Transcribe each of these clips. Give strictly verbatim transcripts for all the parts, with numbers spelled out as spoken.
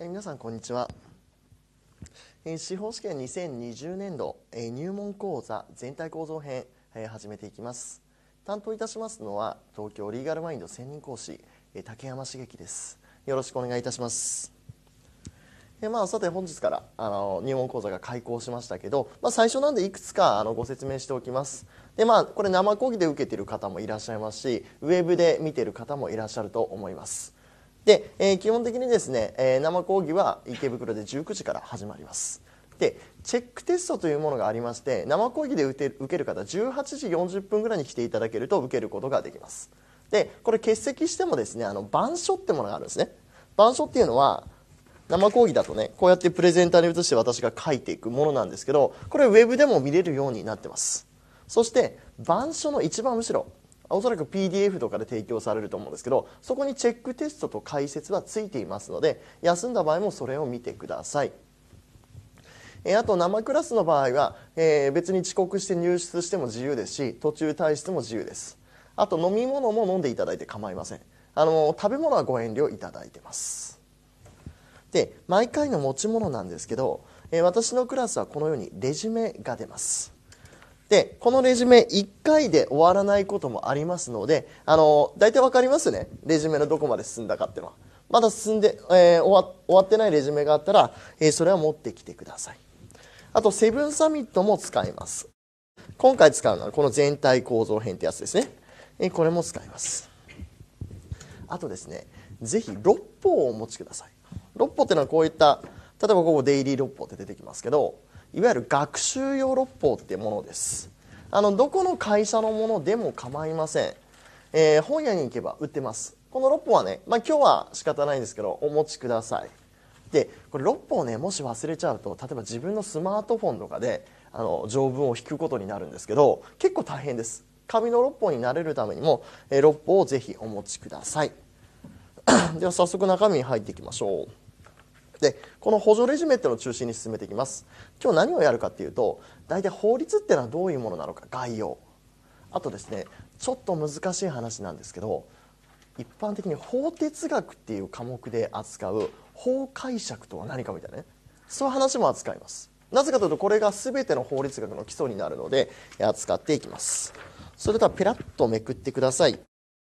えー皆さんこんにちは。えー司法試験にせんにじゅうねんど、えー入門講座全体構造編、えー始めていきます。担当いたしますのは東京リーガルマインド専任講師、えー竹山茂樹です。よろしくお願いいたします。えーまあ、さて本日からあの入門講座が開講しましたけど、まあ、最初なんでいくつかあのご説明しておきます。で、まあ、これ生講義で受けている方もいらっしゃいますし、ウェブで見ている方もいらっしゃると思います。で、えー基本的にですね、えー生講義は池袋でじゅうくじから始まります。で、チェックテストというものがありまして、生講義で受け受ける方じゅうはちじよんじゅっぷんぐらいに来ていただけると受けることができます。で、これ欠席してもですね、あの板書ってものがあるんですね。板書っていうのは生講義だとね、こうやってプレゼンターに移して私が書いていくものなんですけど、これウェブでも見れるようになってます。そして板書の一番後ろ、おそらく ピーディーエフ とかで提供されると思うんですけど、そこにチェックテストと解説はついていますので、休んだ場合もそれを見てください。えーあと生クラスの場合は、えー別に遅刻して入室しても自由ですし、途中退出も自由です。あと飲み物も飲んでいただいて構いません。あの食べ物はご遠慮いただいてます。で、毎回の持ち物なんですけど、えー私のクラスはこのようにレジュメが出ます。で、このレジュメいっかいで終わらないこともありますので、あの大体わかりますね、レジュメのどこまで進んだかっていうのは。まだ進んで、えー終わ終わってないレジュメがあったら、えーそれは持ってきてください。あとセブンサミットも使います。今回使うのはこの全体構造編ってやつですね。えーこれも使います。あとですね、ぜひ六法をお持ちください。六法っていうのはこういった、例えばここデイリー六法って出てきますけど、いわゆる学習用六法っていうものです。あのどこの会社のものでも構いません。えー本屋に行けば売ってます。この六法はね、まあ、今日は仕方ないんですけどお持ちください。で、これ六法ね、もし忘れちゃうと、例えば自分のスマートフォンとかであの条文を引くことになるんですけど、結構大変です。紙の六法になれるためにも、えー六法をぜひお持ちください。では早速中身に入っていきましょう。で、この補助レジュメっていうのを中心に進めていきます。今日何をやるかっていうと、大体法律っていうのはどういうものなのか、概要。あとですね、ちょっと難しい話なんですけど、一般的に法哲学っていう科目で扱う法解釈とは何かみたいなね、そういう話も扱います。なぜかというと、これが全ての法律学の基礎になるので扱っていきます。それではペラッとめくってください。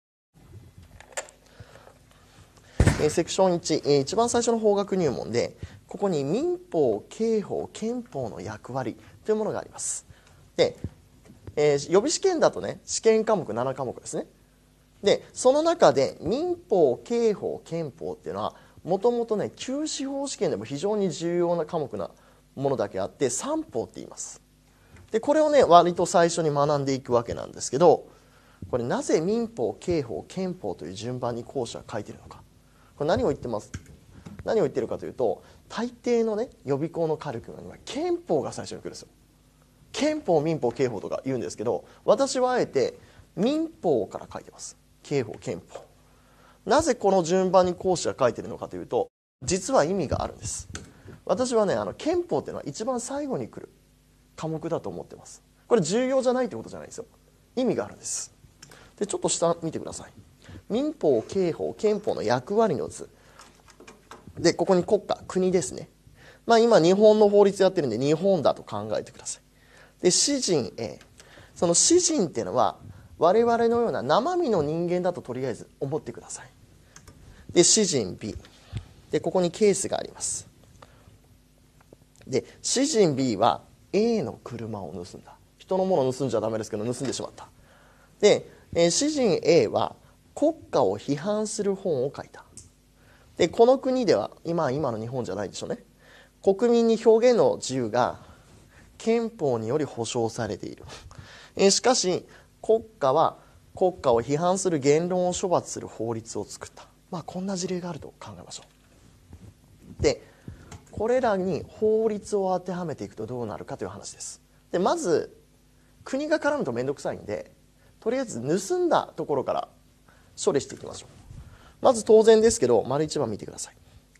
セクションいち、一番最初の法学入門で、ここに民法、刑法、憲法の役割というものがあります。で、えー予備試験だとね、試験科目ななかもくですね。で、その中で民法、刑法、憲法っていうのはもともとね、旧司法試験でも非常に重要な科目なものだけあって、三法って言います。で、これをね、割と最初に学んでいくわけなんですけど、これなぜ民法、刑法、憲法という順番に講師は書いているのか。これ何を言ってます何を言ってるかというと、大抵のね、予備校のカリキュラムには憲法が最初に来るんですよ。憲法、民法、刑法とか言うんですけど、私はあえて民法から書いてます。刑法、憲法。なぜこの順番に講師が書いてるのかというと、実は意味があるんです。私はね、あの憲法っていうのは一番最後に来る科目だと思ってます。これ重要じゃないってことじゃないですよ。意味があるんです。で、ちょっと下見てください。民法、刑法、憲法の役割の図で、ここに国家、国ですね。まあ今日本の法律やってるんで日本だと考えてください。で、私人 A、 その私人っていうのは我々のような生身の人間だととりあえず思ってください。で、私人 B で、ここにケースがあります。で、私人 B は A の車を盗んだ。人のものを盗んじゃダメですけど盗んでしまった。で、えー私人 A は国家を批判する本を書いた。で、この国では今今の日本じゃないでしょうね、国民に表現の自由が憲法により保障されている。えーしかし国家は国家を批判する言論を処罰する法律を作った。まあこんな事例があると考えましょう。で、これらに法律を当てはめていくとどうなるかという話です。で、まず国が絡むと面倒くさいんで、とりあえず盗んだところから処理していきましょう。まず当然ですけど、丸一番見てください。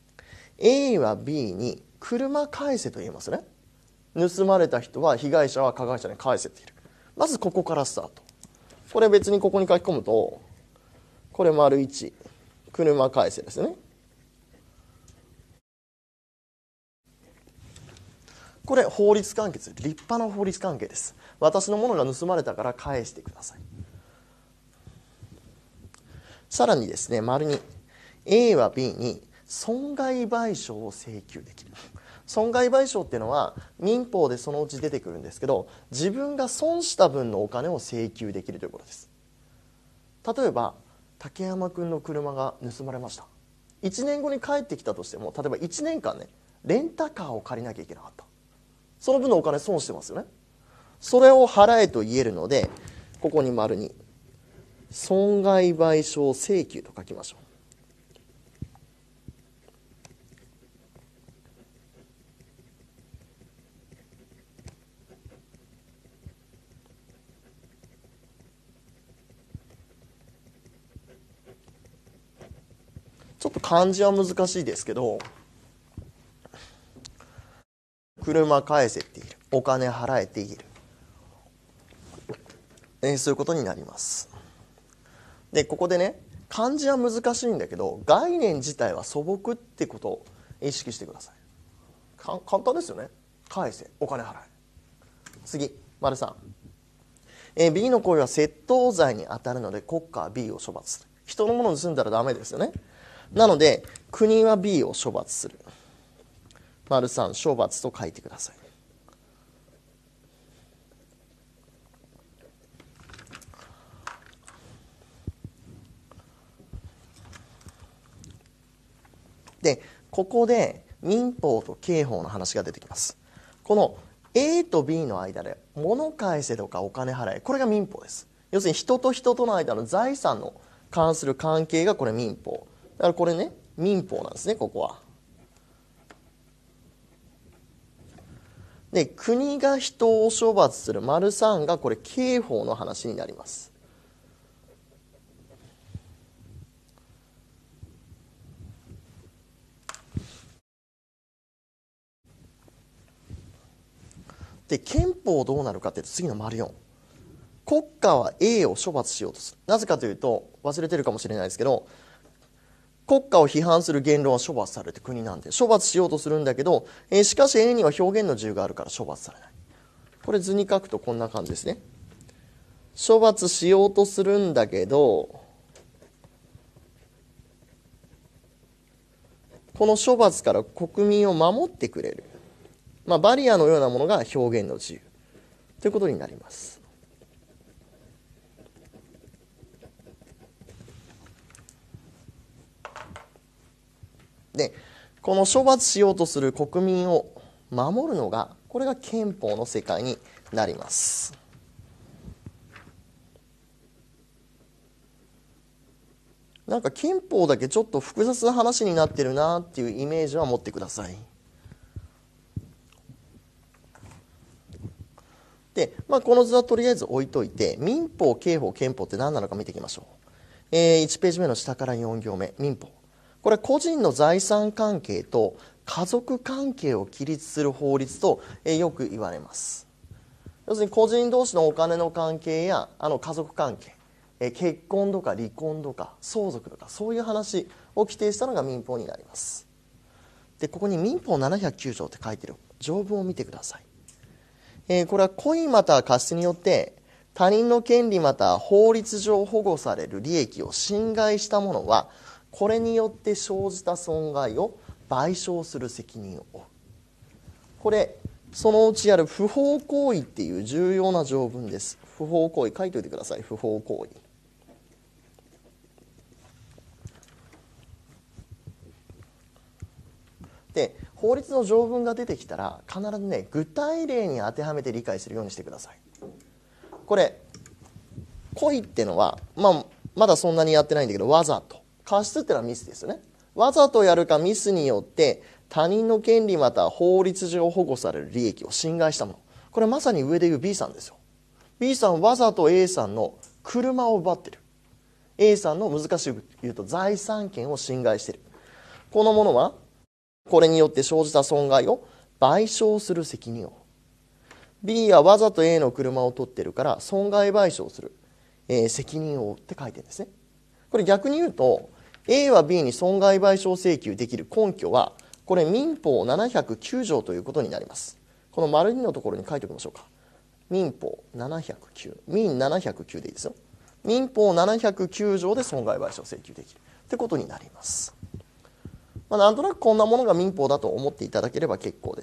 A は B に車返せと言いますね。盗まれた人は被害者は加害者に返せっている。まずここからスタート。これ別にここに書き込むと、これ丸いち、車返せですね。 これ法律関係です。立派な法律関係です。私のものが盗まれたから返してください。さらにですね、丸に A は B に損害賠償を請求できる。損害賠償っていうのは民法でそのうち出てくるんですけど、自分が損した分のお金を請求できるということです。例えば竹山君の車が盗まれました。いちねんごに帰ってきたとしても、例えばいちねんかんね、レンタカーを借りなきゃいけなかった。その分のお金損してますよね。それを払えと言えるので、ここに丸に損害賠償請求と書きましょう。ちょっと漢字は難しいですけど、車返せって言える、お金払えって言える、えー、そういうことになります。でここでね、漢字は難しいんだけど概念自体は素朴ってことを意識してください。か簡単ですよね。返せ、お金払え。次、丸さん、えー、B の行為は窃盗罪に当たるので国家は B を処罰する。人のものを盗んだらダメですよね。なので国は B を処罰する。丸さん、処罰と書いてください。でここで民法と刑法の話が出てきます。この A と B の間で物返せとかお金払え、これが民法です。要するに人と人との間の財産の関する関係がこれ民法だから、これね民法なんですね。ここはで国が人を処罰する丸さんがこれ刑法の話になります。で憲法どうなるかというと次の丸よん、国家は A を処罰しようとする。なぜかというと忘れてるかもしれないですけど、国家を批判する言論は処罰されて国なんで処罰しようとするんだけど、えー、しかし A には表現の自由があるから処罰されない。これ図に書くとこんな感じですね。処罰しようとするんだけど、この処罰から国民を守ってくれる、まあ、バリアのようなものが表現の自由ということになります。でこの処罰しようとする国民を守るのが、これが憲法の世界になります。なんか憲法だけちょっと複雑な話になってるなっていうイメージは持ってください。で、まあ、この図はとりあえず置いといて、民法、刑法、憲法って何なのか見ていきましょう。えー、いちページ目の下からよん行目、民法。これは個人の財産関係と家族関係を規律する法律と、えー、よく言われます。要するに個人同士のお金の関係やあの家族関係、えー、結婚とか離婚とか相続とかそういう話を規定したのが民法になります。でここに民法ななひゃくきゅう条って書いてる条文を見てください。えー、これは故意または過失によって他人の権利または法律上保護される利益を侵害した者はこれによって生じた損害を賠償する責任を負う。これそのうちある不法行為っていう重要な条文です。不法行為書いておいてください。不法行為で法律の条文が出てきたら必ずね具体例に当てはめて理解するようにしてください。これ故意ってのは、まあ、まだそんなにやってないんだけどわざと、過失ってのはミスですよね。わざとやるかミスによって他人の権利または法律上保護される利益を侵害したもの、これまさに上でいう B さんですよ。 B さんわざと A さんの車を奪ってる。 A さんの難しく言うと財産権を侵害している。このものはこれによって生じた損害を賠償する責任を。 B はわざと A の車を取ってるから損害賠償する、えー、責任を負うって書いてるんですね。これ逆に言うと A は B に損害賠償請求できる根拠はこれ民法ななひゃくきゅう条ということになります。ここの丸にのところに書いておきましょうか。民法ななひゃくきゅう、民ななひゃくきゅうでいいですよ。民法ななひゃくきゅう条で損害賠償請求できるってことになります。まあ、なんとなくこんなものが民法だと思っていただければ結構です。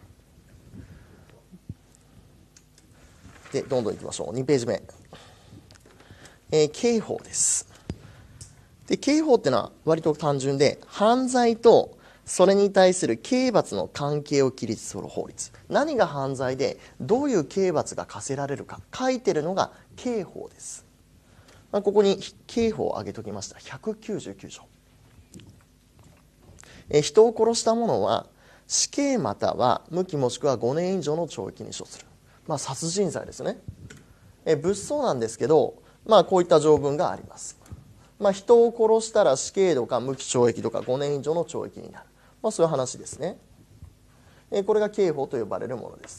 で、どんどんいきましょう。にページ目、えー、刑法です。で、刑法っていうのは割と単純で、犯罪とそれに対する刑罰の関係を規律する法律。何が犯罪でどういう刑罰が課せられるか書いてるのが刑法です。まあ、ここに刑法を挙げておきました。ひゃくきゅうじゅうきゅう条。え人を殺した者は死刑または無期もしくはごねん以上の懲役に処する。まあ、殺人罪ですね。え物騒なんですけど、まあ、こういった条文があります。まあ、人を殺したら死刑とか無期懲役とかごねん以上の懲役になる。まあ、そういう話ですね。えこれが刑法と呼ばれるものです。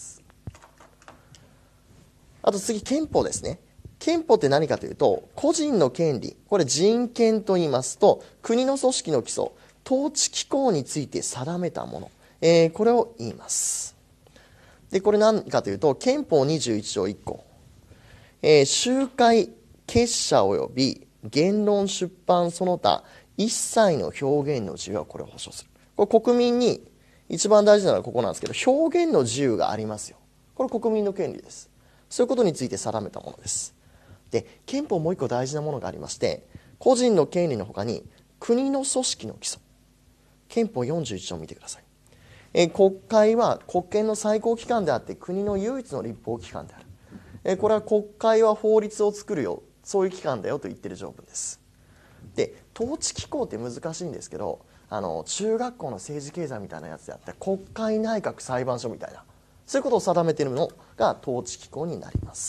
あと次、憲法ですね。憲法って何かというと、個人の権利、これ人権と言いますと、国の組織の基礎、統治機構について定めたもの、えー、これを言います。で、これ何かというと、憲法にじゅういち条いっ項、えー、集会、結社及び言論出版その他一切の表現の自由はこれを保障する。これ国民に一番大事なのはここなんですけど、表現の自由がありますよ。これ国民の権利です。そういうことについて定めたものです。で、憲法もう一個大事なものがありまして、個人の権利のほかに国の組織の基礎、憲法よんじゅういち条を見てください。え国会は国権の最高機関であって国の唯一の立法機関である。えこれは国会は法律を作るよ、そういう機関だよと言っている条文です。で、統治機構って難しいんですけど、あの中学校の政治経済みたいなやつであって国会内閣裁判所みたいな、そういうことを定めているのが統治機構になります。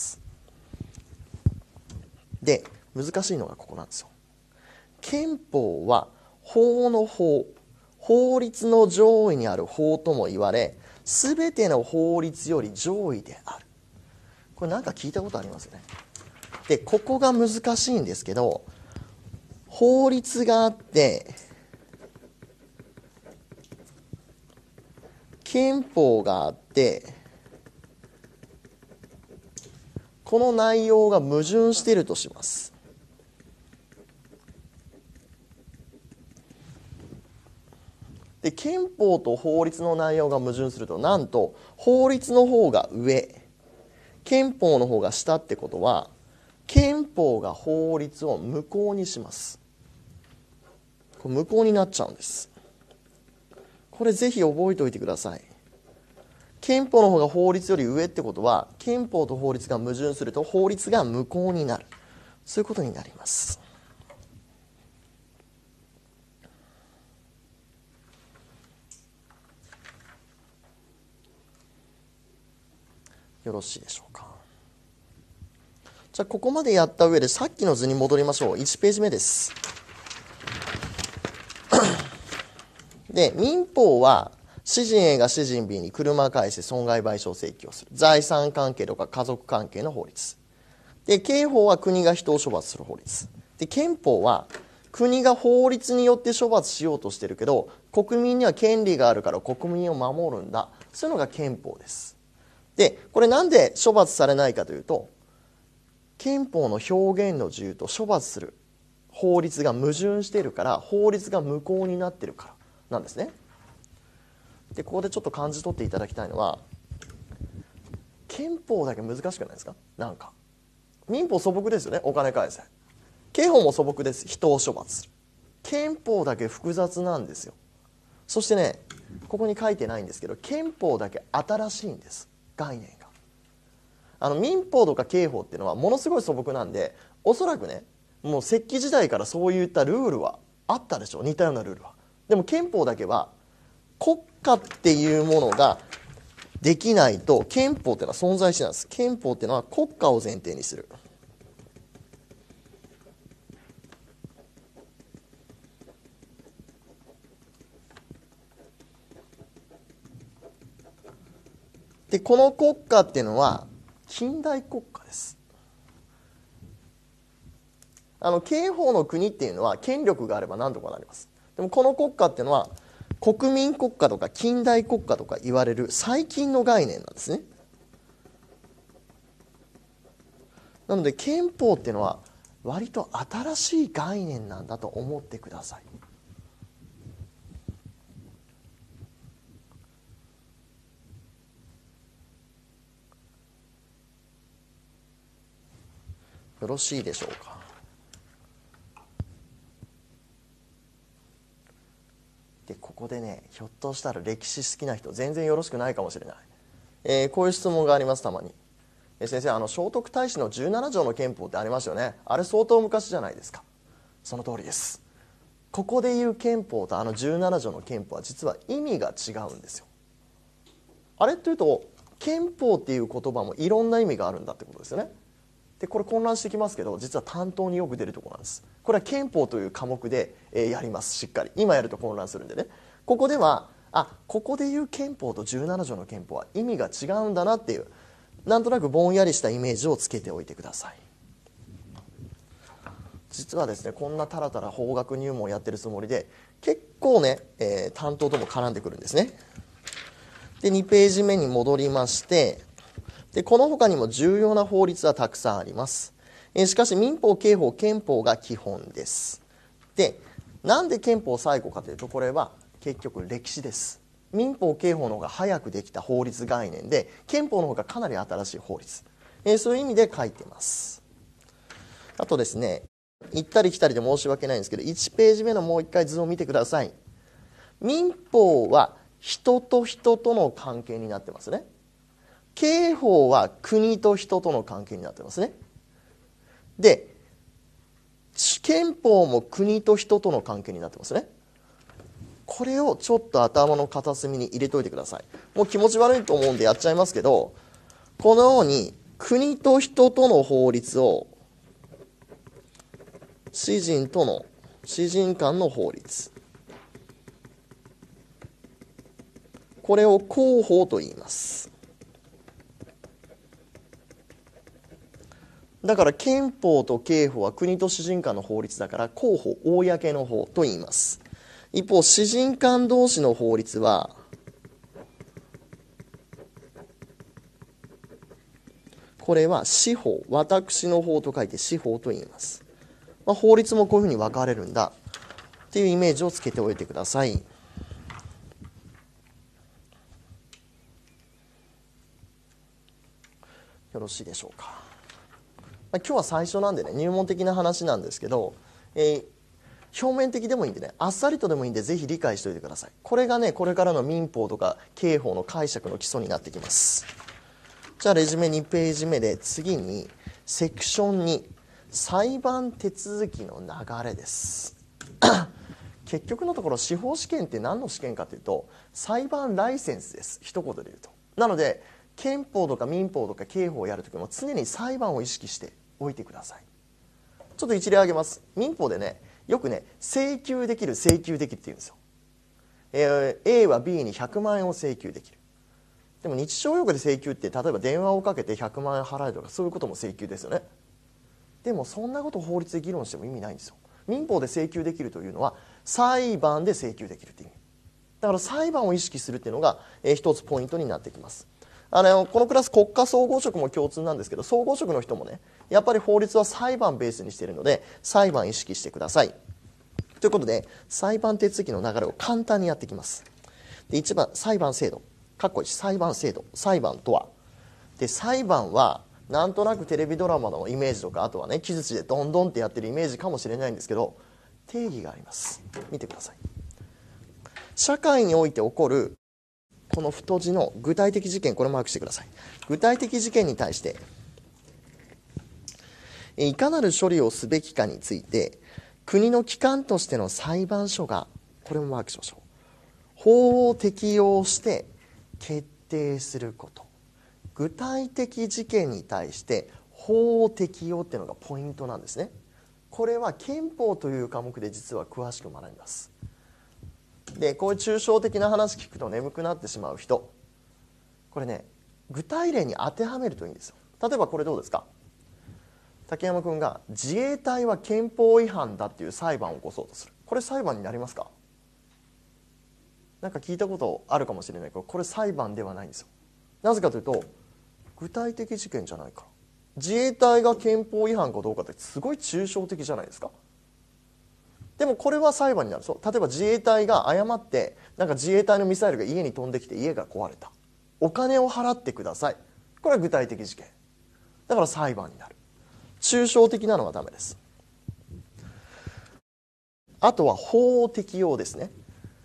で、難しいのがここなんですよ。憲法は法の法、法律の上位にある法とも言われ、すべての法律より上位である。これなんか聞いたことありますよね。で、ここが難しいんですけど、法律があって憲法があってこの内容が矛盾しているとします。で、憲法と法律の内容が矛盾すると、なんと法律の方が上、憲法の方が下ってことは、憲法が法律を無効にします。これ無効になっちゃうんです。これぜひ覚えておいてください。憲法の方が法律より上ってことは、憲法と法律が矛盾すると法律が無効になる、そういうことになります。よろしいでしょうか。じゃあここまでやった上でさっきの図に戻りましょう。いちページ目です。で、民法は私人 A が私人 B に車返して損害賠償請求をする、財産関係とか家族関係の法律で、刑法は国が人を処罰する法律で、憲法は国が法律によって処罰しようとしてるけど国民には権利があるから国民を守るんだ、そういうのが憲法です。で、これなんで処罰されないかというと、憲法の表現の自由と処罰する法律が矛盾しているから、法律が無効になっているからなんですね。で、ここでちょっと感じ取っていただきたいのは、憲法だけ難しくないですか。なんか民法素朴ですよね、お金返せ。刑法も素朴です、人を処罰する。憲法だけ複雑なんですよ。そしてね、ここに書いてないんですけど、憲法だけ新しいんです、概念が。あの民法とか刑法っていうのはものすごい素朴なんで、おそらくね、もう石器時代からそういったルールはあったでしょう、似たようなルールは。でも憲法だけは国家っていうものができないと憲法っていうのは存在しないんです。憲法っていうのは国家を前提にする。で、この国家っていうのは近代国家です。あの刑法の国っていうのは権力があれば何とかなります。でもこの国家っていうのは国民国家とか近代国家とか言われる最近の概念なんですね。なので憲法っていうのは割と新しい概念なんだと思ってください。よろしいでしょうか。でここでね、ひょっとしたら歴史好きな人全然よろしくないかもしれない、えー、こういう質問があります。たまに、えー、先生、あの聖徳太子のじゅうなな条の憲法ってありますよね。あれ相当昔じゃないですか。その通りです。ここでいう憲法とあのじゅうなな条の憲法は実は意味が違うんですよ。あれというと憲法っていう言葉もいろんな意味があるんだってことですよね。でこれ混乱してきますけど、実は担当によく出るところなんです。これは憲法という科目で、えー、やります。しっかり今やると混乱するんでね。ここではあここでいう憲法とじゅうなな条の憲法は意味が違うんだなっていう、なんとなくぼんやりしたイメージをつけておいてください。実はですね、こんなたらたら法学入門をやってるつもりで結構ね、えー、担当とも絡んでくるんですね。でにページ目に戻りまして、でこの他にも重要な法律はたくさんあります。えー、しかし民法、刑法、憲法が基本です。でなんで憲法最後かというと、これは結局歴史です。民法、刑法の方が早くできた法律概念で、憲法の方がかなり新しい法律、えー、そういう意味で書いてます。あとですね、行ったり来たりで申し訳ないんですけど、いちページ目のもう一回図を見てください。民法は人と人との関係になってますね。刑法は国と人との関係になってますね。で憲法も国と人との関係になってますね。これをちょっと頭の片隅に入れといてください。もう気持ち悪いと思うんでやっちゃいますけど、このように国と人との法律を私人との私人間の法律、これを公法と言います。だから憲法と刑法は国と私人間の法律だから公法、公の法と言います。一方私人間同士の法律はこれは私法、私の法と書いて私法と言います。まあ、法律もこういうふうに分かれるんだっていうイメージをつけておいてください。よろしいでしょうか。まあ、今日は最初なんでね、入門的な話なんですけど、えー、表面的でもいいんでね、あっさりとでもいいんでぜひ理解しておいてください。これがね、これからの民法とか刑法の解釈の基礎になってきます。じゃあレジュメにページ目で次にセクションに、裁判手続きの流れです結局のところ司法試験って何の試験かというと裁判ライセンスです、一言で言うと。なので憲法とか民法とか刑法をやるときも常に裁判を意識しておいてください。ちょっと一例挙げます。民法でね、よくね、請求できる請求できるって言うんですよ。えー、A は B にひゃくまんえんを請求できる。でも日常用語で請求って、例えば電話をかけてひゃくまんえん払えとかそういうことも請求ですよね。でもそんなことを法律で議論しても意味ないんですよ。民法で請求できるというのは裁判で請求できるっていう意味だから、裁判を意識するっていうのが、えー、一つポイントになってきます。あのこのクラス国家総合職も共通なんですけど、総合職の人もね、やっぱり法律は裁判ベースにしているので裁判意識してください。ということで裁判手続きの流れを簡単にやっていきます。でいちばん、裁判制度かっこいち、裁判制度、裁判とは。で裁判はなんとなくテレビドラマのイメージとか、あとはね木槌でドンドンってやってるイメージかもしれないんですけど、定義があります。見てください。社会において起こるこの太字の具体的事件、これマークしてください。具体的事件に対していかなる処理をすべきかについて国の機関としての裁判所が、これもマークしましょう、法を適用して決定すること。具体的事件に対して法を適用っていうのがポイントなんですね。これは憲法という科目で実は詳しく学びます。でこういう抽象的な話聞くと眠くなってしまう人、これね、具体例に当てはめるといいんですよ。例えばこれどうですか。竹山君が自衛隊は憲法違反だっていう裁判を起こそうとする。これ裁判になりますか。 なんか聞いたことあるかもしれないけど、これ裁判ではないんですよ。なぜかというと具体的事件じゃないから。自衛隊が憲法違反かどうかってすごい抽象的じゃないですか。でもこれは裁判になる。そう例えば自衛隊が誤ってなんか自衛隊のミサイルが家に飛んできて家が壊れた、お金を払ってください、これは具体的事件だから裁判になる。抽象的なのはダメです。あとは法適用ですね。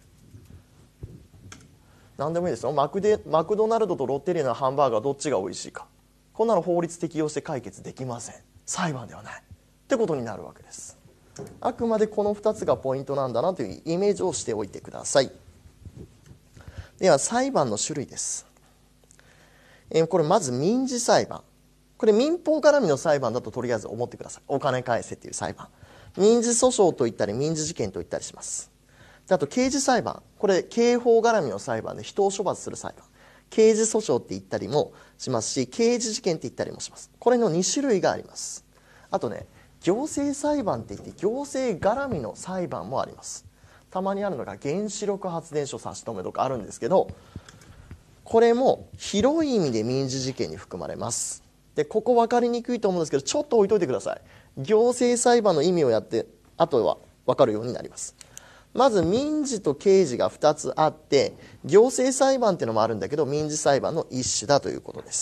何でもいいですよ。マクデマクドナルドとロッテリアのハンバーガーどっちが美味しいか、こんなの法律適用して解決できません。裁判ではないってことになるわけです。あくまでこのふたつがポイントなんだなというイメージをしておいてください。では裁判の種類です。えー、これまず民事裁判、これ民法絡みの裁判だととりあえず思ってください。お金返せっていう裁判、民事訴訟といったり民事事件といったりします。であと刑事裁判、これ刑法絡みの裁判で人を処罰する裁判、刑事訴訟って言ったりもしますし、刑事事件って言ったりもします。これのに種類があります。あとね、行政裁判って言って行政絡みの裁判もあります。たまにあるのが原子力発電所差し止めとかあるんですけど、これも広い意味で民事事件に含まれます。でここ分かりにくいと思うんですけど、ちょっと置いといてください。行政裁判の意味をやってあとは分かるようになります。まず民事と刑事がふたつあって、行政裁判っていうのもあるんだけど民事裁判の一種だということです。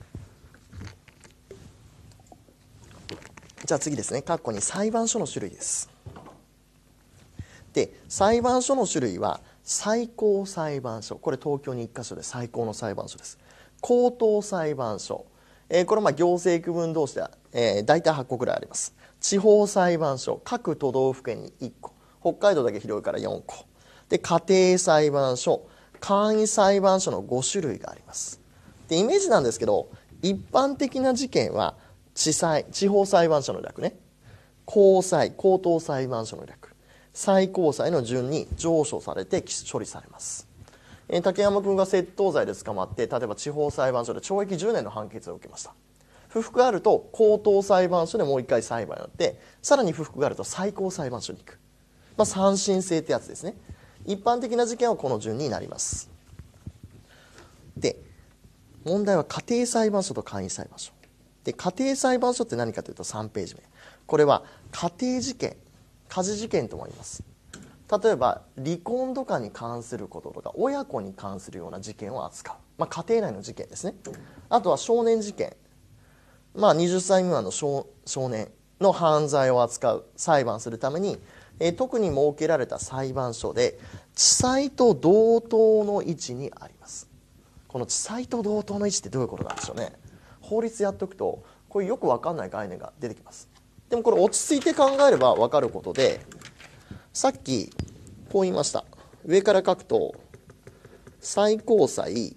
じゃあ次ですね、括弧に裁判所の種類です。で裁判所の種類は最高裁判所、これ東京にいっか所で最高の裁判所です。高等裁判所、えー、これはまあ行政区分同士では、えー、大体はっこくらいあります。地方裁判所、各都道府県にいっこ、北海道だけ広いからよんこで、家庭裁判所、簡易裁判所のご種類があります。でイメージなんですけど、一般的な事件は地裁、地方裁判所の略ね、高裁、高等裁判所の略、最高裁の順に上訴されて処理されます。えー、竹山君が窃盗罪で捕まって、例えば地方裁判所で懲役じゅうねんの判決を受けました。不服があると高等裁判所でもう一回裁判をやって、さらに不服があると最高裁判所に行く、まあ、三審制ってやつですね。一般的な事件はこの順になります。で問題は家庭裁判所と簡易裁判所で、家庭裁判所って何かというとさんページめ、これは家庭事件、家事事件とも言います。例えば離婚とかに関することとか親子に関するような事件を扱う、まあ、家庭内の事件ですね。あとは少年事件、まあ、はたち未満の 少, 少年の犯罪を扱う裁判するために、えー、特に設けられた裁判所で地裁と同等の位置にあります。この地裁と同等の位置ってどういうことなんでしょうね。法律やっておくとこういうよく分かんない概念が出てきます。でもこれ落ち着いて考えれば分かることで、さっきこう言いました。上から書くと最高裁、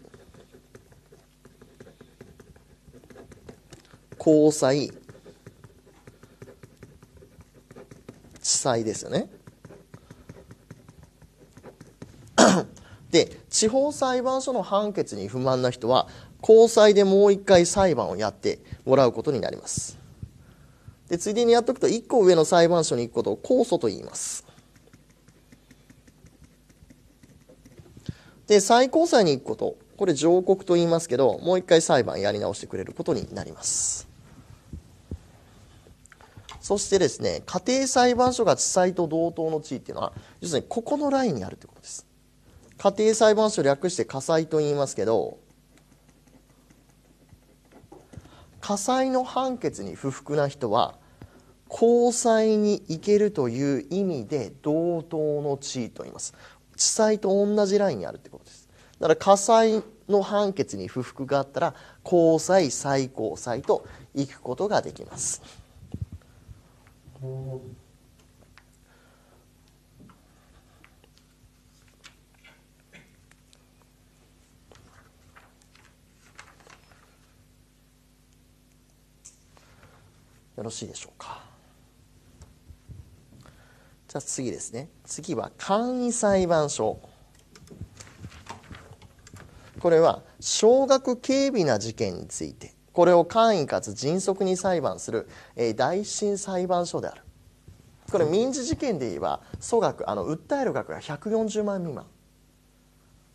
高裁、地裁ですよね。で地方裁判所の判決に不満な人は高裁でもう一回裁判をやってもらうことになります。でついでにやっておくといっこ上の裁判所に行くことを控訴と言います。で最高裁に行くこと、これ上告と言いますけど、もう一回裁判やり直してくれることになります。そしてですね、家庭裁判所が地裁と同等の地位っていうのは要するにここのラインにあるということです。家庭裁判所略して家裁と言いますけど、家裁の判決に不服な人は高裁に行けるという意味で同等の地位と言います。地裁と同じラインにあるということです。だから家裁の判決に不服があったら高裁、最高裁と行くことができます。よろしいでしょうか。じゃあ次ですね。次は簡易裁判所。これは少額軽微な事件について、これを簡易かつ迅速に裁判する、えー、大審裁判所である。これ民事事件で言えば総額、あの訴える額がひゃくよんじゅうまん未満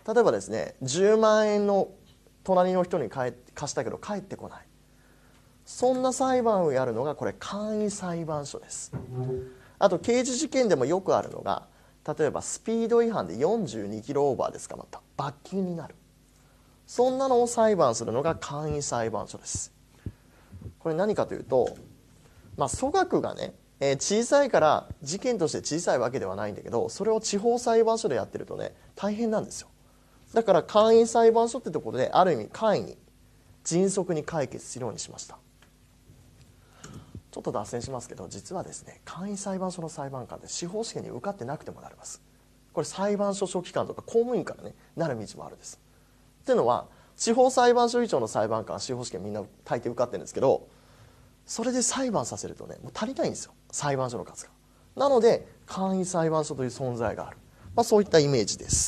例えばですねじゅうまんえんの隣の人に貸したけど返ってこない、そんな裁判をやるのがこれ簡易裁判所です。あと刑事事件でもよくあるのが、例えばスピード違反でよんじゅうにキロオーバーで捕まった、罰金になる、そんなのを裁判するのが簡易裁判所です。これ何かというと、まあ、組閣がね、えー、小さいから事件として小さいわけではないんだけど、それを地方裁判所でやってるとね大変なんですよ。だから簡易裁判所ってところである意味簡易に迅速に解決するようにしました。ちょっと脱線しますけど、実はですね簡易裁判所の裁判官で司法試験に受かってなくてもなります。これ裁判所書記官とか公務員からねなる道もあるんです。っていうのは地方裁判所以上の裁判官は司法試験みんな大抵受かってるんですけど、それで裁判させるとねもう足りないんですよ、裁判所の数が。なので簡易裁判所という存在がある、まあ、そういったイメージです。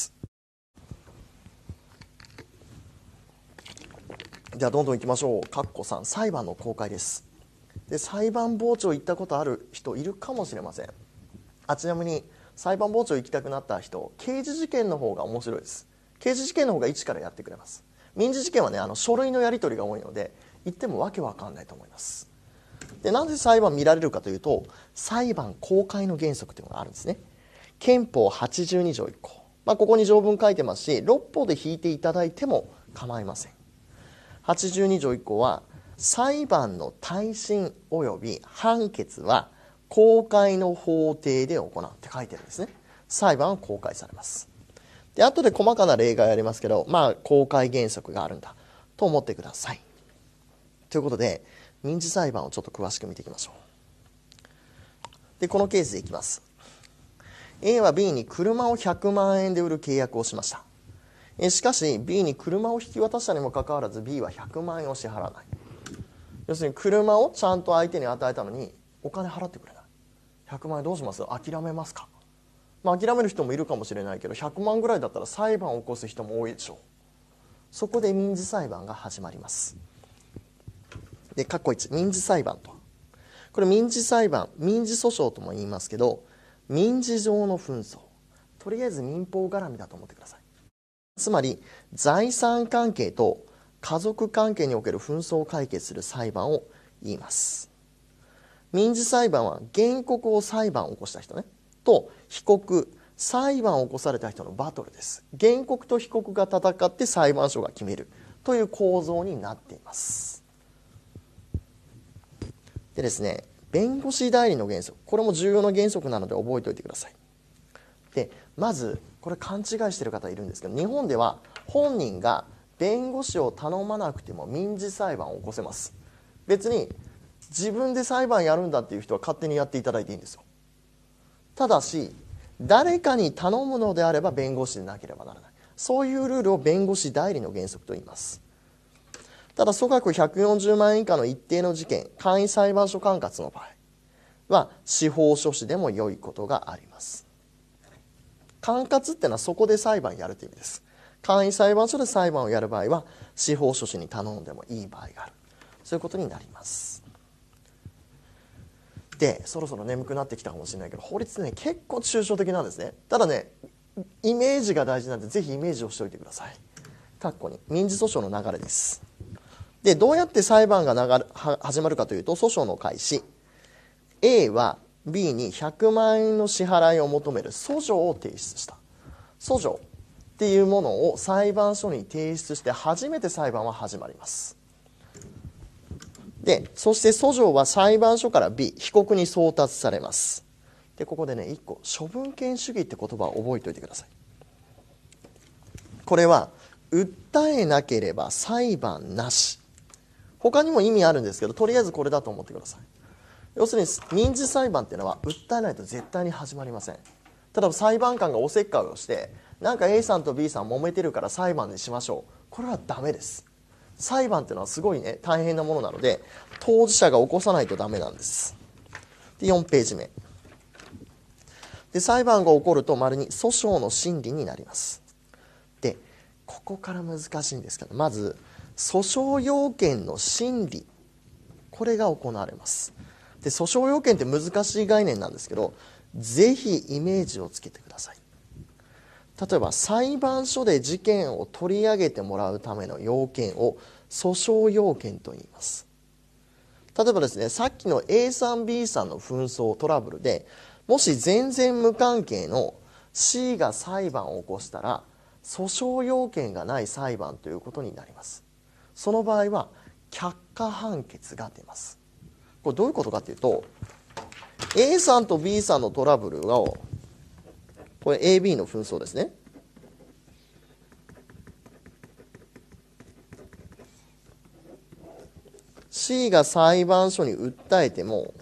ではどんどんいきましょう。かっこさん、裁判の公開です。で裁判傍聴行ったことある人いるかもしれません。あちなみに裁判傍聴行きたくなった人、刑事事件の方が面白いです。刑事事件の方が一からやってくれます。民事事件はねあの書類のやり取りが多いので行ってもわけわかんないと思います。でなぜ裁判見られるかというと、裁判公開の原則というのがあるんですね。憲法はちじゅうに条いっ項、まあ、ここに条文書いてますし、六法で引いていただいても構いません。はちじゅうに条いっ項は裁判の耐審及び判決は公開の法廷で行うって書いてるんですね。裁判は公開されます。で後で細かな例外ありますけど、まあ公開原則があるんだと思ってください。ということで民事裁判をちょっと詳しく見ていきましょう。でこのケースでいきます。 A は B に車をひゃくまんえんで売る契約をしました。えしかし B に車を引き渡したにもかかわらず B はひゃくまんえんを支払わない。要するに車をちゃんと相手に与えたのにお金払ってくれない。ひゃくまんえんどうします？諦めますか？まあ、諦める人もいるかもしれないけどひゃくまんぐらいだったら裁判を起こす人も多いでしょう。そこで民事裁判が始まります。で括弧いち、民事裁判とは、これ民事裁判、民事訴訟とも言いますけど、民事上の紛争、とりあえず民法絡みだと思ってください。つまり財産関係と家族関係における紛争を解決する裁判を言います。民事裁判は原告を裁判を起こした人ねと被告、裁判を起こされた人のバトルです。原告と被告が戦って裁判所が決めるという構造になっています。でですね、弁護士代理の原則、これも重要な原則なので覚えておいてください。でまずこれ勘違いしている方いるんですけど、日本では本人が弁護士を頼まなくても民事裁判を起こせます。別に自分で裁判やるんだっていう人は勝手にやっていただいていいんですよ。ただし誰かに頼むのであれば弁護士でなければならない、そういうルールを弁護士代理の原則と言います。ただ組閣ひゃくよんじゅうまんえん以下の一定の事件、簡易裁判所管轄の場合は司法書士でも良いことがあります。管轄ってのはそこで裁判やるという意味です。簡易裁判所で裁判をやる場合は司法書士に頼んでもいい場合がある、そういうことになります。でそろそろ眠くなってきたかもしれないけど、法律ね結構抽象的なんですね。ただねイメージが大事なんでぜひイメージをしておいてください。括弧に民事訴訟の流れです。でどうやって裁判が流れは始まるかというと、訴訟の開始、 A は B にひゃくまんえんの支払いを求める訴状を提出した。訴状っていうものを裁判所に提出して初めて裁判は始まります。でそして訴状は裁判所から B 被告に送達されます。でここでねいっこ処分権主義って言葉を覚えておいてください。これは訴えなければ裁判なし、他にも意味あるんですけどとりあえずこれだと思ってください。要するに民事裁判っていうのは訴えないと絶対に始まりません。例えば裁判官がおせっかいをしてなんか A さんと B さん揉めてるから裁判にしましょう、これはダメです。裁判っていうのはすごいね大変なものなので当事者が起こさないとダメなんです。でよんページ目で裁判が起こると丸に訴訟の審理になります。でここから難しいんですけど、まず訴訟要件の審理、これが行われます。で訴訟要件って難しい概念なんですけどぜひイメージをつけてください。 例えば裁判所で事件を取り上げてもらうための要件を訴訟要件と言います。例えばですね、さっきの A さん B さんの紛争トラブルで、もし全然無関係の C が裁判を起こしたら訴訟要件がない裁判ということになります。その場合は却下判決が出ます。これどういうことかというと、 A さんと B さんのトラブルを、これ エービー の紛争ですね。C が裁判所に訴えても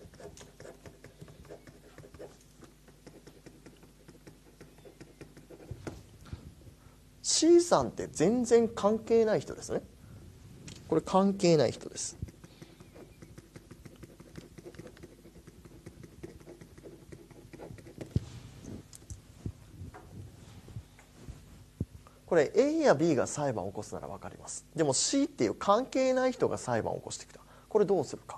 C さんって全然関係ない人ですね。これ関係ない人です。これ A や B が裁判を起こすなら分かります。でも C っていう関係ない人が裁判を起こしてきた。これどうするか。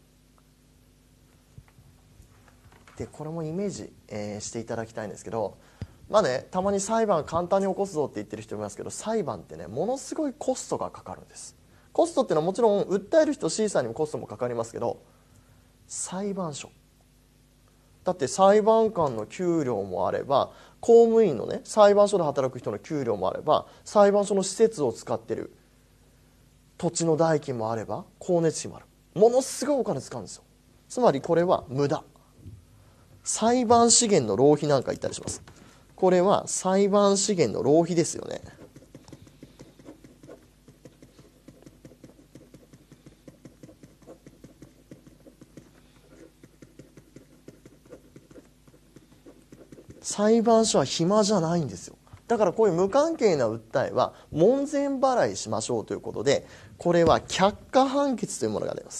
でこれもイメージ、えー、していただきたいんですけど、まあね、たまに裁判簡単に起こすぞって言ってる人いますけど、裁判ってね、ものすごいコストがかかるんです。コストっていうのはもちろん訴える人 C さんにもコストもかかりますけど、裁判所だって裁判官の給料もあれば、公務員のね、裁判所で働く人の給料もあれば、裁判所の施設を使ってる土地の代金もあれば、光熱費もある。ものすごいお金使うんですよ。つまりこれは無駄。裁判資源の浪費なんか言ったりします。これは裁判資源の浪費ですよね。裁判所は暇じゃないんですよ。だからこういう無関係な訴えは門前払いしましょうということで、これは却下判決というものが出ます。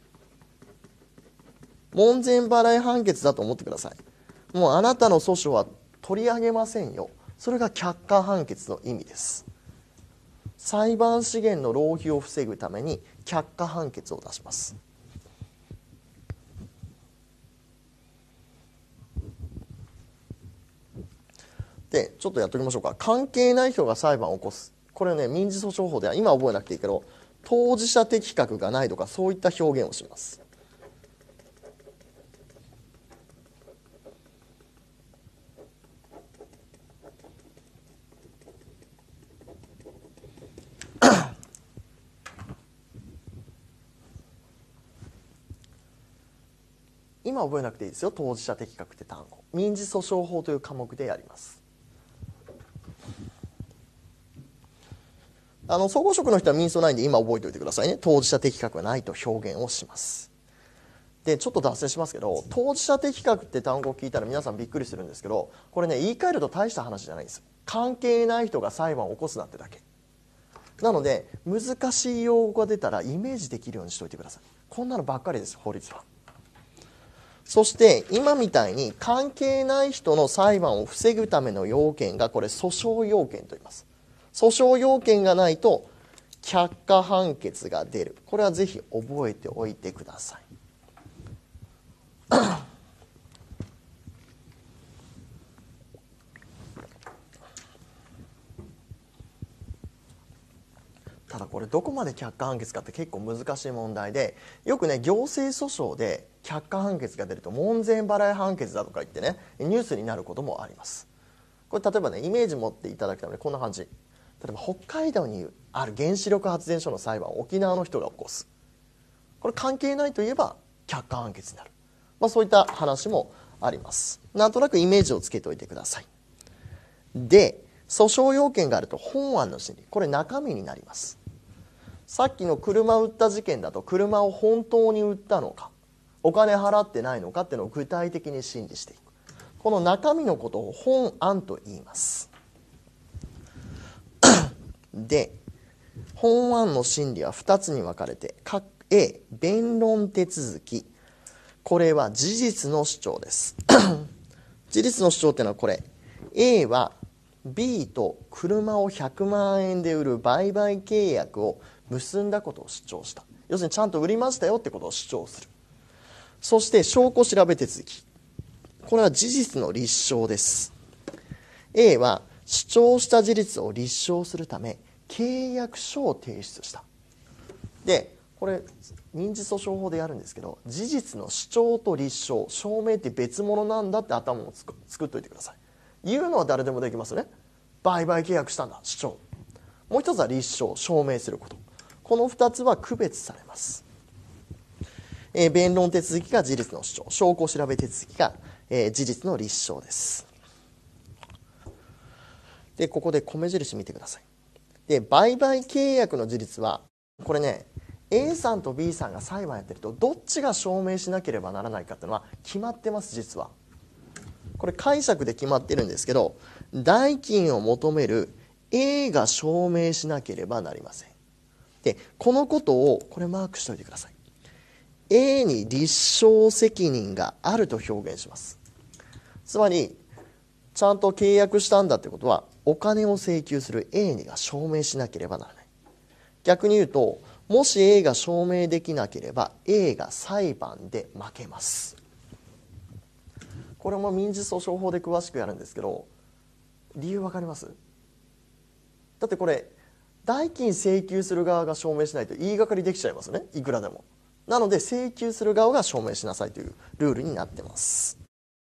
門前払い判決だと思ってください。もうあなたの訴訟は取り上げませんよ。それが却下判決の意味です。裁判資源の浪費を防ぐために却下判決を出します。でちょっとやっておきましょうか。関係ない人が裁判を起こす、これね、民事訴訟法では今覚えなくていいけど、当事者的格がないとかそういった表現をします。今覚えなくていいですよ。当事者的格って単語、民事訴訟法という科目でやります。あの総合職の人は民訴ないんで今覚えておいてくださいね。当事者的格はないと表現をします。でちょっと脱線しますけど、当事者的格って単語を聞いたら皆さんびっくりするんですけど、これね、言い換えると大した話じゃないんですよ。関係ない人が裁判を起こすなってだけなので、難しい用語が出たらイメージできるようにしておいてください。こんなのばっかりです、法律は。そして今みたいに関係ない人の裁判を防ぐための要件が、これ訴訟要件と言います。訴訟要件がないと却下判決が出る。これはぜひ覚えておいてください。ただこれどこまで却下判決かって結構難しい問題で、よくね、行政訴訟で却下判決が出ると門前払い判決だとか言ってね、ニュースになることもあります。これ例えばね、イメージ持っていただくためにこんな感じ。例えば北海道にある原子力発電所の裁判を沖縄の人が起こす。これ関係ないといえば却下判決になる。まあ、そういった話もあります。なんとなくイメージをつけておいてください。で、訴訟要件があると本案の審理、これ中身になります。さっきの車を売った事件だと、車を本当に売ったのか、お金払ってないのかっていうのを具体的に審理していく。この中身のことを本案と言います。で、本案の審理はふたつに分かれて、A、弁論手続き。これは事実の主張です。事実の主張っていうのはこれ。A は B と車をひゃくまんえんで売る売買契約を結んだことを主張した。要するにちゃんと売りましたよってことを主張する。そして証拠調べ手続き。これは事実の立証です。 A は主張した事実を立証するため契約書を提出した。でこれ民事訴訟法でやるんですけど、事実の主張と立証、証明って別物なんだって頭をつく作っといてください。言うのは誰でもできますね。売買契約したんだ、主張。もう一つは立証、証明すること。このふたつは区別されます。えー、弁論手続きが事実の主張、証拠調べ手続きが、えー、事実の立証です。でここで米印見てください。で売買契約の事実はこれね、 A さんと B さんが裁判やってるとどっちが証明しなければならないかっていうのは決まってます。実はこれ解釈で決まってるんですけど、代金を求める A が証明しなければなりません。でこのことをこれマークしておいてください。 A に立証責任があると表現します。つまりちゃんと契約したんだってことはお金を請求する A にが証明しなければならない。逆に言うと、もし A が証明できなければ A が裁判で負けます。これも民事訴訟法で詳しくやるんですけど、理由わかります？だってこれ代金請求する側が証明しないと言いがかりできちゃいますね、いくらでも。なので請求する側が証明しなさいというルールになってます。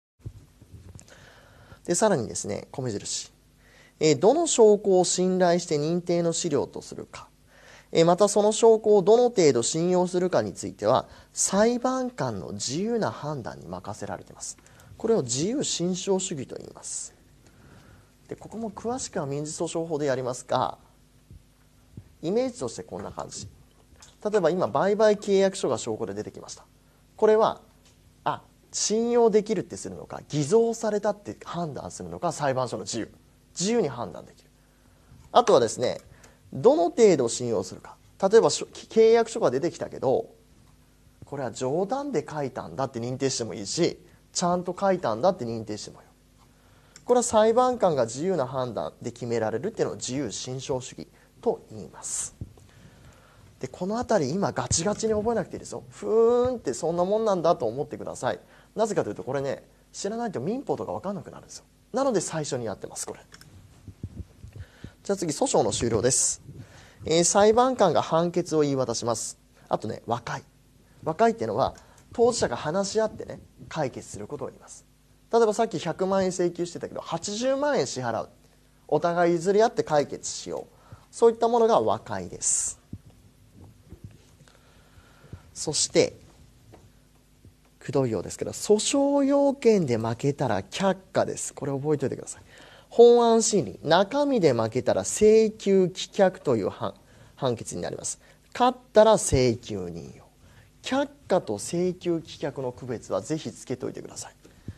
でさらにですね、米印、えどの証拠を信頼して認定の資料とするか、えまたその証拠をどの程度信用するかについては裁判官の自由な判断に任せられています。これを自由信証主義と言います。でここも詳しくは民事訴訟法でやりますが、イメージとしてこんな感じ。例えば今売買契約書が証拠で出てきました。これはあ信用できるってするのか偽造されたって判断するのか裁判所の自由自由に判断できる。あとはですね、どの程度信用するか。例えば契約書が出てきたけどこれは冗談で書いたんだって認定してもいいし、ちゃんと書いたんだって認定してもいい。これは裁判官が自由な判断で決められるっていうのを自由信証主義と言います。でこのあたり今ガチガチに覚えなくていいですよ。ふーんってそんなもんなんだと思ってください。なぜかというとこれね、知らないと民法とか分かんなくなるんですよ。なので最初にやってます。これじゃあ次、訴訟の終了です。えー、裁判官が判決を言い渡します。あとね、和解。和解っていうのは当事者が話し合ってね解決することを言います。例えばさっきひゃくまんえん請求してたけどはちじゅうまんえん支払う、お互い譲り合って解決しよう、そういったものが和解です。そしてくどいようですけど、訴訟要件で負けたら却下です。これ覚えておいてください。本案審理、中身で負けたら請求棄却という判判決になります。勝ったら請求任用。却下と請求棄却の区別はぜひつけておいてください。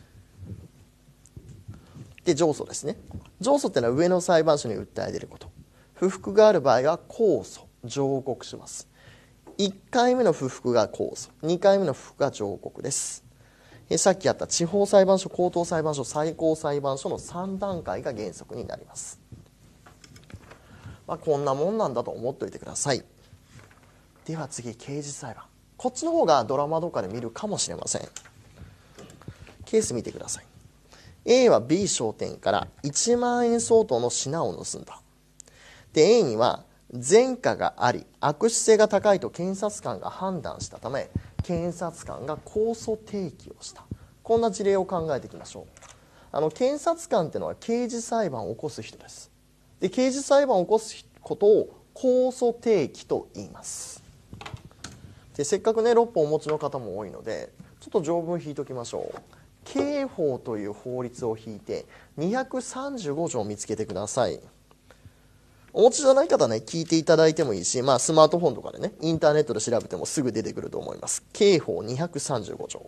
で上訴ですね。上訴っていうのは上の裁判所に訴え出ること。不服がある場合は控訴、上告します。いっかいめの不服が控訴、にかいめの不服が上告です。えさっきやった地方裁判所、高等裁判所、最高裁判所のさんだんかいが原則になります。まあ、こんなもんなんだと思っておいてください。では次、刑事裁判。こっちの方がドラマとかで見るかもしれません。ケース見てください。 A は B 商店からいちまんえん相当の品を盗んだ。で A には前科があり悪質性が高いと検察官が判断したため検察官が控訴提起をした。こんな事例を考えていきましょう。あの検察官っていうのは刑事裁判を起こす人です。で刑事裁判を起こすことを控訴提起と言います。でせっかくねろっぽんお持ちの方も多いのでちょっと条文引いておきましょう。刑法という法律を引いてにひゃくさんじゅうごじょうを見つけてください。お持ちじゃない方はね聞いていただいてもいいし、まあ、スマートフォンとかでねインターネットで調べてもすぐ出てくると思います。刑法にひゃくさんじゅうごじょう。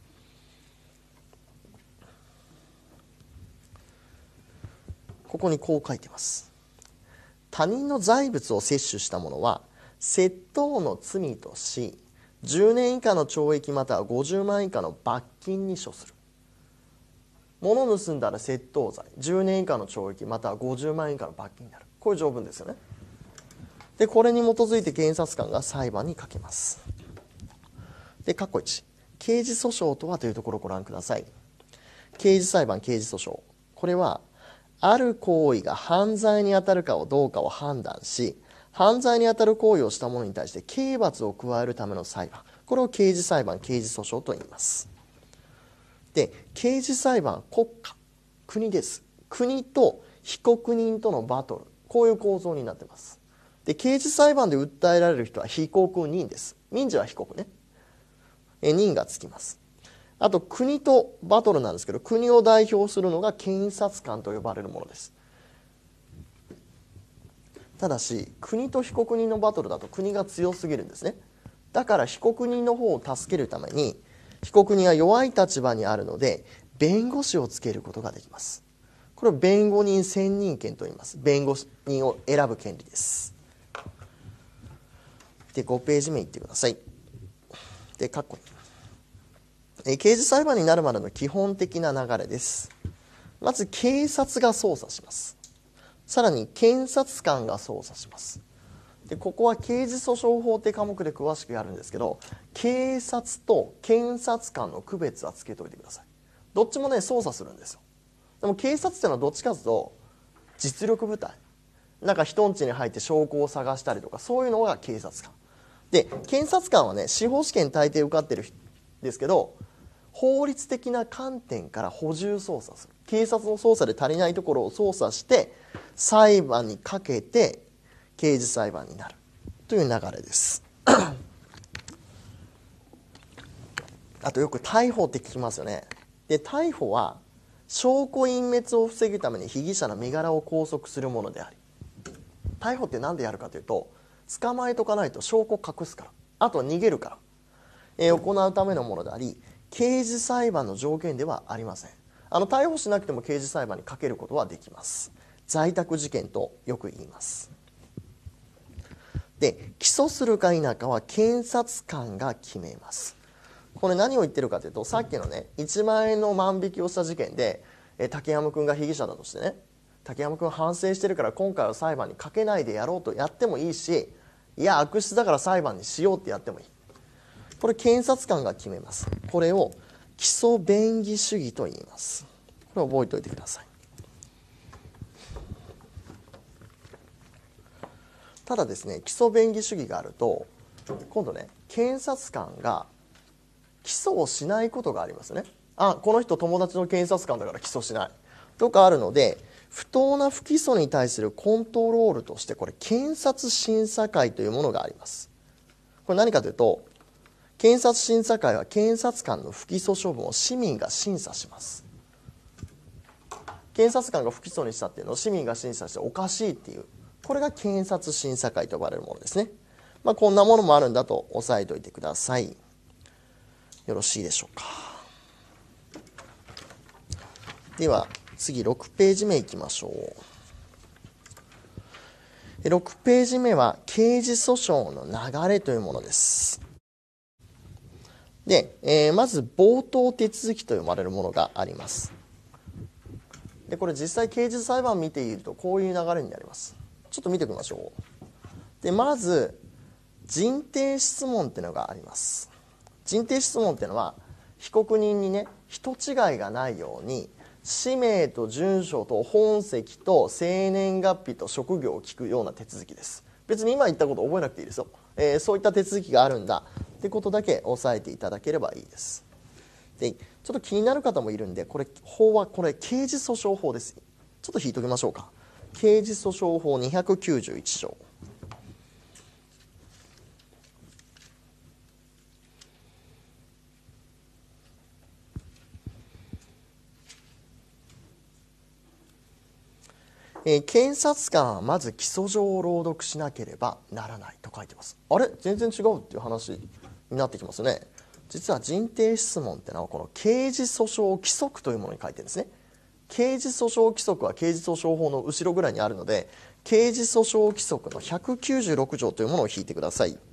ここにこう書いてます。他人の財物を窃取した者は窃盗の罪としじゅうねん以下の懲役またはごじゅうまん以下の罰金に処する。物を盗んだら窃盗罪、じゅうねん以下の懲役またはごじゅうまん円以下の罰金になる。こういう条文ですよね。でこれに基づいて検察官が裁判にかけます。で括弧いち、刑事訴訟とはというところをご覧ください。刑事裁判、刑事訴訟、これはある行為が犯罪に当たるかどうかを判断し、犯罪に当たる行為をした者に対して刑罰を加えるための裁判、これを刑事裁判、刑事訴訟と言います。で、刑事裁判は国家、国です。国と被告人とのバトル、こういう構造になっています。で、刑事裁判で訴えられる人は被告人です。民事は被告ね。え人がつきます。あと国とバトルなんですけど、国を代表するのが検察官と呼ばれるものです。ただし国と被告人のバトルだと国が強すぎるんですね。だから被告人の方を助けるために、被告人は弱い立場にあるので弁護士をつけることができます。これを弁護人選任権と言います。弁護人を選ぶ権利です。で、ごページ目いってください。で、括弧に、刑事裁判になるまでの基本的な流れです。まず警察が捜査します。さらに検察官が捜査します。で、ここは刑事訴訟法って科目で詳しくやるんですけど、警察と検察官の区別はつけておいてください。どっちもね、捜査するんですよ。でも警察っていうのはどっちかというと実力部隊、なんか人ん家に入って証拠を探したりとか、そういうのが警察官で、検察官はね、司法試験大抵受かってるんですけど、法律的な観点から補充捜査する、警察の捜査で足りないところを捜査して裁判にかけて刑事裁判になるという流れですあとよく逮捕って聞きますよね。で、逮捕は証拠隠滅を防ぐために被疑者の身柄を拘束するものであり、逮捕って何でやるかというと、捕まえとかないと証拠隠すから、あとは逃げるから、えー、行うためのものであり、刑事裁判の条件ではありません。あの逮捕しなくても刑事裁判にかけることはできます。在宅事件とよく言います。で、起訴するか否かは検察官が決めます。これ何を言ってるかというと、さっきのね、いちまんえんの万引きをした事件で、え竹山君が被疑者だとしてね、竹山君反省してるから今回は裁判にかけないでやろうとやってもいいし、いや悪質だから裁判にしようってやってもいい。これ検察官が決めます。これを起訴便宜主義と言います。これ覚えておいてください。ただですね、起訴便宜主義があると今度ね、検察官が起訴をしないことがありますね。あ、この人友達の検察官だから起訴しないとかあるので、不当な不起訴に対するコントロールとして、これ検察審査会というものがあります。これ何かというと、検察審査会は検察官の不起訴処分を市民が審査します。検察官が不起訴にしたっていうのを市民が審査しておかしいっていう、これが検察審査会と呼ばれるものですね。まあ、こんなものもあるんだと押さえておいてください。よろしいでしょうか。では次ろくページ目いきましょう。ろくページ目は刑事訴訟の流れというものです。で、えー、まず冒頭手続きと呼ばれるものがあります。で、これ実際刑事裁判見ているとこういう流れになります。ちょっと見ておきましょう。で、まず人定質問っていうのがあります。人定質問っていうのは、被告人にね、人違いがないように氏名と住所と本籍と生年月日と職業を聞くような手続きです。別に今言ったこと覚えなくていいですよ、えー、そういった手続きがあるんだってことだけ押さえていただければいいです。で、ちょっと気になる方もいるんで、これ法はこれ刑事訴訟法です。ちょっと引いておきましょうか。刑事訴訟法にひゃくきゅうじゅういち条。えー、検察官はまず起訴状を朗読しなければならないと書いてます。あれ、全然違うっていう話になってきますね。実は人定質問ってのはこの刑事訴訟規則というものに書いてるんですね。刑事訴訟規則は刑事訴訟法の後ろぐらいにあるので、刑事訴訟規則のひゃくきゅうじゅうろく条というものを引いてください。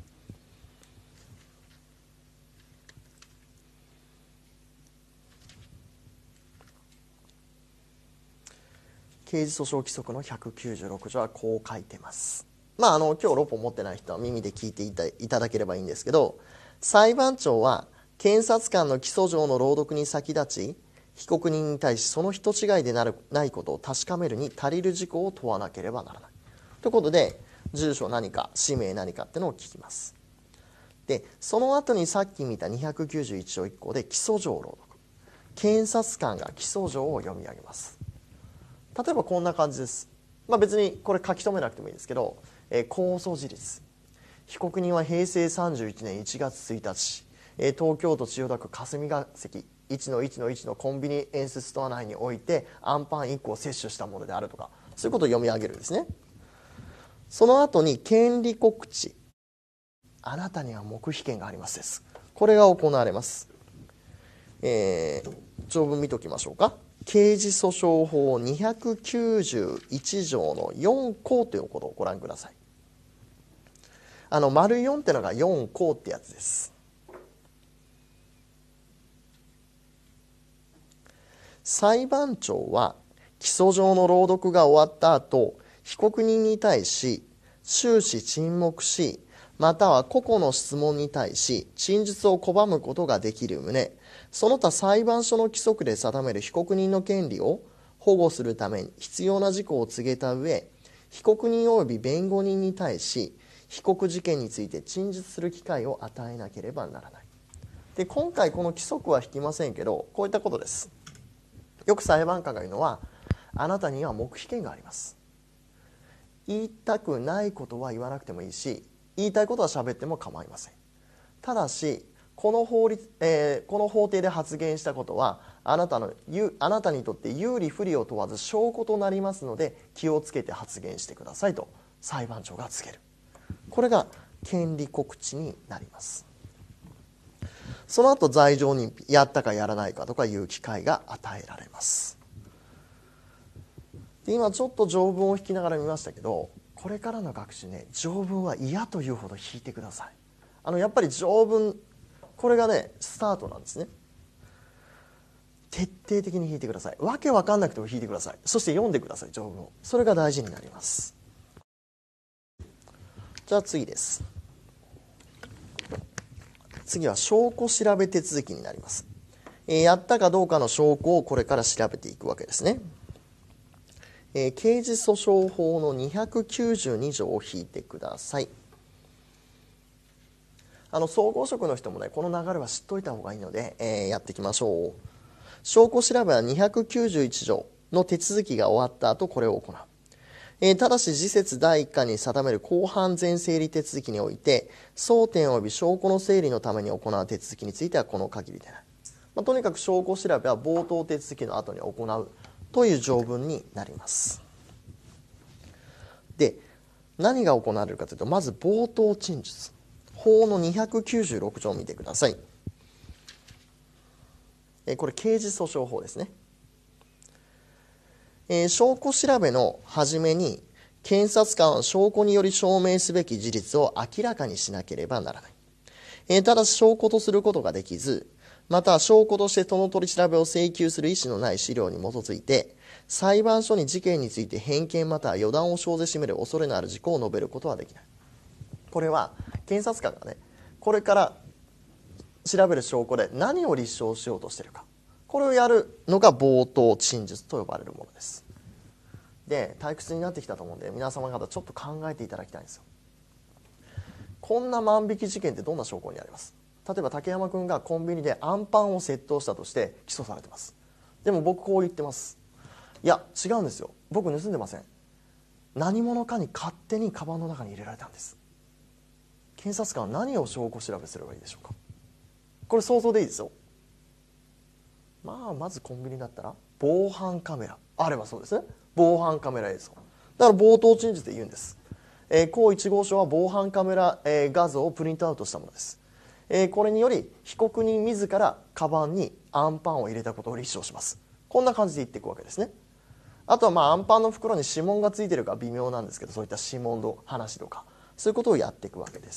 刑事訴訟規則のひゃくきゅうじゅうろく条はこう書いてます。まあ、あの今日ろっぽん持ってない人は耳で聞いていた、いただければいいんですけど、裁判長は検察官の起訴状の朗読に先立ち、 被告人に対しその人違いでなるないことを確かめるに足りる事項を問わなければならないということで、住所何か氏名何かっていうのを聞きます。でその後にさっき見たにひゃくきゅうじゅういち条いっ項で起訴状を朗読、検察官が起訴状を読み上げます。例えばこんな感じです。まあ、別にこれ書き留めなくてもいいですけど、えー、控訴事実、被告人はへいせいさんじゅういちねんいちがつついたち、えー、東京都千代田区霞が関 いちのいちのいち のコンビニエンスストア内においてアンパンいっこを摂取したものであるとか、そういうことを読み上げるんですね。その後に権利告知、あなたには黙秘権がありますです。これが行われます。えー、条文見ておきましょうか。刑事訴訟法にひゃくきゅうじゅういち条のよん項ということをご覧ください。あの丸よんってのがよん項ってやつです。裁判長は起訴状の朗読が終わった後、被告人に対し終始沈黙し、または個々の質問に対し陳述を拒むことができる旨、その他裁判所の規則で定める被告人の権利を保護するために必要な事項を告げた上、被告人及び弁護人に対し被告事件について陳述する機会を与えなければならない。で今回この規則は引きませんけど、こういったことです。よく裁判官が言うのは、あなたには黙秘権があります。言いたくないことは言わなくてもいいし、言いたいことは喋っても構いません。ただしこの法律、えー、この法廷で発言したことはあなたのあなたにとって有利不利を問わず証拠となりますので気をつけて発言してくださいと裁判長が告げる。これが権利告知になります。その後罪状認否、やったかやらないかとかいう機会が与えられます。で今ちょっと条文を引きながら見ましたけど、これからの学習ね、条文は嫌というほど引いてください。あのやっぱり条文、これがねスタートなんですね。徹底的に引いてください。わけわかんなくても引いてください。そして読んでください、条文を。それが大事になります。じゃあ次です。次は証拠調べ手続きになります。えー、やったかどうかの証拠をこれから調べていくわけですね。えー、刑事訴訟法のにひゃくきゅうじゅうに条を引いてください。あの総合職の人もね、この流れは知っといた方がいいので、えー、やっていきましょう。証拠調べはにひゃくきゅうじゅういち条の手続きが終わった後、これを行う。えー、ただし次節だいいっかに定める公判前整理手続きにおいて、争点及び証拠の整理のために行う手続きについてはこの限りでない。まあ、とにかく証拠調べは冒頭手続きの後に行うという条文になります。で、何が行われるかというと、まず冒頭陳述。法のにひゃくきゅうじゅうろく条を見てください。えー、これ刑事訴訟法ですね。えー、証拠調べの初めに検察官は証拠により証明すべき事実を明らかにしなければならない。えー、ただし証拠とすることができず、また証拠としてその取り調べを請求する意思のない資料に基づいて裁判所に事件について偏見または予断を生ぜしめる恐れのある事項を述べることはできない。これは検察官がね、これから調べる証拠で何を立証しようとしているか、これをやるのが冒頭陳述と呼ばれるものです。で、退屈になってきたと思うんで、皆様方ちょっと考えていただきたいんですよ。こんな万引き事件ってどんな証拠になります？例えば竹山君がコンビニでアンパンを窃盗したとして起訴されてます。でも僕こう言ってます。いや違うんですよ、僕盗んでません。何者かに勝手にカバンの中に入れられたんです。検察官は何を証拠調べすればいいでしょうか。これ想像でいいですよ。まあまずコンビニだったら防犯カメラあればそうですね、防犯カメラ映像だから冒頭陳述で言うんです。えー、項いち号証は防犯カメラ、えー、画像をプリントアウトしたものです。えー、これにより被告人自らカバンにアンパンを入れたことを立証します。こんな感じで言っていくわけですね。あとはまあアンパンの袋に指紋がついているか微妙なんですけど、そういった指紋の話とかそういうことをやっていくわけです。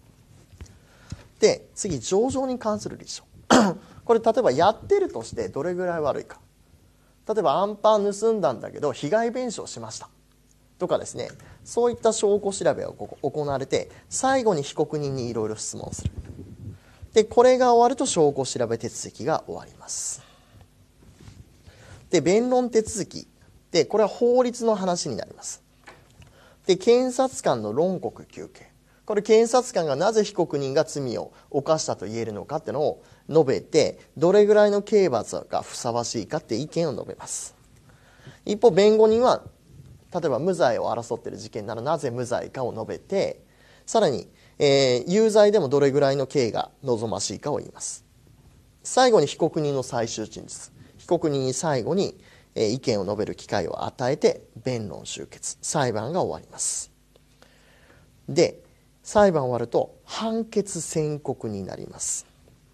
で次、情状に関する立証これ例えばやってるとしてどれぐらい悪いか。例えばアンパン盗んだんだけど被害弁償しましたとかですね、そういった証拠調べが行われて最後に被告人にいろいろ質問する。でこれが終わると証拠調べ手続きが終わります。 で弁論手続きで、これは法律の話になります。で検察官の論告求刑、これ検察官がなぜ被告人が罪を犯したと言えるのかっていうのを述べて、どれぐらいの刑罰がふさわしいかって意見を述べます。一方弁護人は例えば無罪を争っている事件ならなぜ無罪かを述べて、さらに、えー、有罪でもどれぐらいの刑が望ましいかを言います。最後に被告人の最終陳述、被告人に最後に、えー、意見を述べる機会を与えて弁論終結、裁判が終わります。で裁判終わると判決宣告になります。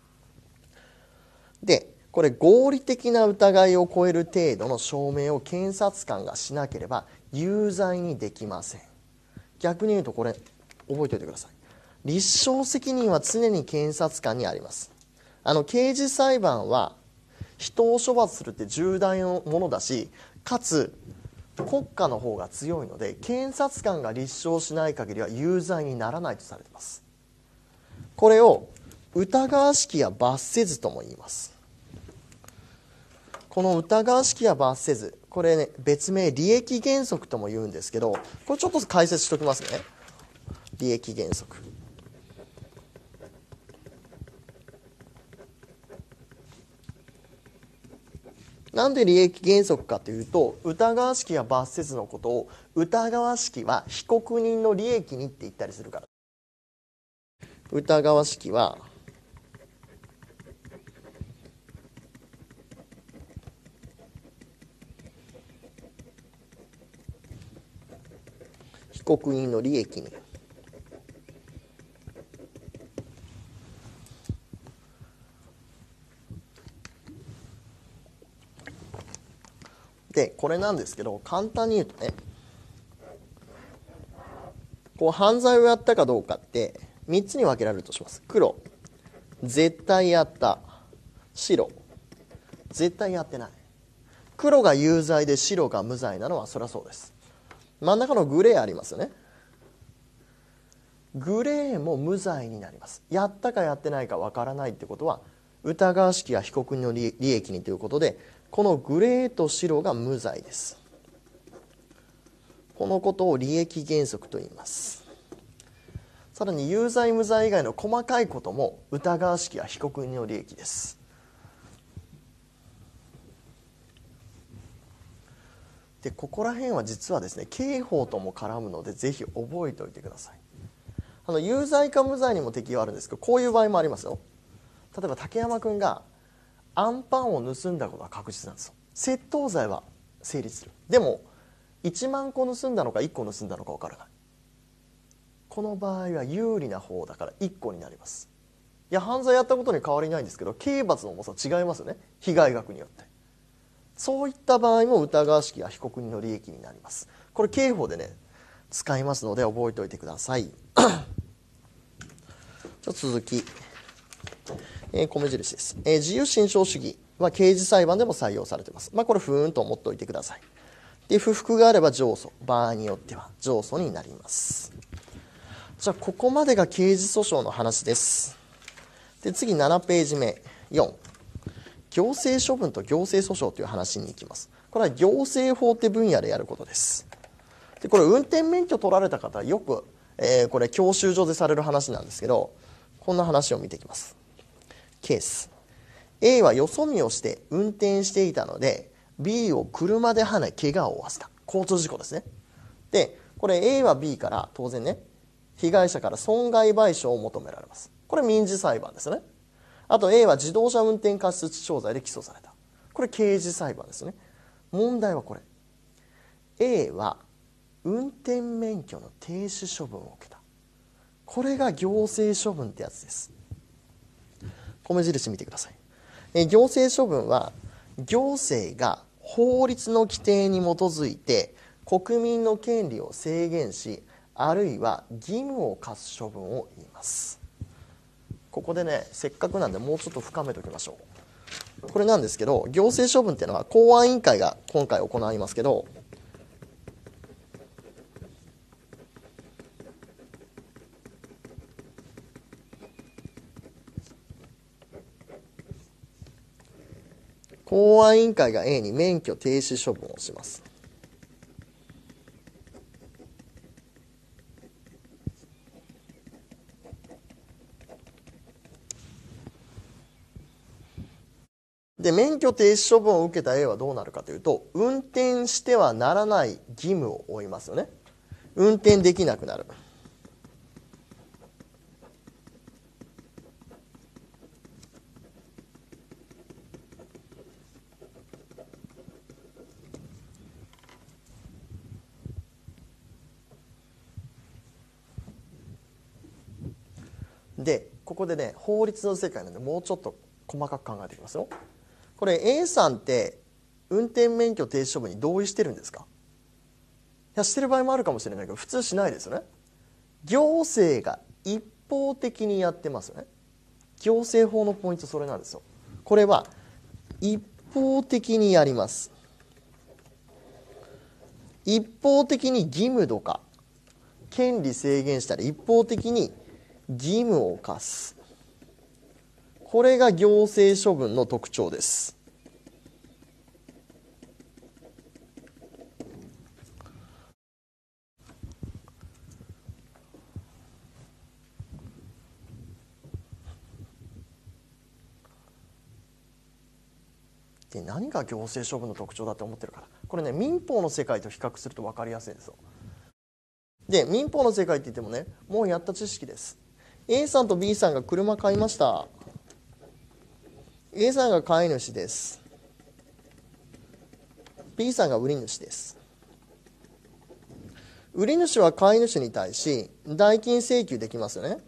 でこれ合理的な疑いを超える程度の証明を検察官がしなければ有罪にできません。逆に言うとこれ覚えておいてください。立証責任は常に検察官にあります。あの刑事裁判は人を処罰するって重大なものだし、かつ国家の方が強いので検察官が立証しない限りは有罪にならないとされています。これを疑わしきや罰せずとも言います。この疑わしきや罰せず、これね別名利益原則とも言うんですけど、これちょっと解説しておきますね。利益原則、なんで利益原則かというと、疑わしきや罰せずのことを疑わしきは被告人の利益にって言ったりするから。疑わしきは被告人の利益に。でこれなんですけど、簡単に言うとね、こう犯罪をやったかどうかってみっつに分けられるとします。黒、絶対やった。白、絶対やってない。黒が有罪で白が無罪なのはそりゃそうです。真ん中のグレーありますよね。グレーも無罪になります。やったかやってないかわからないってことは疑わしきや被告人の利益にということで、このグレーと白が無罪です。このことを利益原則と言います。さらに有罪無罪以外の細かいことも疑わしきや被告人の利益です。でここら辺は実はですね、刑法とも絡むのでぜひ覚えておいてください。あの有罪か無罪にも適用あるんですけど、こういう場合もありますよ。例えば竹山君がアンパンを盗んだことは確実なんですよ。窃盗罪は成立する。でもいちまんこ盗んだのかいっこ盗んだのか分からない。この場合は有利な方だからいっこになります。いや犯罪やったことに変わりないんですけど、刑罰の重さ違いますよね、被害額によって。そういった場合も疑わしきや被告人の利益になります。これ刑法でね使いますので覚えておいてください。じゃあ続き、えー、米印です、えー、自由心証主義は刑事裁判でも採用されています。まあこれふーんと思っておいてください。で不服があれば上訴、場合によっては上訴になります。じゃあここまでが刑事訴訟の話です。で次ななページ目よん、行政処分と行政訴訟という話に行きます。これは行政法って分野でやることです。でこれ運転免許取られた方はよく、えー、これ教習所でされる話なんですけど、こんな話を見ていきます。ケース A はよそ見をして運転していたので B を車で跳ね怪我を負わせた。交通事故ですね。でこれ A は B から当然ね被害者から損害賠償を求められます。これ民事裁判ですね。あと A は自動車運転過失致傷罪で起訴された。これ刑事裁判ですね。問題はこれ A は運転免許の停止処分を受けた。これが行政処分ってやつです。米印見てください。え行政処分は行政が法律の規定に基づいて国民の権利を制限し、あるいは義務を課す処分を言います。ここでねせっかくなんでもうちょっと深めておきましょう。これなんですけど、行政処分っていうのは公安委員会が今回行いますけど、 公安委員会が A に免許停止処分をします。で、免許停止処分を受けた A はどうなるかというと、運転してはならない義務を負いますよね。運転できなくなる。で、ここでね、法律の世界なのでもうちょっと細かく考えていきますよ。これ A さんって運転免許停止処分に同意してるんですか？いや、してる場合もあるかもしれないけど、普通しないですよね。行政が一方的にやってますよね。行政法のポイントそれなんですよ。これは一方的にやります。一方的に義務とか権利制限したり一方的に義務を課す。これが行政処分の特徴です。で、何が行政処分の特徴だって思ってるから、これね、民法の世界と比較すると分かりやすいですよ。で、民法の世界って言ってもね、もうやった知識です。 A さんと B さんが車買いました。 A さんが買い主です。 B さんが売り主です。売り主は買い主に対し代金請求できますよね。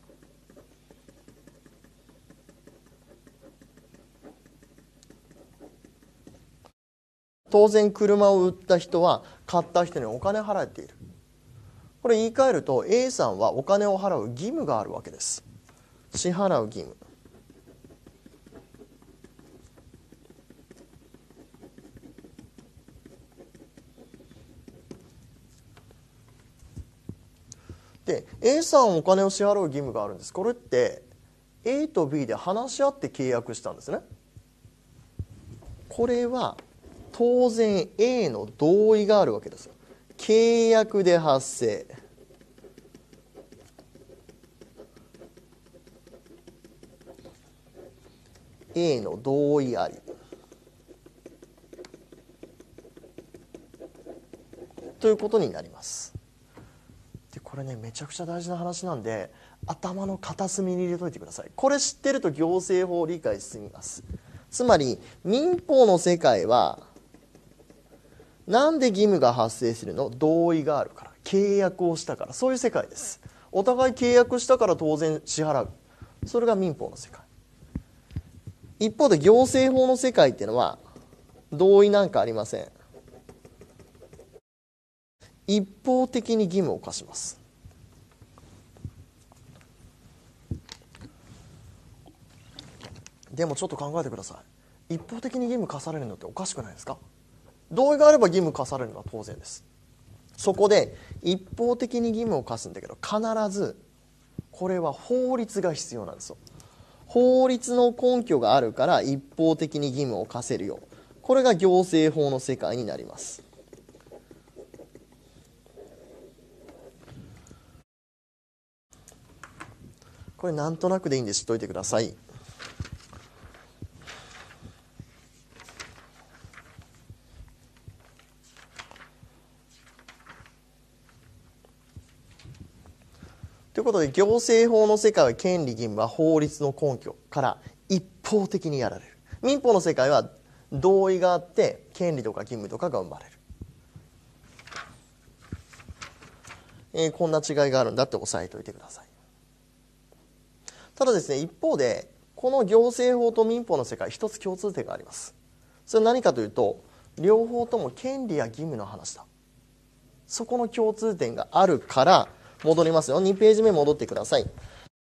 当然車を売った人は買った人にお金を払っている。これ言い換えると A さんはお金を払う義務があるわけです。支払う義務。で A さんお金を支払う義務があるんです。これって A と B で話し合って契約したんですね。これは当然 A の同意があるわけですよ。契約で発生。A の同意ありということになります。でこれね、めちゃくちゃ大事な話なんで頭の片隅に入れといてください。これ知ってると行政法を理解進みます。つまり民法の世界はなんで義務が発生するの？同意があるから、契約をしたから、そういう世界です。お互い契約したから当然支払う。それが民法の世界。一方で行政法の世界っていうのは同意なんかありません。一方的に義務を課します。でもちょっと考えてください。一方的に義務課されるのっておかしくないですか？同意があれば義務課されるのは当然です。そこで一方的に義務を課すんだけど、必ずこれは法律が必要なんですよ。法律の根拠があるから一方的に義務を課せるよ。これが行政法の世界になります。これなんとなくでいいんで知っておいてください。ということで行政法の世界は権利義務は法律の根拠から一方的にやられる。民法の世界は同意があって権利とか義務とかが生まれる。えー、こんな違いがあるんだって押さえておいてください。ただですね、一方でこの行政法と民法の世界一つ共通点があります。それは何かというと、両方とも権利や義務の話だ。そこの共通点があるから戻りますよ。にページ目戻ってください。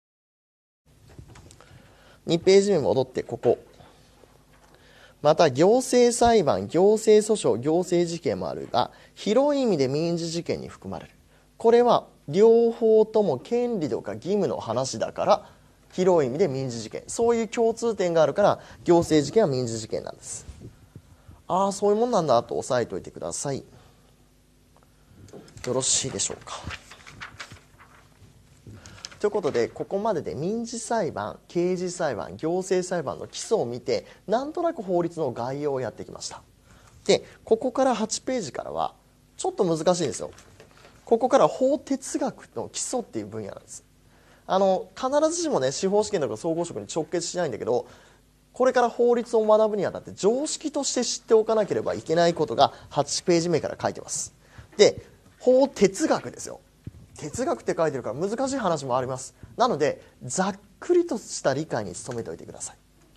にページ目戻ってここ。また行政裁判、行政訴訟、行政事件もあるが、広い意味で民事事件に含まれる。これは両方とも権利とか義務の話だから広い意味で民事事件、そういう共通点があるから行政事件は民事事件なんです。ああ、そういうもんなんだと押さえておいてください。よろしいでしょうか。ということで、ここまでで民事裁判、刑事裁判、行政裁判の基礎を見て、なんとなく法律の概要をやってきました。で、ここからはちページからはちょっと難しいんですよ。ここから法哲学の基礎っていう分野なんです。あの必ずしもね、司法試験とか総合職に直結しないんだけど、これから法律を学ぶにあたって常識として知っておかなければいけないことがはちページ目から書いてます。で、法哲学ですよ。哲学って書いてるから難しい話もあります。なのでざっくりとした理解に努めておいてください。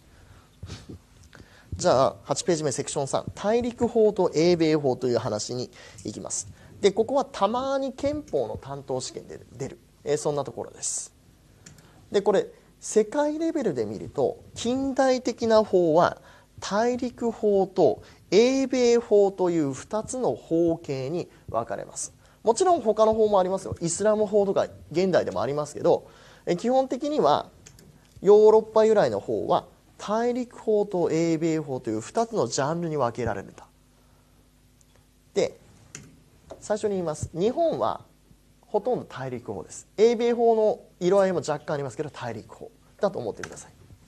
じゃあはちページ目セクションさん、大陸法と英米法という話に行きます。で、ここはたまに憲法の担当試験で出る、えー、そんなところです。で、これ世界レベルで見ると近代的な法は大陸法と英米法というふたつの法系に分かれます。もちろん他の法もありますよ。イスラム法とか現代でもありますけど、え基本的にはヨーロッパ由来の法は大陸法と英米法というふたつのジャンルに分けられるんだ。で、最初に言います。日本はほとんど大陸法です。英米法の色合いも若干ありますけど大陸法だと思ってください。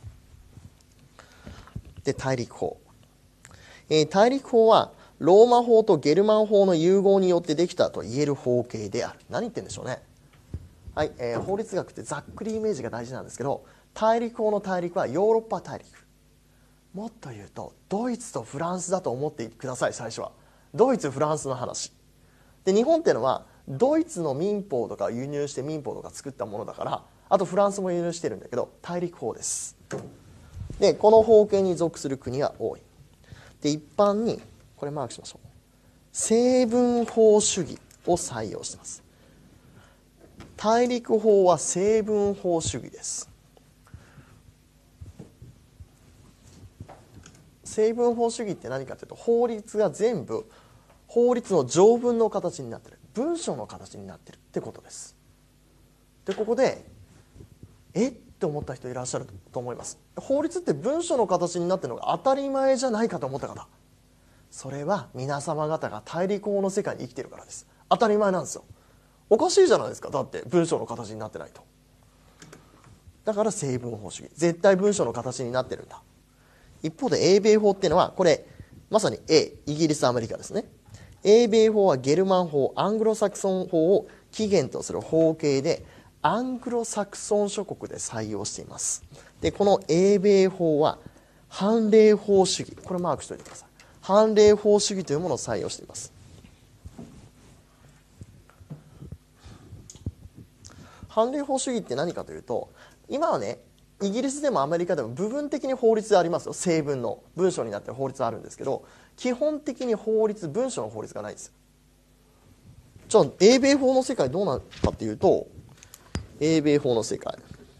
で、大陸法、えー、大陸法はローマ法とゲルマン法の融合によってできたと言える法系である。何言ってんでしょうね。はい、えー、法律学ってざっくりイメージが大事なんですけど、大陸法の大陸はヨーロッパ大陸、もっと言うとドイツとフランスだと思ってください。最初はドイツフランスの話で、日本っていうのはドイツの民法とか輸入して民法とか作ったものだから、あとフランスも輸入してるんだけど大陸法です。で、この法系に属する国が多い。で、一般にこれマークしましょう。成文法主義を採用しています。大陸法は成文法主義です。成文法主義って何かというと、法律が全部法律の条文の形になっている、文書の形になっているってことです。で、ここでえって思った人いらっしゃると思います。法律って文書の形になっているのが当たり前じゃないかと思った方、それは皆様方が大陸法の世界に生きているからです。当たり前なんですよ。おかしいじゃないですか。だって文章の形になってないと。だから成文法主義、絶対文章の形になってるんだ。一方で英米法っていうのは、これまさに A、イギリス、アメリカですね。英米法はゲルマン法、アングロサクソン法を起源とする法系で、アングロサクソン諸国で採用しています。で、この英米法は判例法主義、これマークしておいてください。判例法主義というものを採用しています。判例法主義って何かというと、今はね、イギリスでもアメリカでも部分的に法律ありますよ。成文の文章になっている法律あるんですけど、基本的に法律、文章の法律がないんですよ。じゃあ英米法の世界どうなるかっていうと、英米法の世界、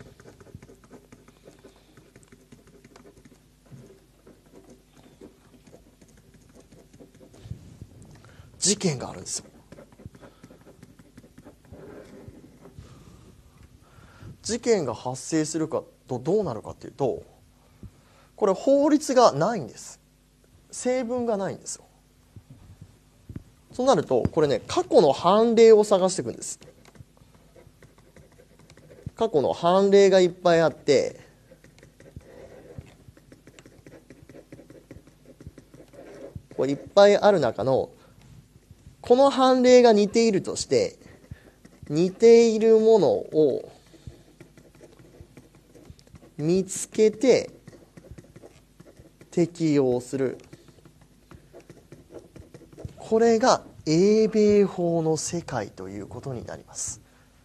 事件があるんですよ。事件が発生するかとどうなるかっていうと、これ法律がないんです。成文がないんですよ。そうなるとこれね、過去の判例を探していくんです。過去の判例がいっぱいあって、これいっぱいある中のこの判例が似ているとして、似ているものを見つけて適用する、これが英米法の世界ということになります。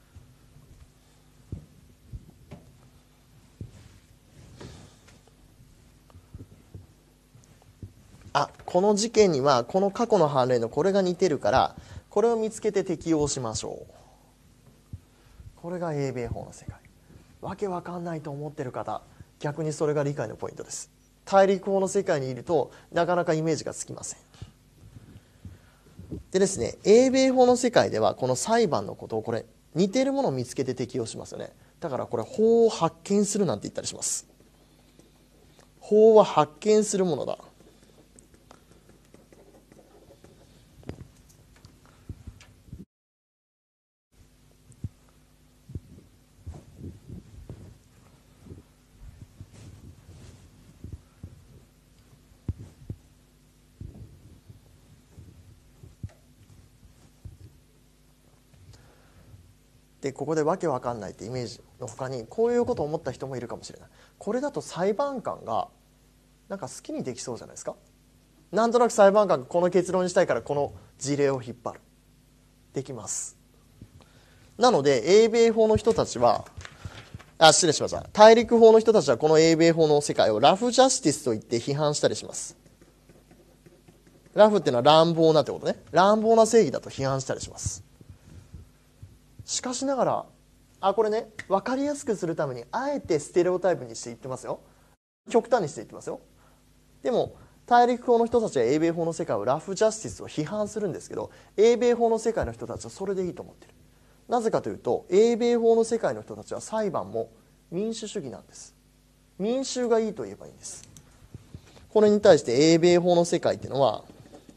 あ、この事件にはこの過去の判例のこれが似てるから、これを見つけて適用しましょう。これが英米法の世界。わけわかんないと思ってる方、逆にそれが理解のポイントです。大陸法の世界にいるとなかなかイメージがつきません。でですね、英米法の世界ではこの裁判のことを、これ似てるものを見つけて適用しますよね。 だからこれ法を発見するなんて言ったりします。法は発見するものだ。でここでわけわかんないってイメージの他にこういうことを思った人もいるかもしれない。これだと裁判官がなんか好きにできそうじゃないですか。なんとなく裁判官がこの結論にしたいからこの事例を引っ張る。できます。なので英米法の人たちはあ失礼しました大陸法の人たちはこの英米法の世界をラフジャスティスと言って批判したりします。ラフっていうのは乱暴なってことね。乱暴な正義だと批判したりします。しかしながらあこれね分かりやすくするためにあえてステレオタイプにして言ってますよ。極端にして言ってますよ。でも大陸法の人たちは英米法の世界をラフジャスティスを批判するんですけど、英米法の世界の人たちはそれでいいと思ってる。なぜかというと英米法の世界の人たちは裁判も民主主義なんです。民衆がいいと言えばいいんです。これに対して英米法の世界っていうのは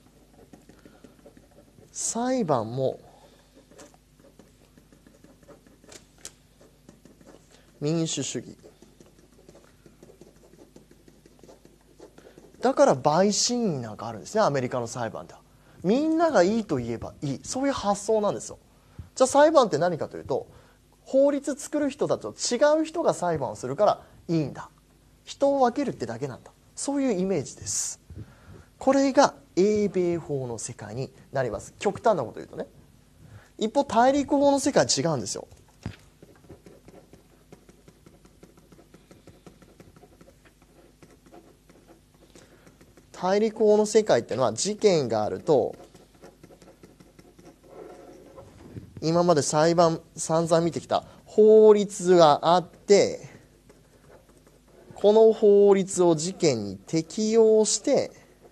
裁判も民主主義だから陪審員なんかあるんですね。アメリカの裁判ではみんながいいと言えばいい、そういう発想なんですよ。じゃあ裁判って何かというと法律作る人たちと違う人が裁判をするからいいんだ、人を分けるってだけなんだ、そういうイメージです。これが英米法の世界になります。極端なこと言うとね。一方大陸法の世界は違うんですよ。大陸法の世界っていうのは事件があると今まで裁判散々見てきた法律があってこの法律を事件に適用して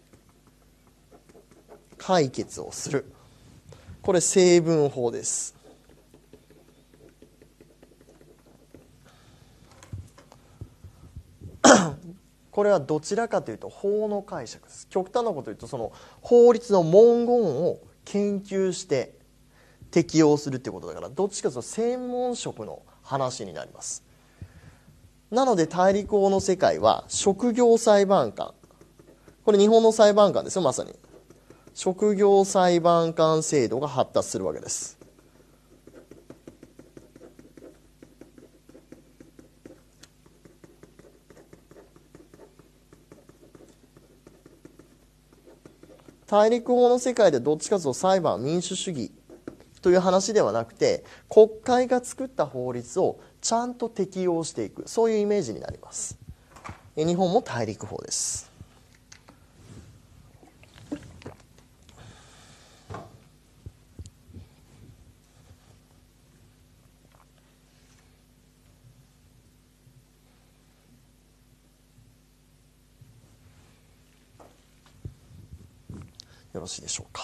解決をする、これ成文法です。これはどちらかというと法の解釈です。極端なこと言うとその法律の文言を研究して適用するってことだからどっちかというと専門職の話になります。なので大陸法の世界は職業裁判官、これ日本の裁判官ですよ。まさに職業裁判官制度が発達するわけです。大陸法の世界でどっちかというと裁判は民主主義という話ではなくて国会が作った法律をちゃんと適用していく、そういうイメージになります。日本も大陸法です。よろしいでしょうか。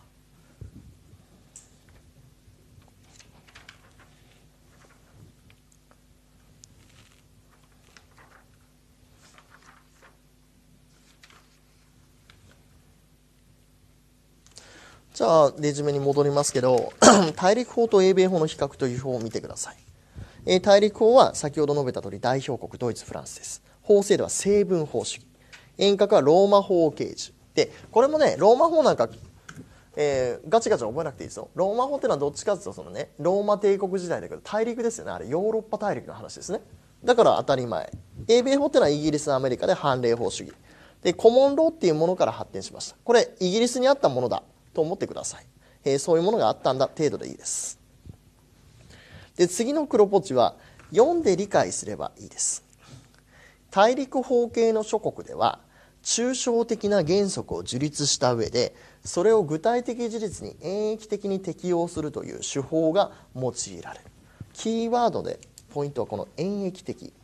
じゃあレジュメに戻りますけど大陸法と英米法の比較という表を見てください。えー、大陸法は先ほど述べた通り代表国ドイツフランスです。法制度は成文法主義、遠隔はローマ法系図で、これもねローマ法なんか、えー、ガチガチ覚えなくていいですよ。ローマ法っていうのはどっちかというとそのねローマ帝国時代だけど大陸ですよね。あれヨーロッパ大陸の話ですね。だから当たり前。英米法っていうのはイギリスアメリカで判例法主義でコモンローっていうものから発展しました。これイギリスにあったものだと思ってください。えー、そういうものがあったんだ程度でいいです。で次の黒ポチは読んで理解すればいいです。大陸法系の諸国では抽象的な原則を樹立した上でそれを具体的事実に演繹的に適用するという手法が用いられる。キーワードでポイントはこの演繹的。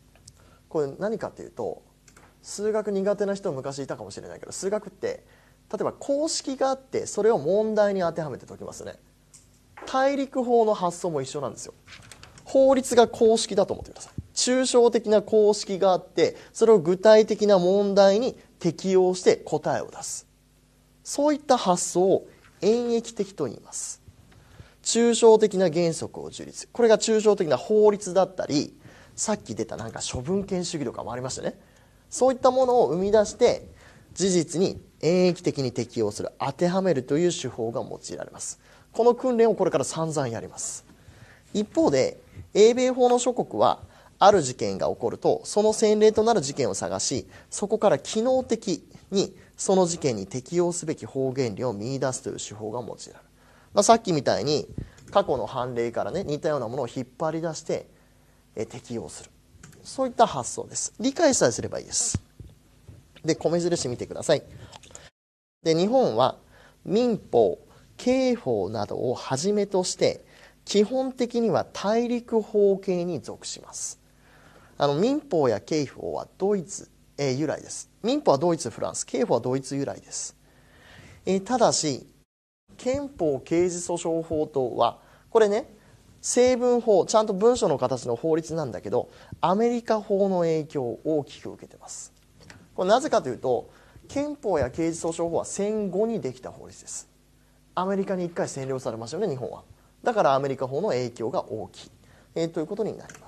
これ何かっていうと数学苦手な人昔いたかもしれないけど数学って例えば公式があってそれを問題に当てはめて解きますね。大陸法の発想も一緒なんですよ。法律が公式だと思ってください。抽象的な公式があってそれを具体的な問題に適用して答えを出す、そういった発想を演繹的と言います。抽象的な原則を樹立、これが抽象的な法律だったり、さっき出たなんか処分権主義とかもありましたね。そういったものを生み出して事実に演繹的に適用する、当てはめるという手法が用いられます。この訓練をこれから散々やります。一方で英米法の諸国はある事件が起こるとその先例となる事件を探し、そこから機能的にその事件に適用すべき法原理を見出すという手法が用いられる。まあ、さっきみたいに過去の判例からね似たようなものを引っ張り出してえ適用する、そういった発想です。理解さえすればいいです。で、米印見てください。で、日本は民法、刑法などをはじめとして基本的には大陸法系に属します。あの民法や刑法はドイツ、えー、由来です。民法はドイツ、フランス、刑法はドイツ由来です。えー、ただし憲法刑事訴訟法等はこれね、成文法、ちゃんと文書の形の法律なんだけどアメリカ法の影響を大きく受けてます。これなぜかというと憲法や刑事訴訟法は戦後にできた法律です。アメリカにいっかい占領されましたよね、日本は。だからアメリカ法の影響が大きい、えー、ということになります。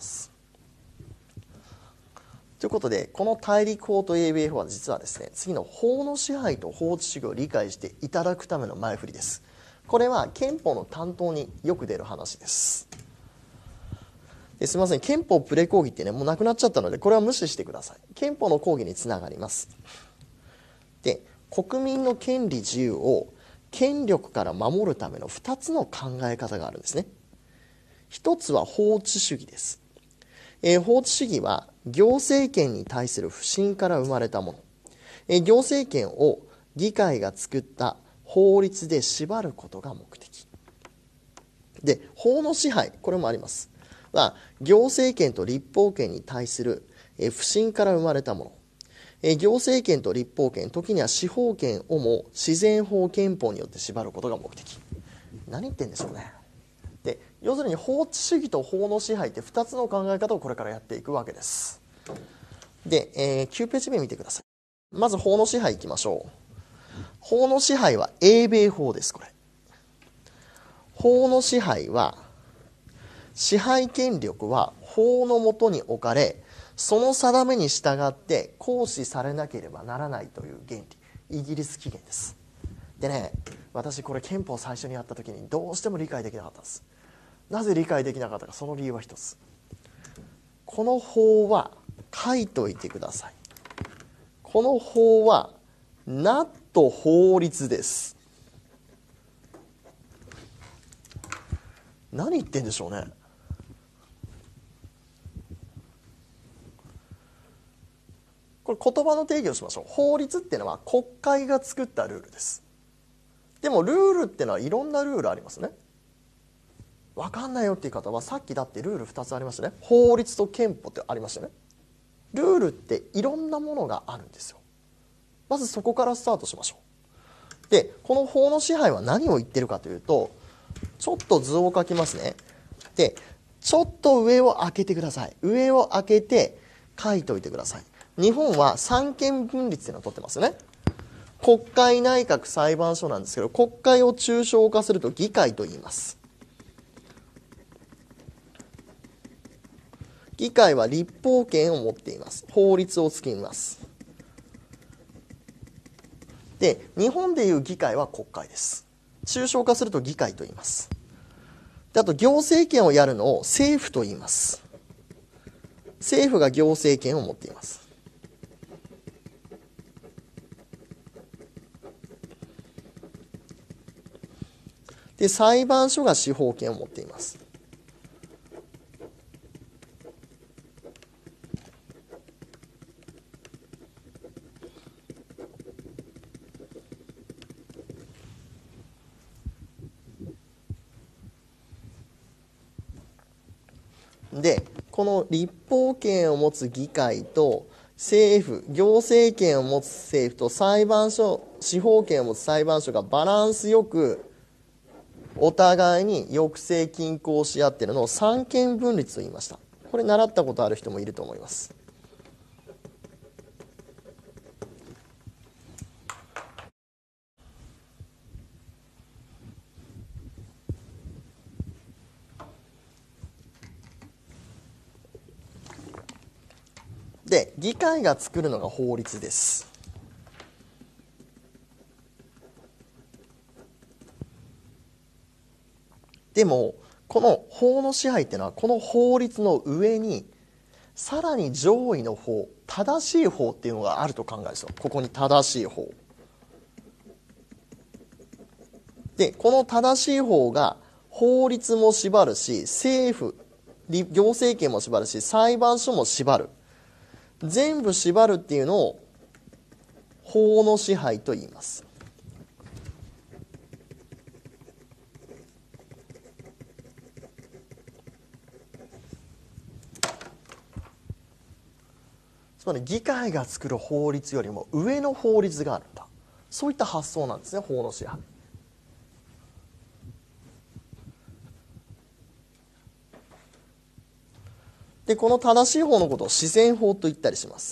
ということでこの大陸法と英米法は実はですね、次の法の支配と法治主義を理解していただくための前振りです。これは憲法の担当によく出る話です。ですみません、憲法プレ講義ってねもうなくなっちゃったのでこれは無視してください。憲法の講義につながります。で、国民の権利自由を権力から守るためのふたつの考え方があるんですね。ひとつは法治主義です。えー、法治主義は行政権に対する不信から生まれたもの、えー、行政権を議会が作った法律で縛ることが目的で、法の支配、これもありますは行政権と立法権に対するえー不信から生まれたもの、えー、行政権と立法権、時には司法権をも自然法憲法によって縛ることが目的。何言ってんでしょうね。で、要するに法治主義と法の支配ってふたつの考え方をこれからやっていくわけです。で、えー、きゅうページ目見てください。まず法の支配いきましょう。法の支配は英米法です。これ法の支配は支配権力は法の下に置かれその定めに従って行使されなければならないという原理、イギリス起源です。でね、私これ憲法最初にやった時にどうしても理解できなかったんです。なぜ理解できなかったか、その理由は一つ。この法は書いといてください。この法はnot法律です。何言ってんでしょうね。これ言葉の定義をしましょう。法律っていうのは国会が作ったルールです。でもルールっていうのはいろんなルールありますね。分かんないよっていう方はさっきだってルールふたつありましたね。法律と憲法ってありましたね。ルールっていろんなものがあるんですよ。まずそこからスタートしましょう。で、この法の支配は何を言ってるかというと、ちょっと図を書きますね。で、ちょっと上を開けてください。上を開けて書いておいてください。日本は三権分立っていうのを取ってますよね。国会、内閣、裁判所なんですけど、国会を抽象化すると議会と言います。議会は立法権を持っています。法律を作ります。で、日本でいう議会は国会です。抽象化すると議会と言います。で、あと行政権をやるのを政府と言います。政府が行政権を持っています。で、裁判所が司法権を持っています。で、この立法権を持つ議会と政府、行政権を持つ政府と裁判所、 司法権を持つ裁判所がバランスよくお互いに抑制均衡し合っているのを三権分立と言いました。これ習ったことある人もいると思います。で、議会が作るのが法律です。でもこの法の支配っていうのはこの法律の上にさらに上位の法、正しい法っていうのがあると考えるんですよ。ここに正しい法で、この正しい法が法律も縛るし、政府行政権も縛るし、裁判所も縛る、全部縛るっていうのを法の支配と言います。つまり議会が作る法律よりも上の法律があるんだ、そういった発想なんですね、法の支配。で、この正しい法のことを自然法と言ったりします。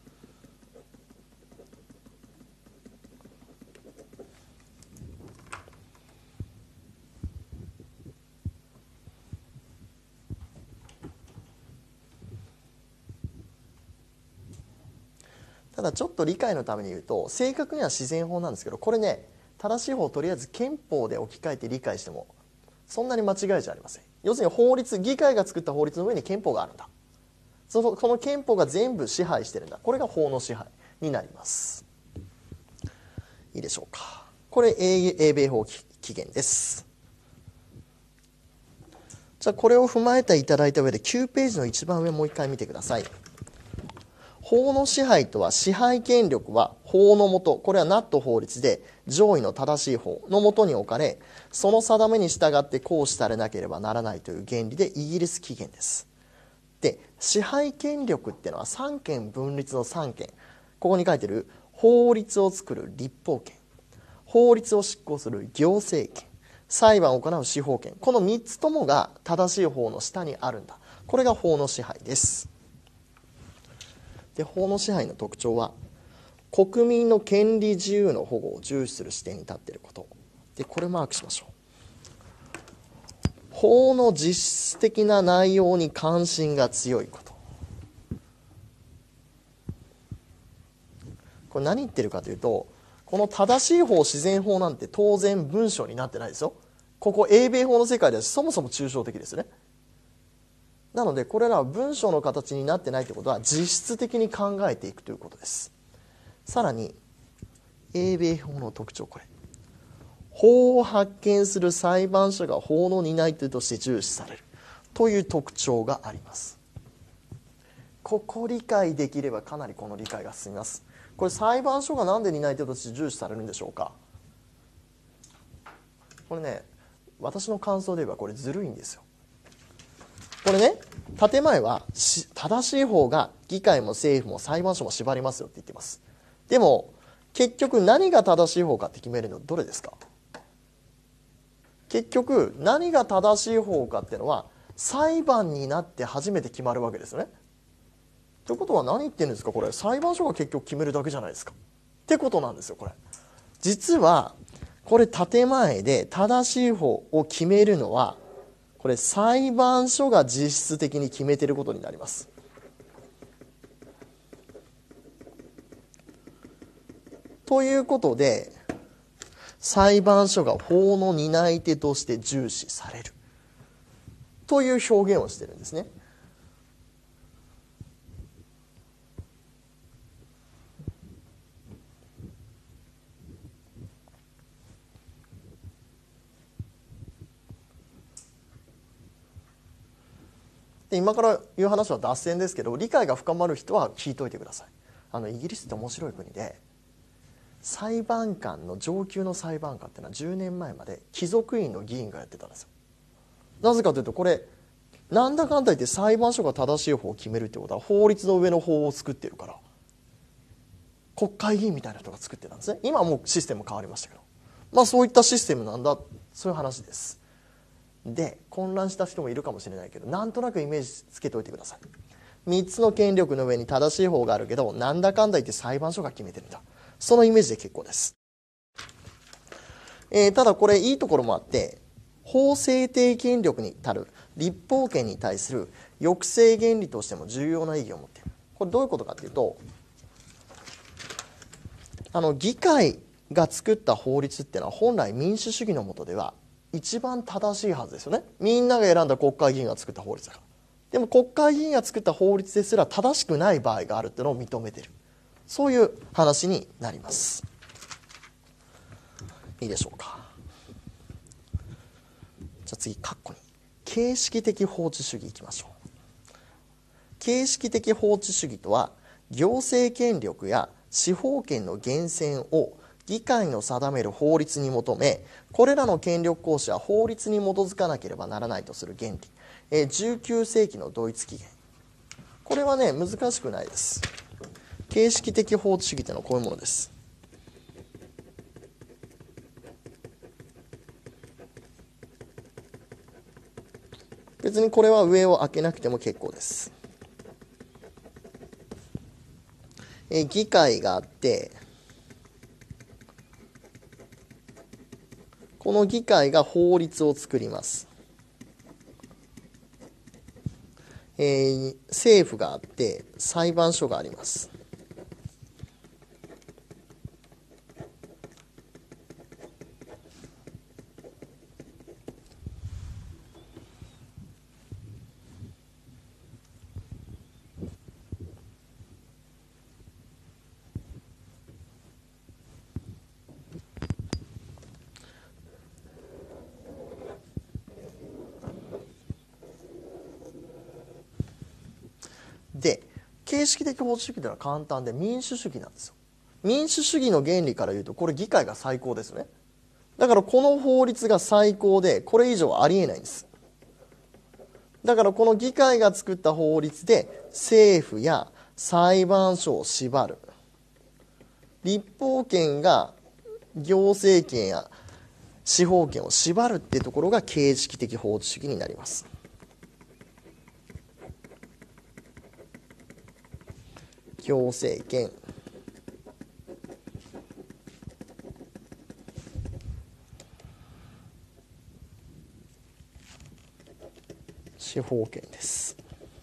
ただちょっと理解のために言うと、正確には自然法なんですけど、これね、正しい法をとりあえず憲法で置き換えて理解してもそんなに間違いじゃありません。要するに法律、議会が作った法律の上に憲法があるんだ、そのこの憲法が全部支配してるんだ、これが法の支配になります。いいでしょうか。これ英米法起源です。じゃあこれを踏まえていただいた上できゅうページの一番上もう一回見てください。法の支配とは、支配権力は法の下、これはナット法律で上位の正しい法の下に置かれ、その定めに従って行使されなければならないという原理でイギリス起源です。で、支配権力っていうのは三権分立の三権、ここに書いてる法律を作る立法権、法律を執行する行政権、裁判を行う司法権、このみっつともが正しい法の下にあるんだ、これが法の支配です。で、法の支配の特徴は国民の権利自由の保護を重視する視点に立っていることで、これマークしましょう。法の実質的な内容に関心が強いこと、これ何言ってるかというと、この正しい法、自然法なんて当然文章になってないですよ。ここ英米法の世界ではそもそも抽象的ですね。なのでこれらは文章の形になってないということは実質的に考えていくということです。さらに英米法の特徴、これ法を発見する裁判所が法の担い手として重視されるという特徴があります。ここ理解できればかなりこの理解が進みます。これ裁判所がなんで担い手として重視されるんでしょうか。これね、私の感想で言えばこれずるいんですよ。これね、建前は正しい方が議会も政府も裁判所も縛りますよって言ってます。でも結局何が正しい方かって決めるのどれですか。結局何が正しい方かっていうのは裁判になって初めて決まるわけですね。ということは何言ってるんですか、これ裁判所が結局決めるだけじゃないですかってことなんですよ。これ実はこれ建前で正しい方を決めるのはこれ裁判所が実質的に決めていることになります。ということで裁判所が法の担い手として重視されるという表現をしているんですね。で今から言う話は脱線ですけど、理解が深まる人は聞いといてください。あのイギリスって面白い国で、裁判官の上級の裁判官っていうのはじゅうねんまえまで貴族院の議員がやってたんですよ。なぜかというと、これなんだかんだ言って裁判所が正しい法を決めるってことは法律の上の法を作ってるから国会議員みたいな人が作ってたんですね。今はもうシステム変わりましたけど、まあそういったシステムなんだ、そういう話です。で混乱した人もいるかもしれないけど、なんとなくイメージつけておいてください。みっつの権力の上に正しい方があるけど、なんだかんだ言って裁判所が決めてるんだ、そのイメージで結構です。えー、ただこれいいところもあって、法制定権力に足る立法権に対する抑制原理としても重要な意義を持っている。これどういうことかというと、あの議会が作った法律っていうのは本来民主主義の下では一番正しいはずですよね。みんなが選んだ国会議員が作った法律だから。でも国会議員が作った法律ですら正しくない場合があるっていうのを認めている、そういう話になります。いいでしょうか。じゃあ次、括弧に形式的法治主義いきましょう。形式的法治主義とは、行政権力や司法権の源泉を議会の定める法律に求め、これらの権力行使は法律に基づかなければならないとする原理。えー、じゅうきゅう世紀のドイツ起源。これはね難しくないです。形式的法治主義というのはこういうものです。別にこれは上を開けなくても結構です。え議会があって、この議会が法律を作ります。えー、政府があって裁判所があります。で形式的法治主義というのは簡単で民主主義なんですよ。民主主義の原理から言うとこれ議会が最高ですね。だからこの法律が最高でこれ以上ありえないんです。だからこの議会が作った法律で政府や裁判所を縛る、立法権が行政権や司法権を縛るっていうところが形式的法治主義になります。行政権、司法権です。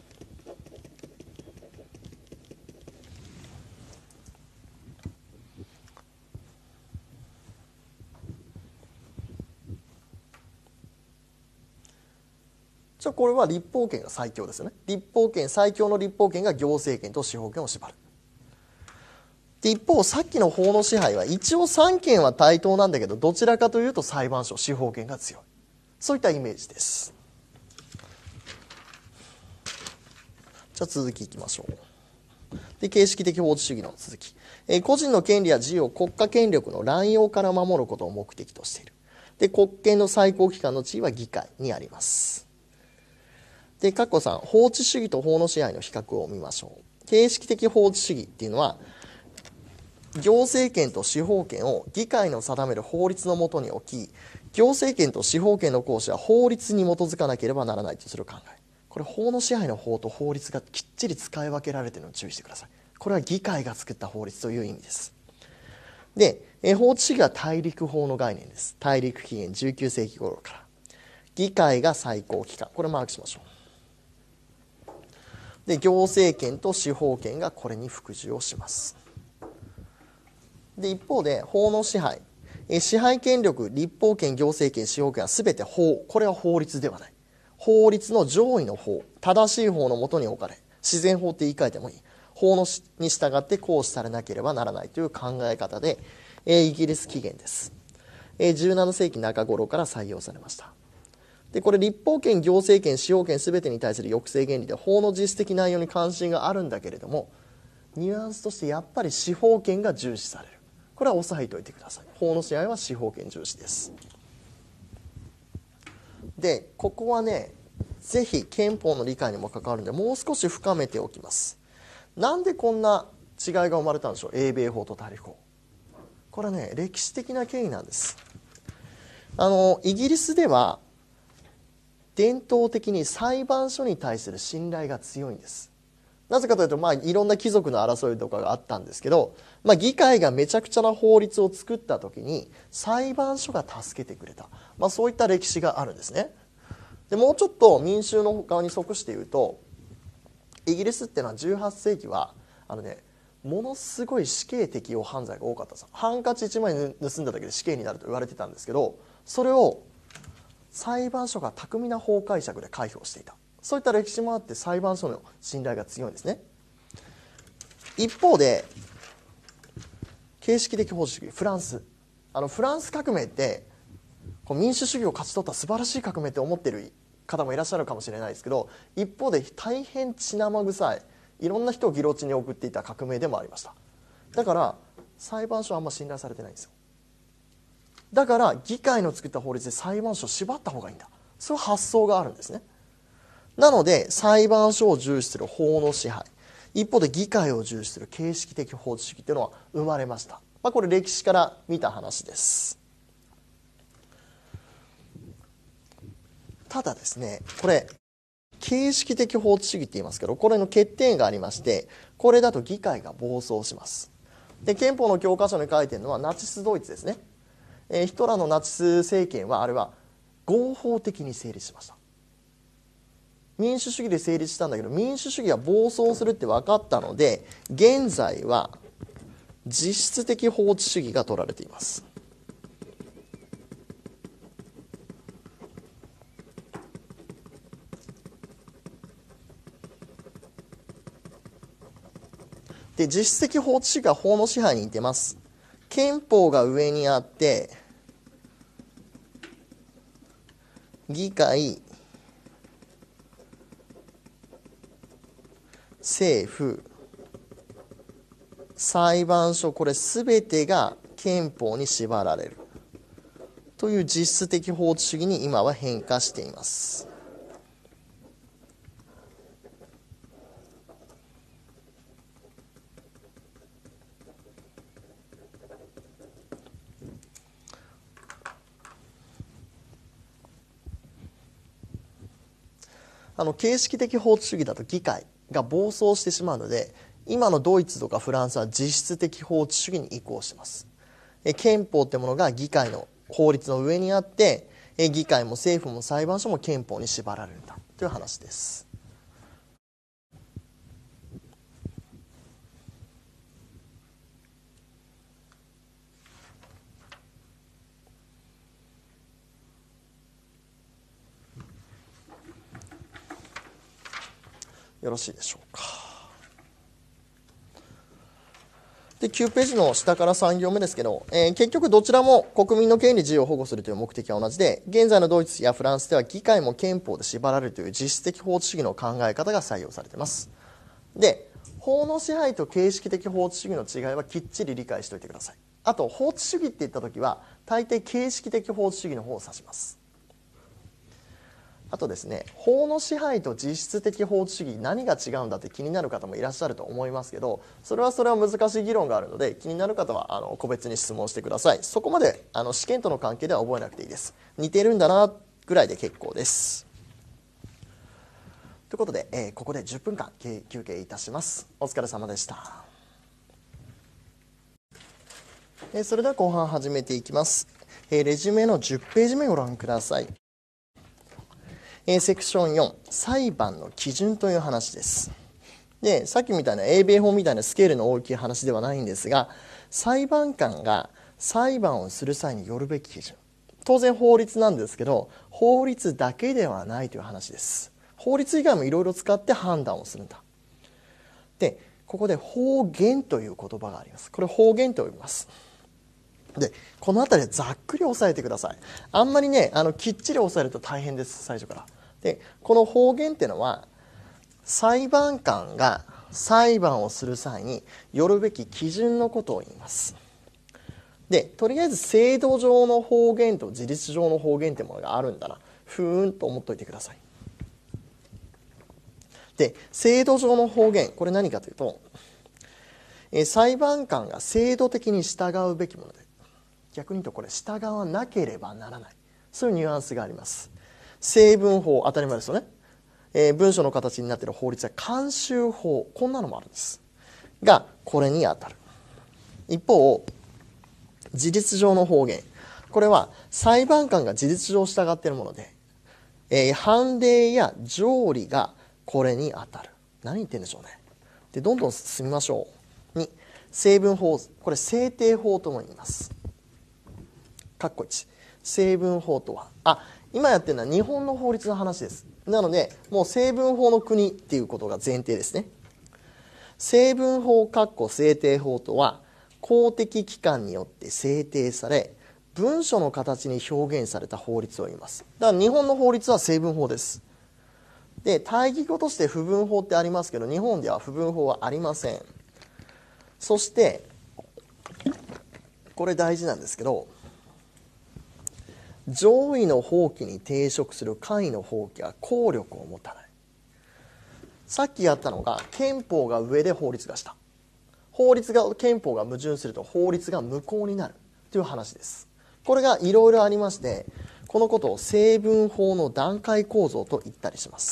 じゃあこれは立法権が最強ですよね。立法権、最強の立法権が行政権と司法権を縛る。で一方さっきの法の支配は一応三権は対等なんだけど、どちらかというと裁判所、司法権が強い、そういったイメージです。じゃあ続きいきましょう。で形式的法治主義の続き、えー、個人の権利や自由を国家権力の乱用から守ることを目的としている。で国権の最高機関の地位は議会にあります。で括弧さん、法治主義と法の支配の比較を見ましょう。形式的法治主義っていうのは行政権と司法権を議会の定める法律の下に置き、行政権と司法権の行使は法律に基づかなければならないとする考え。これ法の支配の法と法律がきっちり使い分けられているのを注意してください。これは議会が作った法律という意味です。でえ法治主義は大陸法の概念です。大陸起源じゅうきゅう世紀頃から議会が最高機関、これマークしましょう。で行政権と司法権がこれに服従をします。で一方で法の支配、え支配権力、立法権、行政権、司法権は全て法、これは法律ではない。法律の上位の法、正しい法のもとに置かれ、自然法って言い換えてもいい、法のに従って行使されなければならないという考え方で、えイギリス起源です。えじゅうなな世紀中頃から採用されました。でこれ立法権、行政権、司法権全てに対する抑制原理で法の実質的内容に関心があるんだけれども、ニュアンスとしてやっぱり司法権が重視される。これは押さえておいてください。法の支配は司法権重視です。でここはねぜひ憲法の理解にも関わるのでもう少し深めておきます。なんでこんな違いが生まれたんでしょう。英米法と大陸法。これはね、歴史的な経緯なんです。あのイギリスでは伝統的に裁判所に対する信頼が強いんです。なぜかというと、まあ、いろんな貴族の争いとかがあったんですけど、まあ、議会がめちゃくちゃな法律を作った時に裁判所が助けてくれた、まあ、そういった歴史があるんですね。でもうちょっと民衆の側に即して言うと、イギリスっていうのはじゅうはっせいきはあのね、ものすごい死刑適用犯罪が多かったんです。ハンカチいちまい盗んだだけで死刑になると言われてたんですけど、それを裁判所が巧みな法解釈で回避をしていた、そういった歴史もあって裁判所の信頼が強いんですね。一方で形式的法治主義、フランスあのフランス革命ってこう民主主義を勝ち取った素晴らしい革命って思っている方もいらっしゃるかもしれないですけど、一方で大変血生臭い、いろんな人をギロチンに送っていた革命でもありました。だから裁判所はあんま信頼されてないんですよ。だから議会の作った法律で裁判所を縛った方がいいんだ、そういう発想があるんですね。なので裁判所を重視する法の支配、一方で議会を重視する形式的法治主義というのは生まれました。まあ、これ歴史から見た話です。ただですね、これ形式的法治主義って言いますけど、これの欠点がありまして、これだと議会が暴走します。で、憲法の教科書に書いてるのはナチスドイツですね。えー、ヒトラーのナチス政権はあれは合法的に成立しました。民主主義で成立したんだけど、民主主義は暴走するって分かったので、現在は実質的法治主義が取られています。で、実質的法治主義は法の支配に似てます。憲法が上にあって、議会、政府、裁判所、これすべてが憲法に縛られるという実質的法治主義に今は変化しています。あの形式的法治主義だと議会が暴走してしまうので、今のドイツとかフランスは実質的法治主義に移行しています。え憲法ってものが議会の法律の上にあって、え議会も政府も裁判所も憲法に縛られるんだという話です。よろしいでしょうか。できゅうページの下からさん行目ですけど、えー、結局どちらも国民の権利自由を保護するという目的は同じで、現在のドイツやフランスでは議会も憲法で縛られるという実質的法治主義の考え方が採用されています。で、法の支配と形式的法治主義の違いはきっちり理解しておいてください。あと法治主義って言った時は大抵形式的法治主義の方を指します。あとですね、法の支配と実質的法治主義何が違うんだって気になる方もいらっしゃると思いますけど、それはそれは難しい議論があるので、気になる方はあの個別に質問してください。そこまであの試験との関係では覚えなくていいです。似てるんだなぐらいで結構です。ということで、えー、ここでじゅっぷんかん休憩いたします。お疲れ様でした。えー、それでは後半始めていきます。えー、レジュメのじゅっページ目をご覧ください。えー、セクションよん、裁判の基準という話です。で、さっきみたいな英米法みたいなスケールの大きい話ではないんですが、裁判官が裁判をする際によるべき基準、当然法律なんですけど、法律だけではないという話です。法律以外もいろいろ使って判断をするんだ。で、ここで法源という言葉があります。これ法源と呼びます。で、この辺りはざっくり押さえてください。あんまりね、あのきっちり押さえると大変です、最初から。で、この法源っていうのは、裁判官が裁判をする際によるべき基準のことを言います。で、とりあえず制度上の法源と事実上の法源ってものがあるんだな、ふーんと思っておいてください。で、制度上の法源、これ何かというと、 えー、裁判官が制度的に従うべきもので、逆に言うとこれ従わなければならない、そういうニュアンスがあります。成文法、当たり前ですよね、えー、文書の形になっている法律や慣習法、こんなのもあるんですが、これに当たる。一方、事実上の法言、これは裁判官が事実上従っているもので、えー、判例や条理がこれに当たる。何言ってるんでしょうね。でどんどん進みましょう。に、成文法、これ制定法とも言います。括弧いち、成文法とは、あ、今やってるのは日本の法律の話です。なのでもう成文法の国っていうことが前提ですね。成文法括弧制定法とは、公的機関によって制定され文書の形に表現された法律を言います。だから日本の法律は成文法です。で、対義語として不文法ってありますけど、日本では不文法はありません。そしてこれ大事なんですけど、上位の法規に抵触する下位の法規は効力を持たない。さっきやったのが憲法が上で法律が下、法律が憲法が矛盾すると法律が無効になるという話です。これがいろいろありまして、このことを成文法の段階構造と言ったりします。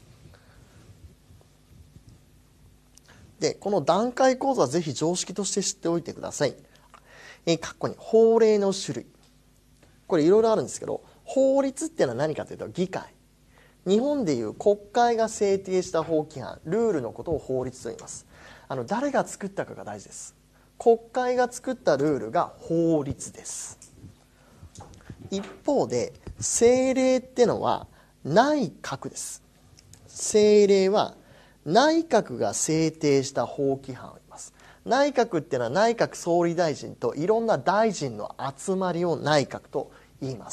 で、この段階構造はぜひ常識として知っておいてください。えー、括弧に法令の種類、これいろいろあるんですけど、法律っていうのは何かというと議会、日本でいう国会が制定した法規範、ルールのことを法律と言います。あの誰が作ったかが大事です。国会が作ったルールが法律です。一方で政令ってのは内閣です。政令は内閣が制定した法規範を言います。内閣っていうのは内閣総理大臣といろんな大臣の集まりを内閣と言います。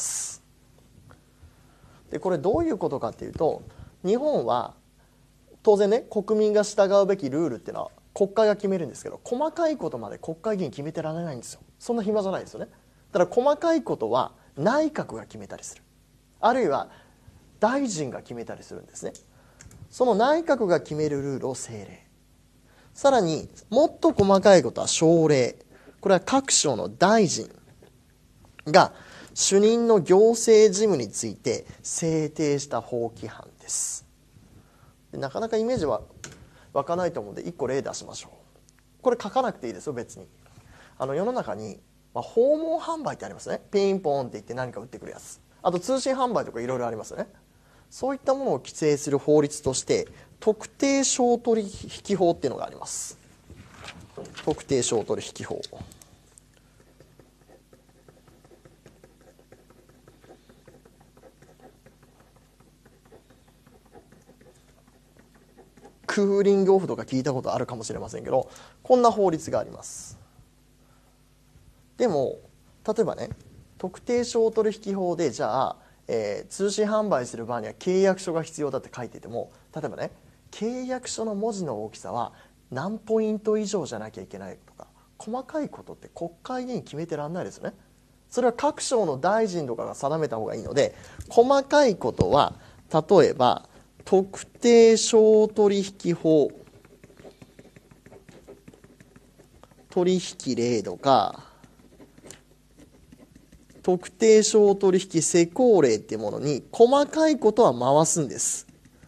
でこれどういうことかっていうと、日本は当然ね、国民が従うべきルールっていうのは国会が決めるんですけど、細かいことまで国会議員決めてられないんですよ。そんな暇じゃないですよね。だから細かいことは内閣が決めたりする、あるいは大臣が決めたりするんですね。その内閣が決めるルールを政令、さらにもっと細かいことは省令、これは各省の大臣が主任の行政事務について制定した法規範です。でなかなかイメージは湧かないと思うのでいっこ例出しましょう。これ書かなくていいですよ、別に。あの世の中に、まあ、訪問販売ってありますね。ピンポンって言って何か売ってくるやつ、あと通信販売とかいろいろありますよね。そういったものを規制する法律として特定商取引法っていうのがあります。特定商取引法、クーリングオフとか聞いたことあるかもしれませんけど、こんな法律があります。でも例えばね、特定商取引法でじゃあ、えー、通信販売する場合には契約書が必要だって書いていても、例えばね、契約書の文字の大きさは何ポイント以上じゃなきゃいけないとか、細かいことって国会議員決めてらんないですよね。それは各省の大臣とかが定めた方がいいので、細かいことは例えば特定商取引法取引令とか特定商取引施行令っていうものに細かいことは回すんです。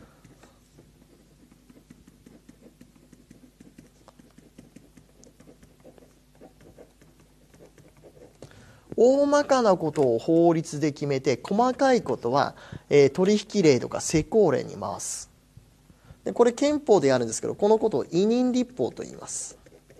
大まかなことを法律で決めて、細かいことは、えー、取引令とか施行令に回す。でこれ憲法でやるんですけど、このことを委任立法と言います。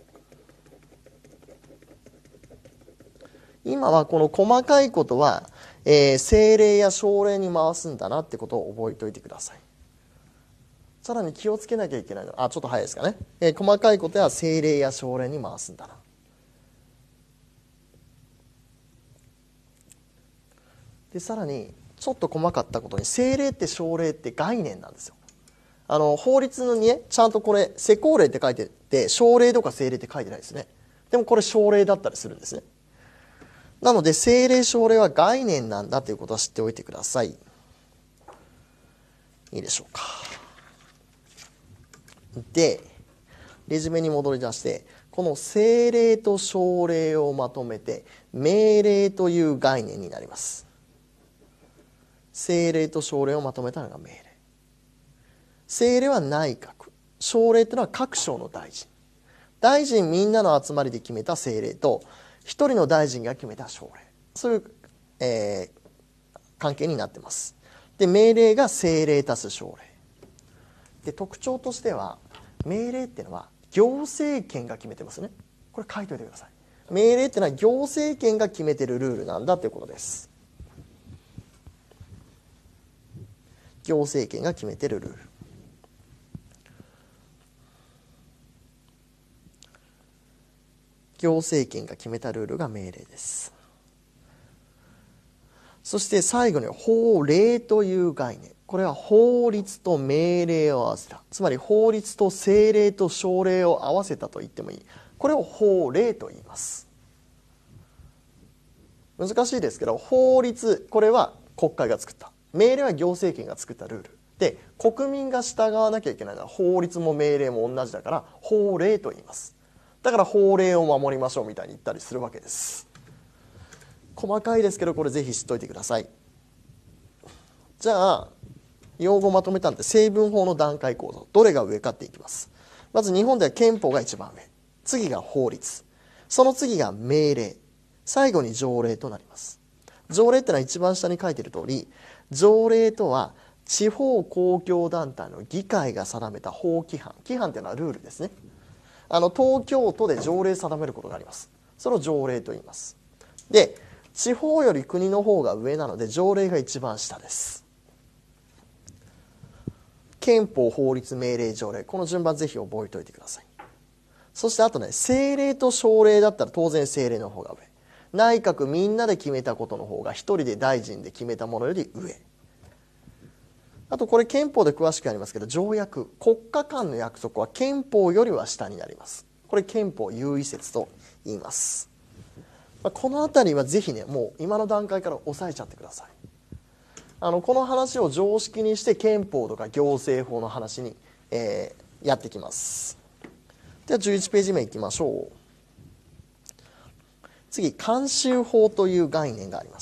今はこの細かいことは、えー、政令や省令に回すんだなってことを覚えておいてください。さらに気をつけなきゃいけないのは、あちょっと早いですかね、えー、細かいことは政令や省令に回すんだな。でさらにちょっと細かったことに、政令って省令って概念なんですよ。あの法律にね、ちゃんとこれ施行令って書いてて、省令とか政令って書いてないですね。でもこれ省令だったりするんですね。なので政令省令は概念なんだということは知っておいてください。いいでしょうか。でレジュメに戻り出して、 この政令と省令をまとめて命令という概念になります。政令と省令をまとめたのが命令。政令は内閣、省令というのは各省の大臣。大臣みんなの集まりで決めた政令と一人の大臣が決めた省令、そういう、えー、関係になっています。で、命令が政令足す省令で、特徴としては命令っていうのは行政権が決めてますね。これ書いておいてください。命令っていうのは行政権が決めてるルールなんだということです。行政権が決めてるルール。行政権が決めたルールが命令です。そして最後に法令という概念。これは法律と命令を合わせた。つまり法律と政令と省令を合わせたと言ってもいい。これを法令と言います。難しいですけど、法律、これは国会が作った。命令は行政権が作ったルール。で、国民が従わなきゃいけないのは法律も命令も同じだから法令と言います。だから法令を守りましょうみたいに言ったりするわけです。細かいですけど、これぜひ知っておいてください。じゃあ用語をまとめたんで、成文法の段階構造、どれが上かっていきます。まず日本では憲法が一番上、次が法律、その次が命令、最後に条例となります。条例ってのは一番下に書いている通り、条例とは地方公共団体の議会が定めた法規範、規範っていうのはルールですね。あの東京都で条例定めることがあります。それを条例と言います。で、地方より国の方が上なので条例が一番下です。憲法、法律、命令、条例、この順番ぜひ覚えておいてください。そしてあとね、政令と省令だったら当然政令の方が上、内閣みんなで決めたことの方が一人で大臣で決めたものより上。あとこれ憲法で詳しくありますけど、条約、国家間の約束は憲法よりは下になります。これ憲法優位説と言います。このあたりはぜひね、もう今の段階から押さえちゃってください。あのこの話を常識にして憲法とか行政法の話に、えー、やってきます。ではじゅういちページ目いきましょう。次、慣習法という概念があります。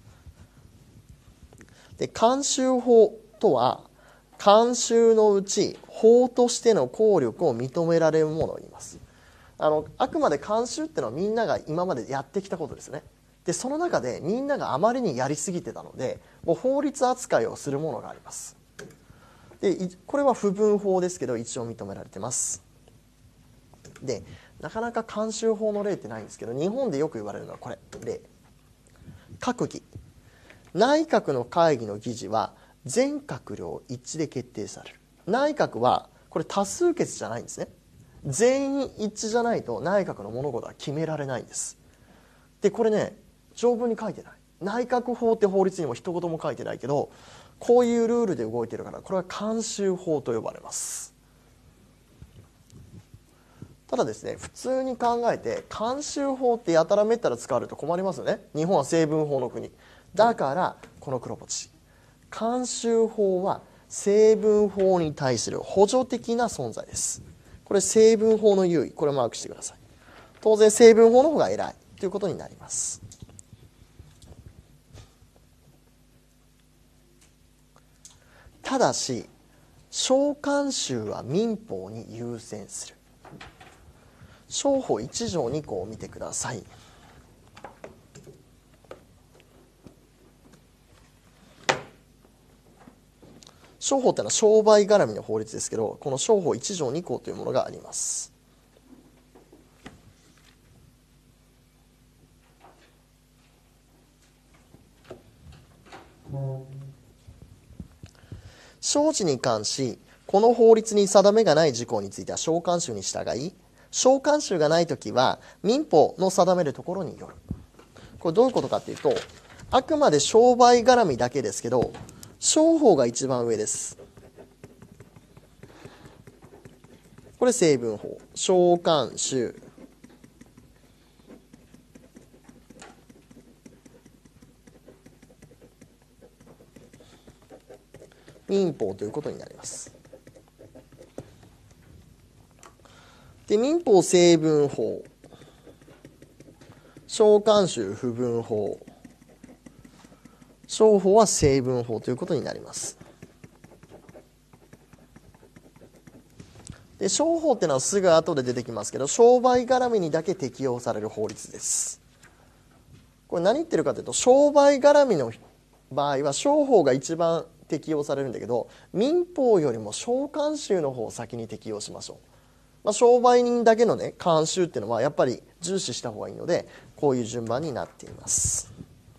で、慣習法とは慣習のうち法としての効力を認められるものを言います。あのあくまで慣習っていうのはみんなが今までやってきたことですね。でその中でみんながあまりにやりすぎてたので、もう法律扱いをするものがあります。でこれは不分法ですけど一応認められてます。でなかなか慣習法の例ってないんですけど、日本でよく言われるのはこれ、例、閣議。内閣の会議の議事は全閣僚一致で決定される。内閣はこれ多数決じゃないんですね。全員一致じゃないと内閣の物事は決められないんです。でこれね、条文に書いてない。内閣法って法律にも一言も書いてないけど、こういうルールで動いてるから、これは慣習法と呼ばれます。ただですね、普通に考えて慣習法ってやたらめったら使われると困りますよね。日本は成文法の国だから、この黒ポチ、慣習法は成文法に対する補助的な存在です。これ成文法の優位、これをマークしてください。当然成文法の方が偉いということになります。ただし小慣習は民法に優先する。商法いち条に項を見てください。商法というのは商売絡みの法律ですけど、この商法いち条に項というものがあります。商事に関しこの法律に定めがない事項については小慣習に従い、小慣習がないときは民法の定めるところによる。これどういうことかというと、あくまで商売絡みだけですけど、商法が一番上です。これ成文法、小慣習、民法ということになります。でで民法成文法、召喚囚不分法、商法は成文法ということになります。で商法っていうのはすぐ後で出てきますけど、商売絡みにだけ適用される法律です。これ何言ってるかというと、商売絡みの場合は商法が一番適用されるんだけど、民法よりも召喚囚の方を先に適用しましょう。まあ、商売人だけのね慣習っていうのはやっぱり重視した方がいいので、こういう順番になっています。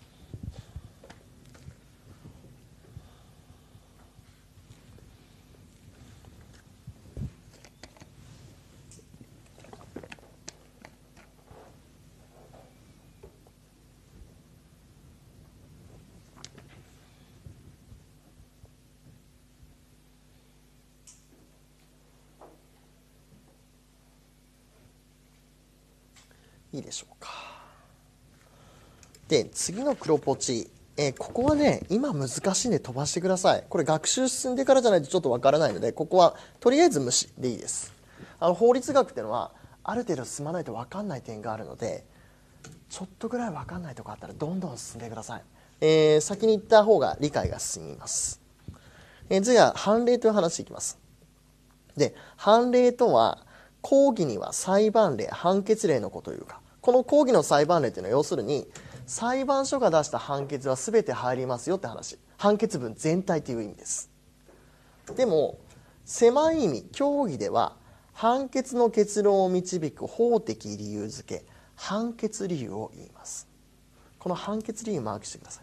いいでしょうか。で次の黒ポチ、えー、ここはね今難しいんで飛ばしてください。これ学習進んでからじゃないとちょっとわからないので、ここはとりあえず無視でいいです。あの法律学っていうのはある程度進まないと分かんない点があるので、ちょっとぐらい分かんないとこあったらどんどん進んでください。えー、先に行った方が理解が進みます。えー、次は判例という話いきます。で判例とは講義には裁判例判決例のことをいうか、この講義の裁判例というのは要するに裁判所が出した判決は全て入りますよって話、判決文全体という意味です。でも狭い意味教義では判決の結論を導く法的理由付け、判決理由を言います。この判決理由マークしてください。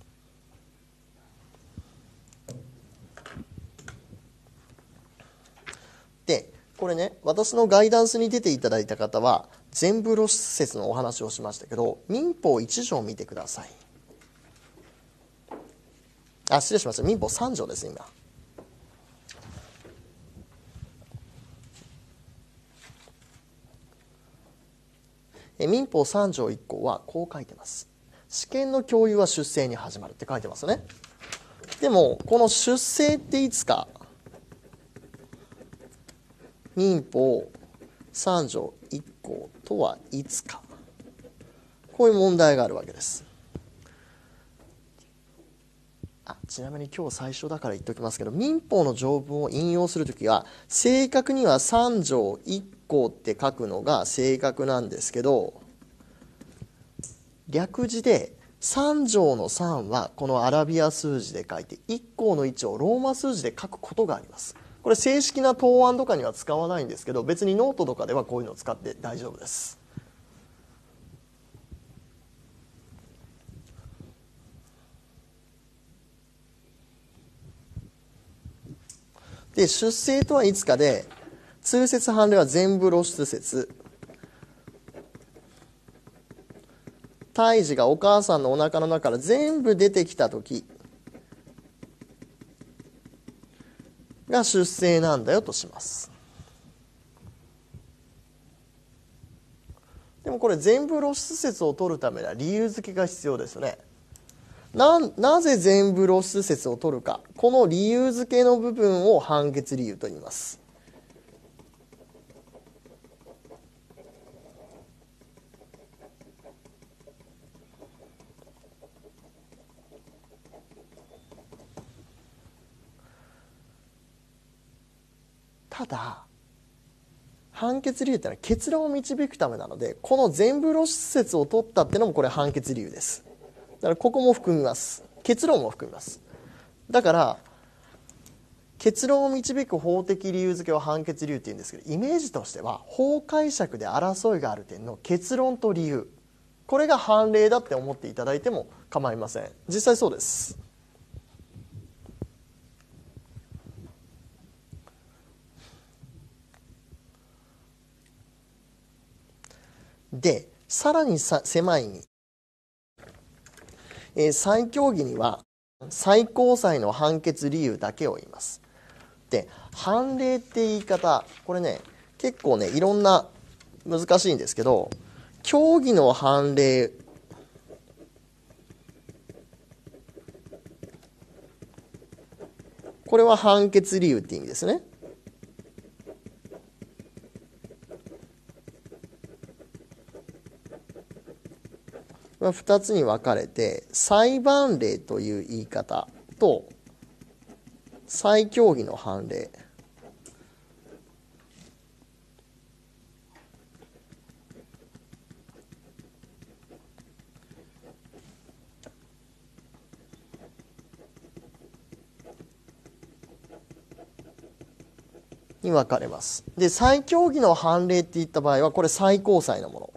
でこれね、私のガイダンスに出ていただいた方は全部露出説のお話をしましたけど、民法いち条を見てください。あ、失礼しました。民法さん条です今。え民法さん条いっ項はこう書いてます。試験の共有は出生に始まるって書いてますね。でもこの出生っていつか、民法さん条いっ項とはいつか、こういう問題があるわけです。あ、ちなみに今日最初だから言っておきますけど、民法の条文を引用するときは正確にはさん条いっ項って書くのが正確なんですけど、略字でさん条のさんはこのアラビア数字で書いて、いっ項のいちをローマ数字で書くことがあります。これ正式な答案とかには使わないんですけど、別にノートとかではこういうのを使って大丈夫です。で出生とはいつかで、通説判例は全部露出説、胎児がお母さんのお腹の中から全部出てきた時が出生なんだよとします。でもこれ全部露出説を取るためには理由付けが必要ですね。な, なぜ全部露出説を取るか、この理由付けの部分を判決理由と言います。ただ判決理由ってのは結論を導くためなので、この全部露出説を取ったっていうのもこれ判決理由です。だからここも含みます。結論も含みます。だから結論を導く法的理由付けを判決理由って言うんですけど、イメージとしては法解釈で争いがある点の結論と理由、これが判例だって思っていただいても構いません。実際そうです。でさらにさ狭い意味、えー、再協議には最高裁の判決理由だけを言います。で判例って言い方、これね結構ねいろんな難しいんですけど、協議の判例、これは判決理由って意味ですね。 ふたつに分かれて、裁判例という言い方と再協議の判例に分かれます。で、再協議の判例っていった場合は、これ最高裁のもの。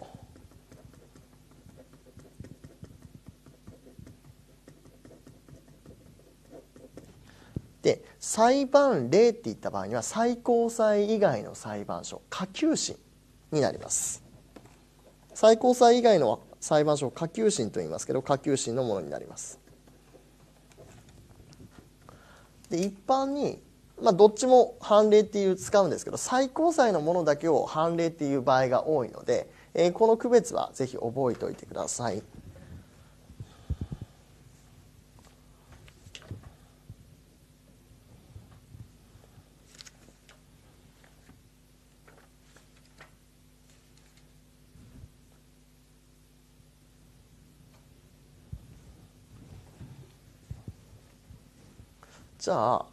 で、裁判例っていった場合には、最高裁以外の裁判所、下級審になります。最高裁以外の裁判所を下級審と言いますけど、下級審のものになります。で、一般にまあ、どっちも判例っていう使うんですけど、最高裁のものだけを判例っていう場合が多いので、えー、この区別はぜひ覚えておいてください。じゃあ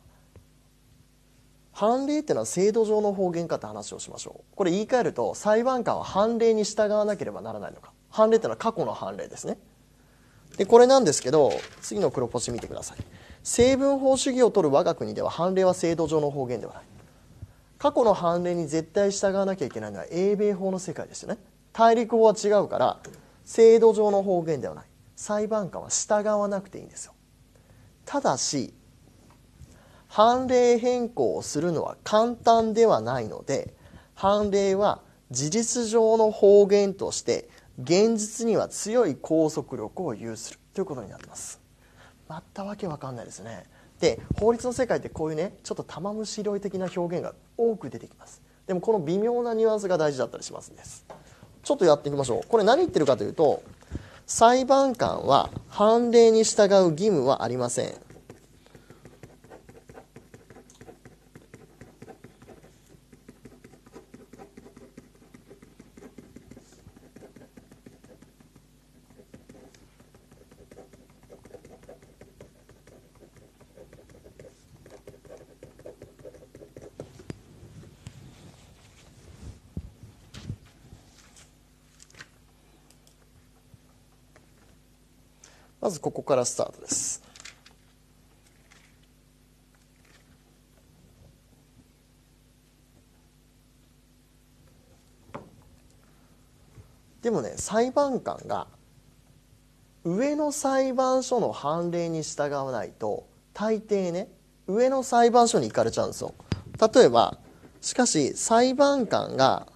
判例っていうのは制度上の法源かって話をしましょう。これ言い換えると、裁判官は判例に従わなければならないのか。判例っていうのは過去の判例ですね。でこれなんですけど、次の黒ポチ見てください。成文法主義を取る我が国では判例は制度上の法源ではない。過去の判例に絶対従わなきゃいけないのは英米法の世界ですよね。大陸法は違うから制度上の法源ではない。裁判官は従わなくていいんですよ。ただし判例変更をするのは簡単ではないので、判例は事実上の法源として現実には強い拘束力を有するということになっています。またわけわかんないですね。で法律の世界ってこういうね、ちょっと玉虫色的な表現が多く出てきます。でもこの微妙なニュアンスが大事だったりしますんです。ちょっとやっていきましょう。これ何言ってるかというと、裁判官は判例に従う義務はありません。まずここからスタートです。でもね、裁判官が上の裁判所の判例に従わないと大抵ね、上の裁判所に行かれちゃうんですよ。例えばしかし裁判官が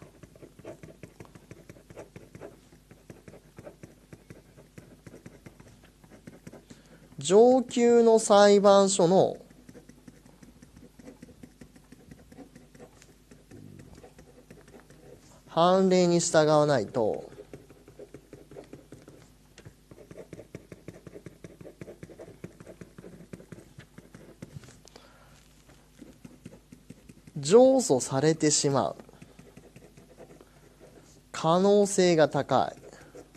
上級の裁判所の判例に従わないと上訴されてしまう可能性が高い。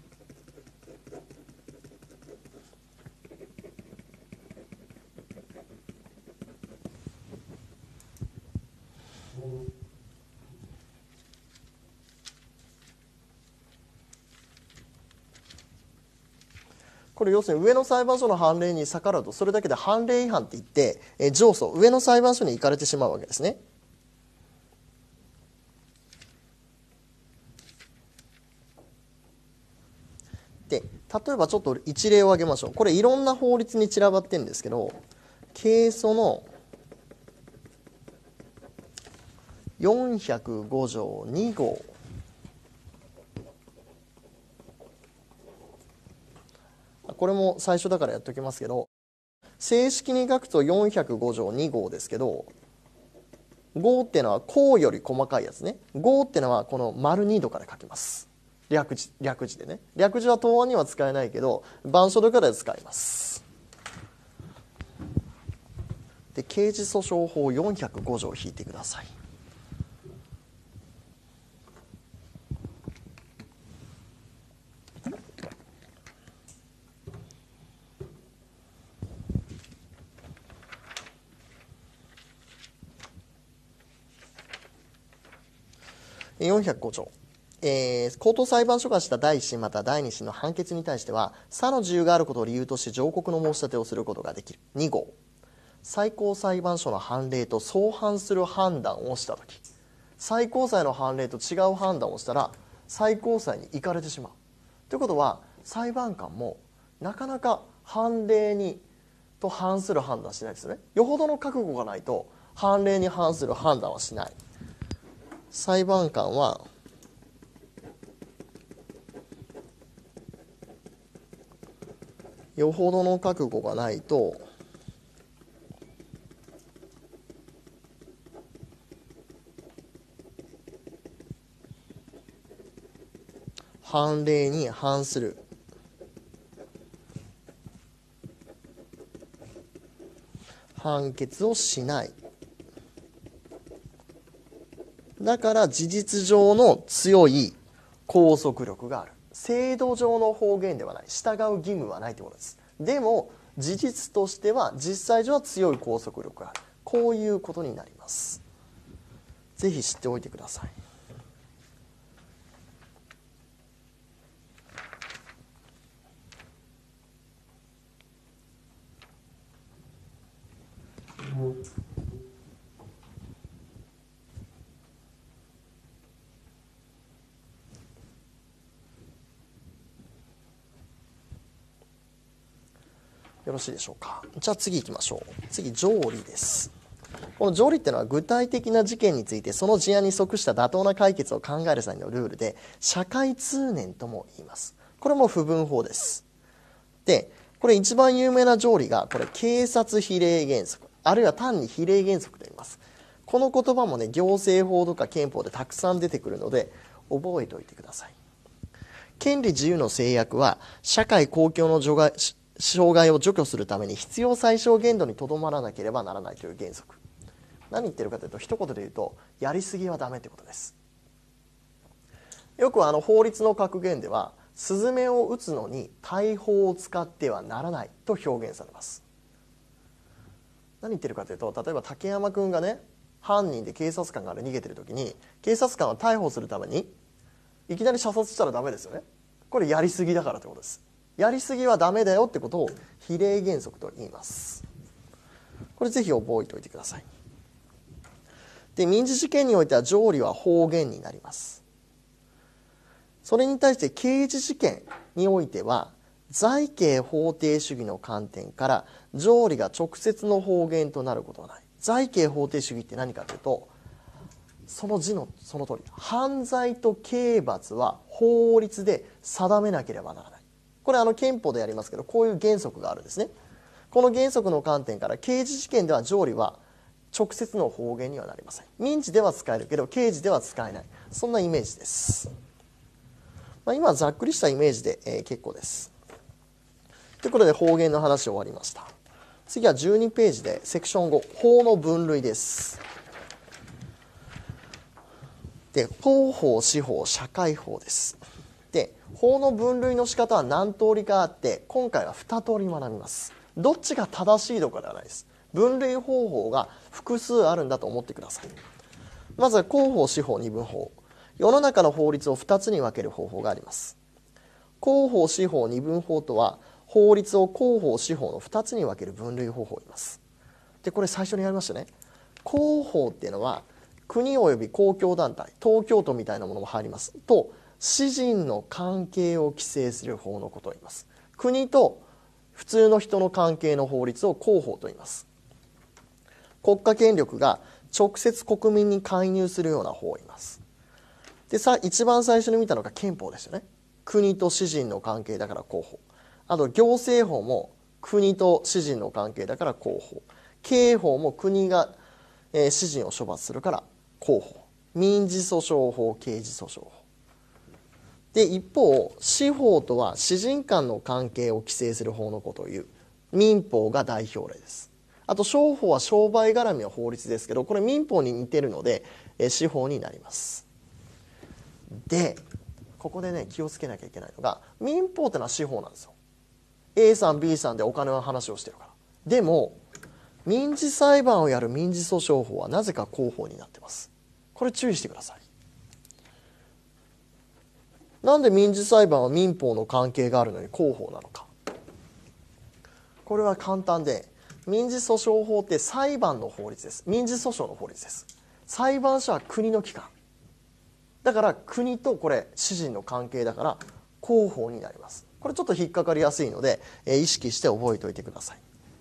これ要するに上の裁判所の判例に逆らうと、それだけで判例違反って言ってえ上訴、上の裁判所に行かれてしまうわけですね。で例えばちょっと一例を挙げましょう。これいろんな法律に散らばってるんですけど、刑訴のよんひゃくご条に号、これも最初だからやっておきますけど、正式に書くとよんひゃくご条に号ですけど、号っていうのは項より細かいやつね。号っていうのはこの丸に度から書きます。略字、略字でね。略字は答案には使えないけど板書とかで使います。で刑事訴訟法よんひゃくご条を引いてください。 よんひゃくご条、えー、高等裁判所がした第一審または第二審の判決に対しては差の自由があることを理由として上告の申し立てをすることができる。に号、最高裁判所の判例と相反する判断をしたとき、最高裁の判例と違う判断をしたら最高裁に行かれてしまうということは、裁判官もなかなか判例にと反する判断しないですよね。よほどの覚悟がないと判例に反する判断はしない。裁判官はよほどの覚悟がないと判例に反する判決をしない。だから事実上の強い拘束力がある。制度上の法限ではない、従う義務はないということです。でも事実としては実際上は強い拘束力がある、こういうことになります。ぜひ知っておいてください。よろしいでしょうか。じゃあ次行きましょう。次、条理です。この条理っていうのは具体的な事件についてその事案に即した妥当な解決を考える際のルールで、社会通念とも言います。これも不分法です。で、これ一番有名な条理がこれ警察比例原則、あるいは単に比例原則と言います。この言葉もね、行政法とか憲法でたくさん出てくるので覚えておいてください。権利自由の制約は社会公共の除外障害を除去するために必要最小限度にとどまらなければならないという原則。何言ってるかというと、一言で言うとやりすぎはダメということです。よくあの法律の格言では、スズメを撃つのに大砲を使ってはならないと表現されます。何言ってるかというと、例えば竹山君がね、犯人で警察官から逃げてる時に警察官を逮捕するためにいきなり射殺したらダメですよね。これやりすぎだからということです。やりすぎはダメだよってことを比例原則と言います。これぜひ覚えておいてください。で、民事事件においては条理は法限になります。それに対して刑事事件においては罪刑法定主義の観点から条理が直接の法限となることはない。罪刑法定主義って何かというと、その字のその通り、犯罪と刑罰は法律で定めなければならない。これあの憲法でやりますけど、こういう原則があるんですね。この原則の観点から刑事事件では条理は直接の法限にはなりません。民事では使えるけど刑事では使えない、そんなイメージです。まあ、今はざっくりしたイメージで、えー、結構です。ということで法限の話終わりました。次はじゅうにページでセクションご、法の分類です。で、公法、司法、社会法です。で、法の分類の仕方は何通りかあって、今回はに通り学びます。どっちが正しいとかではないです。分類方法が複数あるんだと思ってください。まずは公法、司法、二分法。世の中の法律をふたつに分ける方法があります。公法、司法、二分法とは、法律を公法、司法のふたつに分ける分類方法を言います。で、これ最初にやりましたね。公法っていうのは、国及び公共団体、東京都みたいなものも入りますと、私人の関係を規制する法のことを言います。国と普通の人の関係の法律を公法と言います。国家権力が直接国民に介入するような法を言います。でさ、一番最初に見たのが憲法ですよね。国と私人の関係だから公法。あと行政法も国と私人の関係だから公法。刑法も国が、えー、私人を処罰するから公法。民事訴訟法、刑事訴訟法。で、一方、司法とは私人間の関係を規制する法のことを言う。民法が代表例です。あと商法は商売絡みの法律ですけど、これ民法に似てるので、えー、司法になります。で、ここでね、気をつけなきゃいけないのが、民法ってのは司法なんですよ。A さん B さんでお金の話をしてるから。でも民事裁判をやる民事訴訟法はなぜか公法になってます。これ注意してください。 なんで民事裁判は民法の関係があるのに公法なのか。これは簡単で、民事訴訟法って裁判の法律です。民事訴訟の法律です。裁判所は国の機関だから、国とこれ私人の関係だから公法になります。これちょっと引っかかりやすいので、えー、意識して覚えておいてください。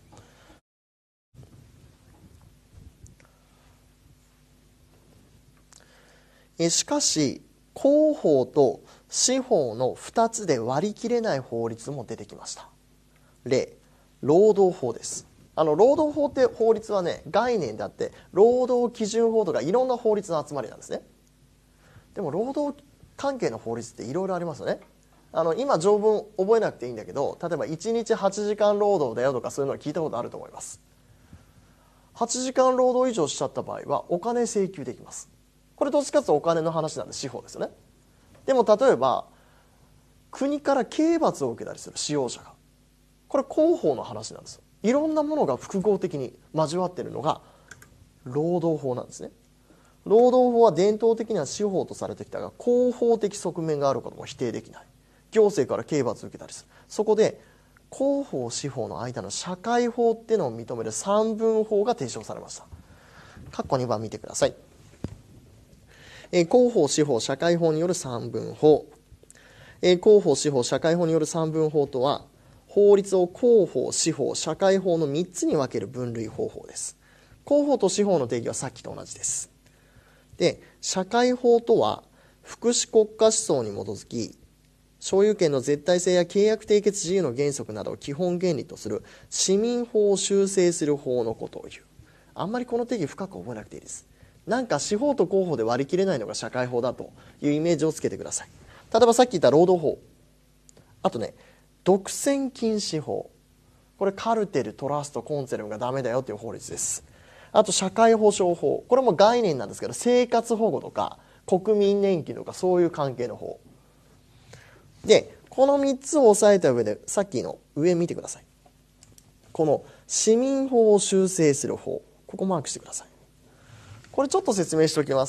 えー、しかし公法と私法のふたつで割り切れない法律も出てきました。例、労働法です。あの労働法って法律はね、概念であって労働基準法とかいろんな法律の集まりなんですね。でも労働関係の法律っていろいろありますよね。あの今条文覚えなくていいんだけど、例えばいちにちはちじかん労働だよとか、そういうのは聞いたことあると思います。はちじかん労働以上しちゃった場合はお金請求できます。これどっちかというとお金の話なんで司法ですよね。でも例えば国から刑罰を受けたりする使用者が、これ公法の話なんですよ。いろんなものが複合的に交わっているのが労働法なんですね。労働法は伝統的には司法とされてきたが、公法的側面があることも否定できない。行政から刑罰を受けたりする。そこで公法司法の間の社会法っていうのを認める三分法が提唱されました。括弧にばん見てください。えー、公法司法社会法による三分法、えー、公法司法社会法による三分法とは、法律を公法司法社会法のみっつに分ける分類方法です。公法と司法の定義はさっきと同じです。で、社会法とは福祉国家思想に基づき、所有権の絶対性や契約締結自由の原則などを基本原理とする市民法を修正する法のことを言う。あんまりこの定義深く覚えなくていいです。なんか司法と公法で割り切れないのが社会法だというイメージをつけてください。例えばさっき言った労働法、あとね、独占禁止法、これカルテル、トラスト、コンツェルンがダメだよという法律です。あと社会保障法、これも概念なんですけど、生活保護とか国民年金とかそういう関係の法で、このみっつを押さえた上でさっきの上見てください。この市民法を修正する法、ここマークしてください。これちょっと説明しておきます。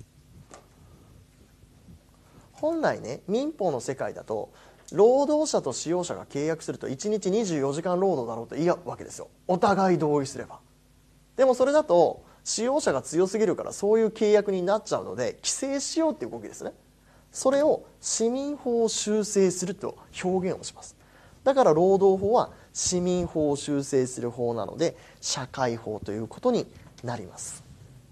本来ね、民法の世界だと労働者と使用者が契約するといちにちにじゅうよじかん労働だろうと言うわけですよ。お互い同意すれば。でもそれだと使用者が強すぎるからそういう契約になっちゃうので、規制しようっていう動きですね。それを市民法を修正すると表現をします。だから労働法は市民法を修正する法なので社会法ということになります。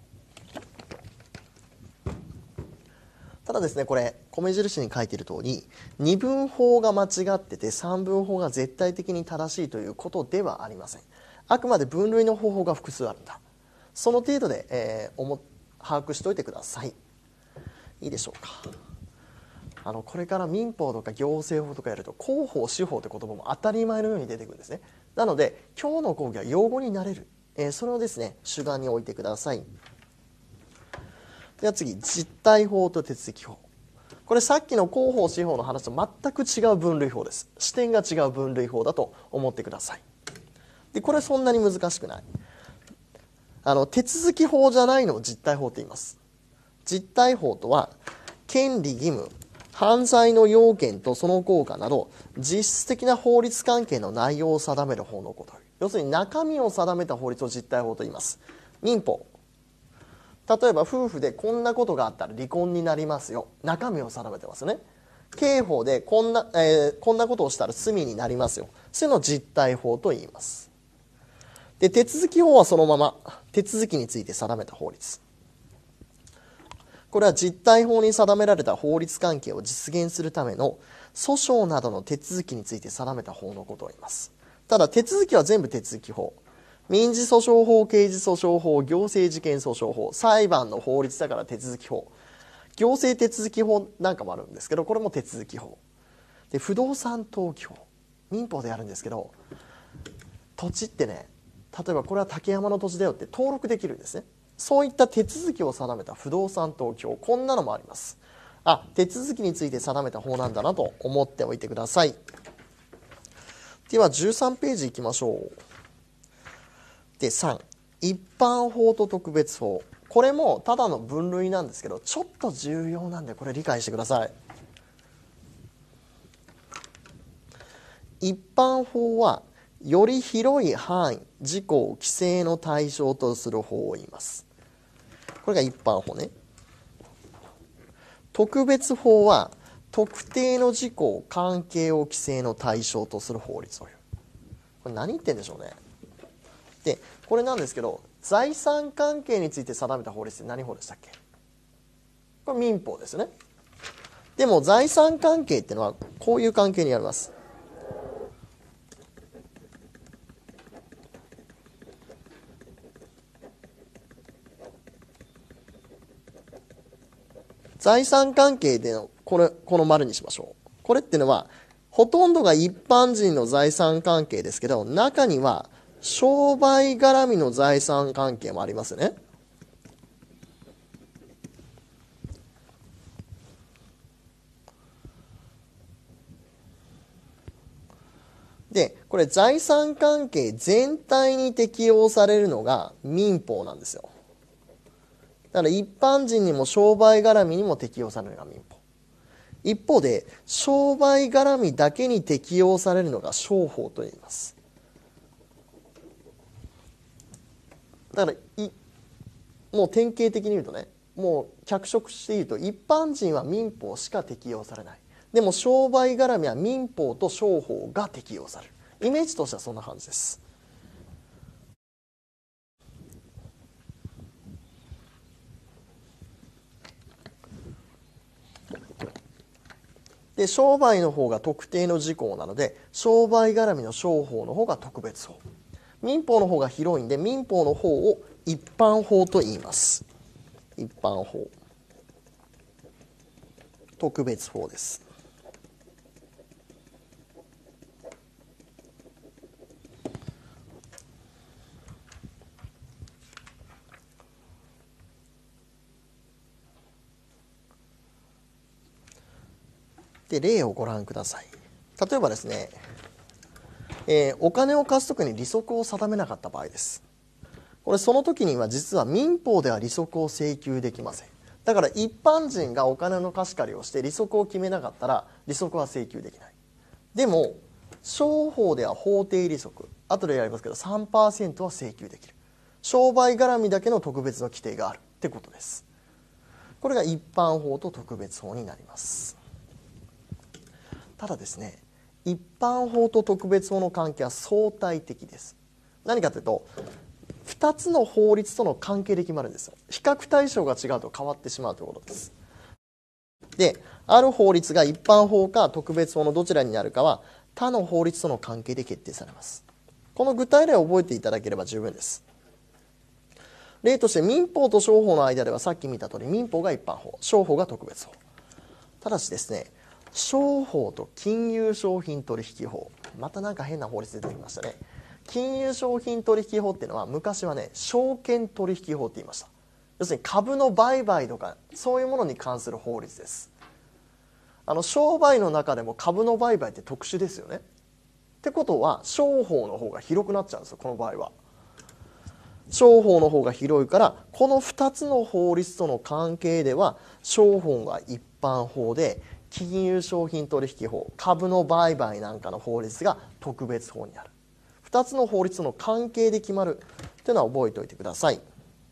ただですね、これ米印に書いている通り、二分法が間違ってて三分法が絶対的に正しいということではありません。あくまで分類の方法が複数あるんだ。その程度で、えー、おも把握しておいてください。いいでしょうか。あのこれから民法とか行政法とかやると公法司法って言葉も当たり前のように出てくるんですね。なので今日の講義は用語になれる、えー、それをですね主眼に置いてください。では次、実態法と手続き法。これさっきの公法司法の話と全く違う分類法です。視点が違う分類法だと思ってください。でこれそんなに難しくない。あの手続き法じゃないのを実態法と言います。実態法とは権利義務、犯罪の要件とその効果など実質的な法律関係の内容を定める法のこと。要するに中身を定めた法律を実態法と言います。民法、例えば夫婦でこんなことがあったら離婚になりますよ、中身を定めてますね。刑法でこんな、えー、こんなことをしたら罪になりますよ、そういうのを実態法と言います。で手続き法はそのまま手続きについて定めた法律。これは実態法に定められた法律関係を実現するための訴訟などの手続きについて定めた法のことを言います。ただ手続きは全部手続き法。民事訴訟法、刑事訴訟法、行政事件訴訟法、裁判の法律だから手続き法、行政手続き法なんかもあるんですけど、これも手続き法で、不動産登記法、民法でやるんですけど、土地ってね、例えばこれは竹山の土地だよって登録できるんですね。そういった手続きを定めた不動産登記法、こんなのもあります。あ、手続きについて定めた法なんだなと思っておいてください。ではじゅうさんページいきましょう。でさん、一般法と特別法。これもただの分類なんですけど、ちょっと重要なんでこれ理解してください。 一般法はより広い範囲、事項を規制の対象とする法を言います。これが一般法ね。特別法は特定の事項、関係を規制の対象とする法律を言う。これ何言ってんでしょうね。で、これなんですけど、財産関係について定めた法律って何法でしたっけ？これ民法ですよね。でも財産関係っていうのはこういう関係にあります。財産関係でのこれこの丸にしましょう。これっていうのはほとんどが一般人の財産関係ですけど、中には商売絡みの財産関係もありますよね。で、これ財産関係全体に適用されるのが民法なんですよ。だから一般人にも商売絡みにも適用されるのが民法。一方で商売絡みだけに適用されるのが商法と言います。だからいもう典型的に言うとね、もう脚色して言うと一般人は民法しか適用されない。でも商売絡みは民法と商法が適用される。イメージとしてはそんな感じです。で、商売の方が特定の事項なので、商売絡みの商法の方が特別法。民法の方が広いんで、民法の方を一般法と言います。一般法。特別法です。で、例をご覧ください。例えばですね、えー、お金を貸すときに利息を定めなかった場合です。これその時には実は民法では利息を請求できません。だから一般人がお金の貸し借りをして利息を決めなかったら利息は請求できない。でも商法では法定利息、後でやりますけど さんパーセント は請求できる。商売絡みだけの特別の規定があるってことです。これが一般法と特別法になります。ただですね、一般法と特別法の関係は相対的です。何かというとふたつの法律との関係で決まるんですよ。比較対象が違うと変わってしまうということです。で、ある法律が一般法か特別法のどちらになるかは他の法律との関係で決定されます。この具体例を覚えていただければ十分です。例として民法と商法の間ではさっき見た通り民法が一般法、商法が特別法。ただしですね、商法と金融商品取引法、またなんか変な法律出てきましたね。金融商品取引法っていうのは昔はね、証券取引法って言いました。要するに株の売買とかそういうものに関する法律です。あの商売の中でも株の売買って特殊ですよね。ってことは商法の方が広くなっちゃうんですよ。この場合は商法の方が広いから、このふたつの法律との関係では商法が一般法で金融商品取引法、株の売買なんかの法律が特別法になる。ふたつの法律の関係で決まるというのは覚えておいてください。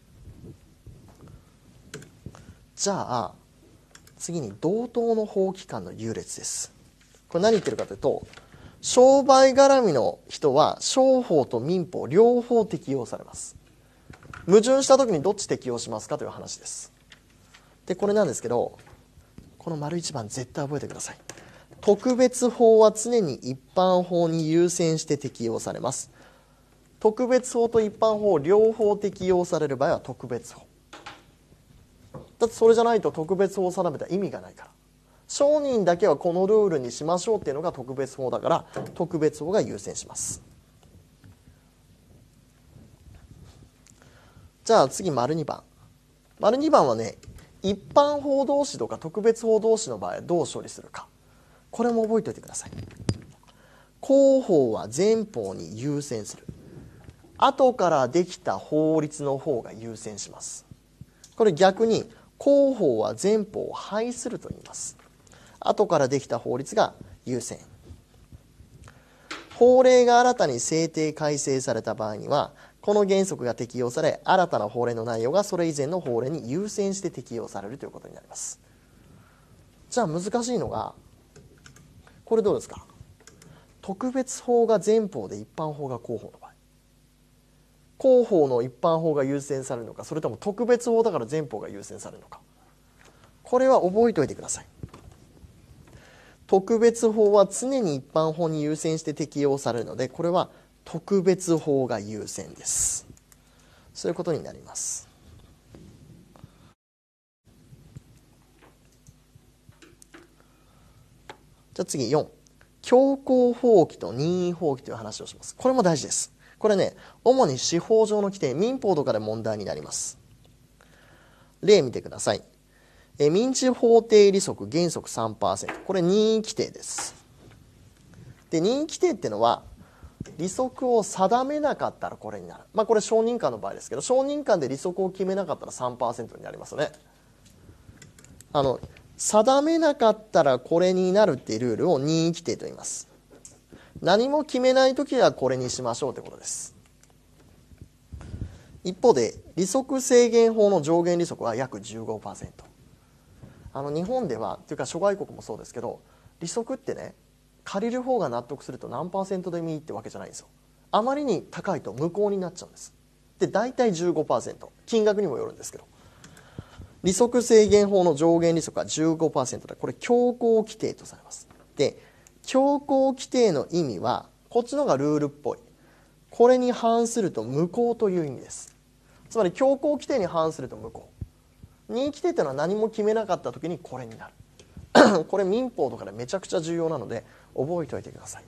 じゃあ次に同等の法規範の優劣です。これ何言ってるかというと、商売絡みの人は商法と民法両方適用されます。矛盾した時にどっち適用しますかという話です。で、これなんですけど、この丸一番絶対覚えてください。特別法は常に一般法に優先して適用されます。特別法と一般法両方適用される場合は特別法。だってそれじゃないと特別法を定めた意味がないから。商人だけはこのルールにしましょうっていうのが特別法だから、特別法が優先します。じゃあ次丸にばん。丸にばんはね、一般法同士とか特別法同士の場合はどう処理するか。これも覚えておいてください。公法は前法に優先する。後からできた法律の方が優先します。これ逆に公法は前法を廃すると言います。後からできた法律が優先。 法令が新たに制定改正された場合にはこの原則が適用され、新たな法令の内容がそれ以前の法令に優先して適用されるということになります。じゃあ難しいのがこれどうですか。特別法が前法で一般法が後法の場合、後法の一般法が優先されるのか、それとも特別法だから前法が優先されるのか、これは覚えておいてください。特別法は常に一般法に優先して適用されるので、これは特別法が優先です。そういうことになります。じゃあ次よん、強行放棄と任意放棄という話をします。これも大事です。これね、主に司法上の規定、民法とかで問題になります。例見てください。え民事法定利息原則 さんパーセント、 これ任意規定です。で任意規定っていうのは利息を定めなかったらこれになる、まあ、これ証人間の場合ですけど、証人間で利息を決めなかったら さんパーセント になりますよね。あの定めなかったらこれになるっていうルールを任意規定と言います。何も決めないときはこれにしましょうということです。一方で利息制限法の上限利息は約 じゅうごパーセント。あの日本ではというか諸外国もそうですけど、利息ってね、借りる方が納得すると何パーセントでもいいってわけじゃないんですよ。あまりに高いと無効になっちゃうんです。で大体 じゅうごパーセント、 金額にもよるんですけど、利息制限法の上限利息は じゅうごパーセント で、これ強行規定とされます。で強行規定の意味はこっちのがルールっぽい、これに反すると無効という意味です。つまり強行規定に反すると無効、任意規定というのは何も決めなかった時にこれになるこれ民法とかでめちゃくちゃ重要なので覚えておいてください。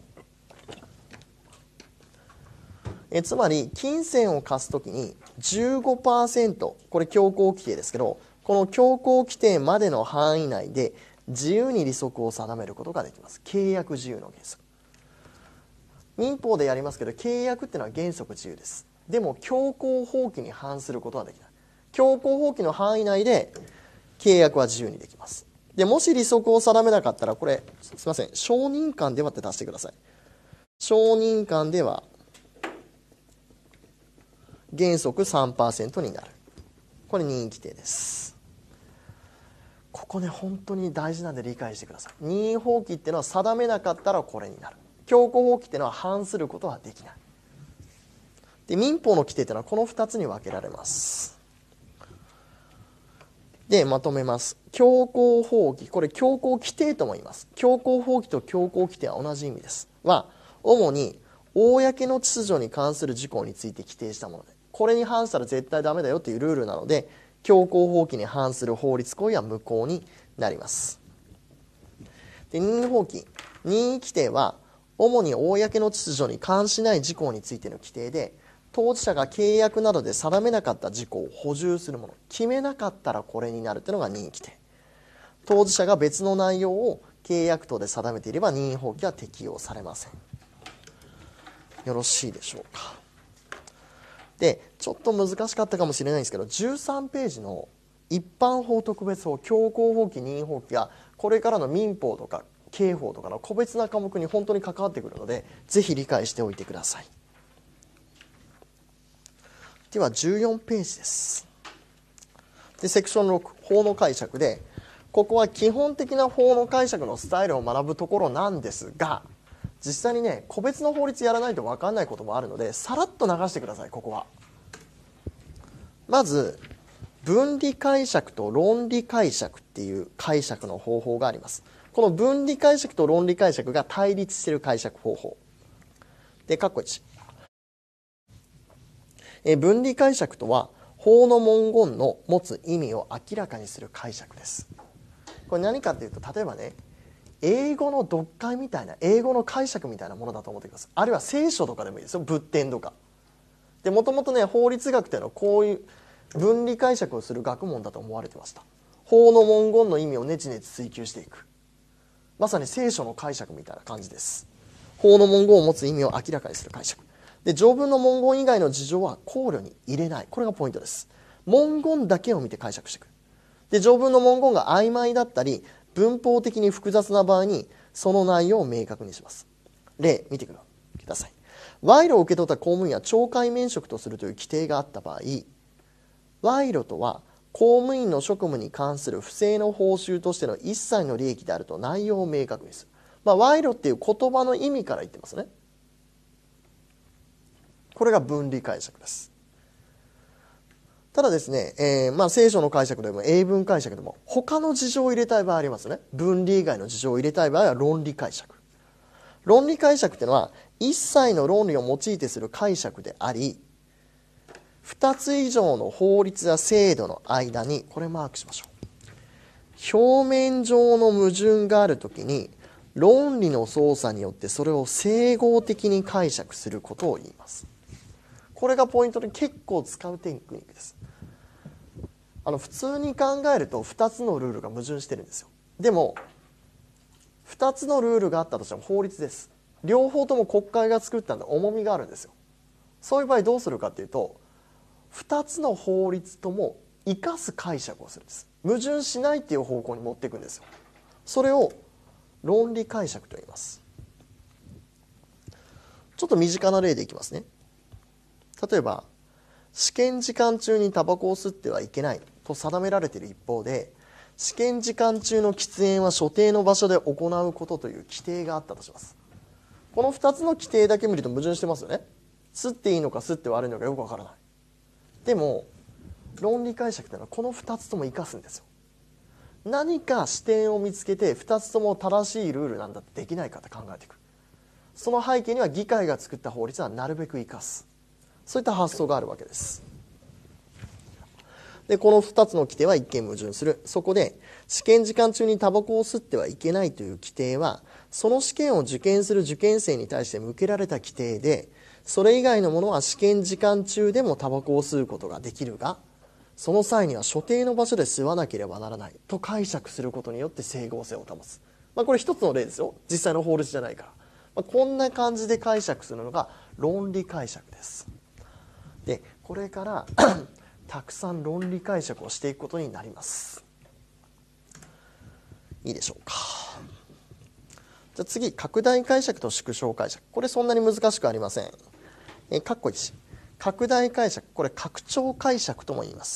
えつまり金銭を貸す時に じゅうごパーセント、 これ強行規定ですけど、この強行規定までの範囲内で自由に利息を定めることができます。契約自由の原則、民法でやりますけど契約っていうのは原則自由です。でも強行放棄に反することはできない。強行放棄の範囲内で契約は自由にできます。でもし利息を定めなかったらこれすみません、証人間ではって出してください。証人間では原則 さんパーセント になる、これ任意規定です。ここね本当に大事なんで理解してください。任意放棄っていうのは定めなかったらこれになる、強行放棄っていうのは反することはできない。で民法の規定っていうのはこのふたつに分けられます。でまとめます。強行放棄、これ強行規定とも言います。強行放棄と強行規定は同じ意味です。は主に公の秩序に関する事項について規定したもので、これに反したら絶対ダメだよというルールなので、強行放棄に反する法律行為は無効になります。で任意放棄、任意規定は主に公の秩序に関しない事項についての規定で、当事者が契約などで定めなかった事項を補充するもの、決めなかったらこれになるというのが任意規定。当事者が別の内容を契約等で定めていれば任意放棄は適用されません。よろしいでしょうか。でちょっと難しかったかもしれないんですけど、じゅうさんページの一般法特別法、強行放棄任意放棄がこれからの民法とか刑法とかの個別な科目に本当に関わってくるので、ぜひ理解しておいてください。ではじゅうよんページです。でセクションろく、法の解釈で、ここは基本的な法の解釈のスタイルを学ぶところなんですが、実際にね個別の法律やらないと分かんないこともあるので、さらっと流してください。ここはまず分離解釈と論理解釈っていう解釈の方法があります。この分離解釈と論理解釈が対立している解釈方法で、括弧いち、え分離解釈とは法の文言の持つ意味を明らかにする解釈です。これ何かというと、例えばね英語の読解みたいな、英語の解釈みたいなものだと思ってください。あるいは聖書とかでもいいですよ、仏典とかで。もともとね法律学というのはこういう分離解釈をする学問だと思われてました。法の文言の意味をネチネチ追求していく、まさに聖書の解釈みたいな感じです。法の文言を持つ意味を明らかにする解釈で、条文の文言以外の事情は考慮に入れない、これがポイントです。文言だけを見て解釈していく。で条文の文言が曖昧だったり文法的に複雑な場合にその内容を明確にします。 例見てください。賄賂を受け取った公務員は懲戒免職とするという規定があった場合、賄賂とは公務員の職務に関する不正の報酬としての一切の利益であると内容を明確にする。まあ、賄賂っていう言葉の意味から言ってますね。これが分離解釈です。ただですね、えーまあ、聖書の解釈でも英文解釈でも他の事情を入れたい場合ありますね。分離以外の事情を入れたい場合は論理解釈。論理解釈っていうのは一切の論理を用いてする解釈であり、ふたつ以上の法律や制度の間に、これマークしましょう。表面上の矛盾があるときに論理の操作によってそれを整合的に解釈することを言います。これがポイントで結構使うテクニックです。あの普通に考えるとふたつのルールが矛盾してるんですよ。でもふたつのルールがあったとしても法律です。両方とも国会が作ったんで重みがあるんですよ。そういう場合どうするかというと、ふたつの法律とも生かす解釈をするんです。矛盾しないっていう方向に持っていくんですよ。それを論理解釈と言います。ちょっと身近な例でいきますね。例えば試験時間中にタバコを吸ってはいけないと定められている一方で、試験時間中の喫煙は所定の場所で行うことという規定があったとします。このふたつの規定だけ見ると矛盾してますよね。吸っていいのか吸って悪いのかよくわからない。でも論理解釈というのはこのふたつとも生かすんですよ。何か視点を見つけてふたつとも正しいルールなんだってできないかって考えていく。その背景には議会が作った法律はなるべく生かす、そういった発想があるわけです。でこのふたつの規定は一見矛盾する。そこで試験時間中にタバコを吸ってはいけないという規定はその試験を受験する受験生に対して向けられた規定で、それ以外のものは試験時間中でもタバコを吸うことができるが、その際には所定の場所で吸わなければならないと解釈することによって整合性を保つ。まあ、これ一つの例ですよ。実際の法律じゃないから、まあ、こんな感じで解釈するのが論理解釈です。でこれからたくさん論理解釈をしていくことになります。いいでしょうか。じゃあ次、拡大解釈と縮小解釈。これそんなに難しくありません。え括弧いち、拡大解釈、これ拡張解釈とも言います。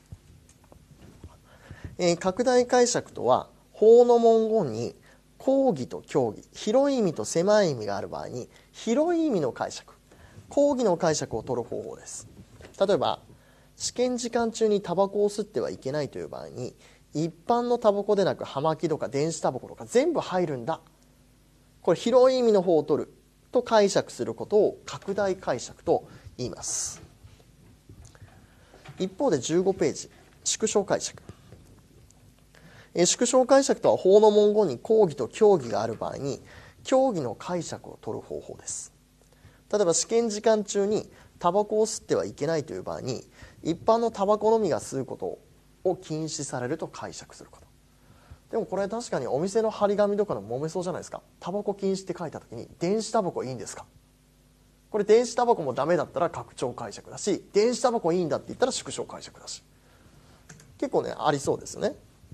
えー、拡大解釈とは法の文言に広義と狭義、広い意味と狭い意味がある場合に広い意味の解釈、広義の解釈を取る方法です。例えば試験時間中にタバコを吸ってはいけないという場合に、一般のタバコでなく葉巻とか電子タバコとか全部入るんだ、これ広い意味の方を取ると解釈することを拡大解釈と言います。一方でじゅうごページ、縮小解釈。え縮小解釈とは法の文言に広義と狭義がある場合に狭義の解釈を取る方法です。例えば試験時間中にタバコを吸ってはいけないという場合に、一般のタバコのみが吸うことを禁止されると解釈すること。でもこれ確かにお店の張り紙とかの揉めそうじゃないですか。タバコ禁止って書いた時に電子タバコいいんですか。これ電子タバコもダメだったら拡張解釈だし、電子タバコいいんだって言ったら縮小解釈だし、結構ねありそうですよね。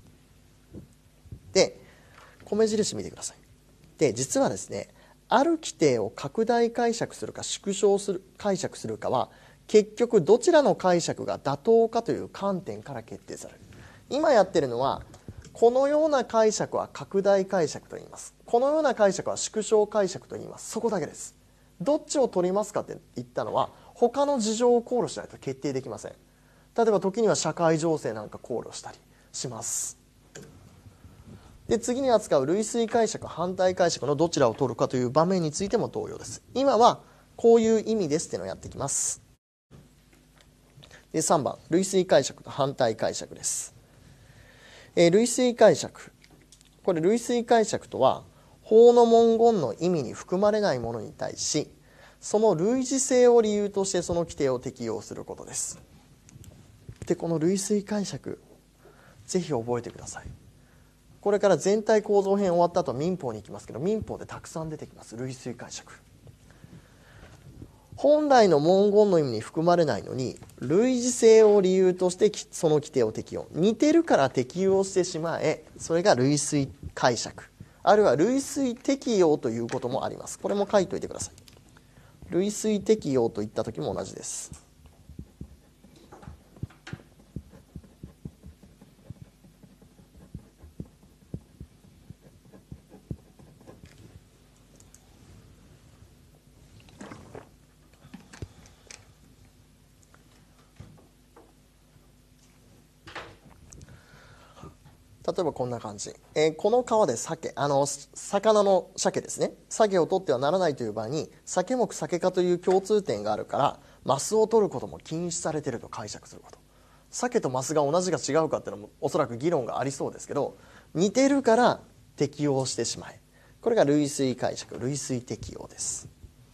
で米印見てください。で実はですね、ある規定を拡大解釈するか縮小する解釈するかは結局どちらの解釈が妥当かという観点から決定される。今やってるのはこのような解釈は拡大解釈と言います、このような解釈は縮小解釈と言います。そこだけです。どっちを取りますかって言ったのは他の事情を考慮しないと決定できません。例えば時には社会情勢なんか考慮したりします。で次に扱う類推解釈反対解釈のどちらを取るかという場面についても同様です。今はこういう意味ですっていうのをやっていきます。でさんばん、類推解釈と反対解釈です。えー、類推解釈、これ類推解釈とは法の文言の意味に含まれないものに対しその類似性を理由としてその規定を適用することです。でこの類推解釈ぜひ覚えてください。これから全体構造編終わった後は民法に行きますけど、民法でたくさん出てきます類推解釈。本来の文言の意味に含まれないのに類似性を理由としてその規定を適用、似てるから適用してしまえ、それが類推解釈あるいは類推適用ということもあります。これも書いておいてください。類推適用といった時も同じです。例えばこんな感じ、えー、この川で鮭、あの魚の鮭ですね、鮭を取ってはならないという場合に鮭目鮭科という共通点があるからマスを取ることも禁止されていると解釈すること。鮭とマスが同じか違うかっていうのもおそらく議論がありそうですけど、似てるから適用してしまえ、これが類推解釈、類推適用です。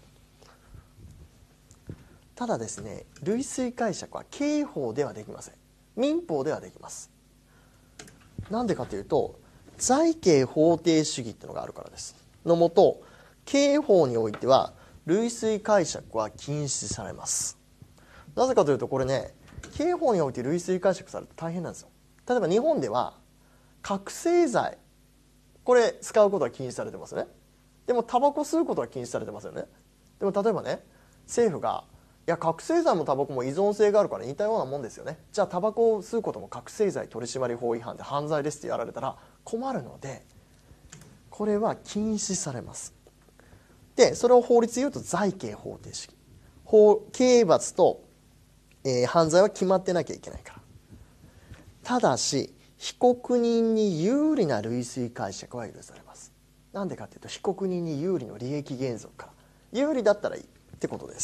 ただですね、類推解釈は刑法ではできません。民法ではできます。なんでかというと、罪刑法定主義っていうのがあるからです。のもと、刑法においては類推解釈は禁止されます。なぜかというと、これね、刑法において類推解釈されると大変なんですよ。例えば日本では覚醒剤、これ使うことは禁止されてますね。でもタバコ吸うことは禁止されてますよね。でも例えばね、政府がいや覚醒剤もタバコも依存性があるから似たようなもんですよね、じゃあタバコを吸うことも覚醒剤取締法違反で犯罪ですってやられたら困るので、これは禁止されます。でそれを法律で言うと罪刑法定主義、法刑罰と、えー、犯罪は決まってなきゃいけないから。ただし被告人に有利な類推解釈は許されます。なんでかというと、被告人に有利の利益原則から有利だったらいいってことです。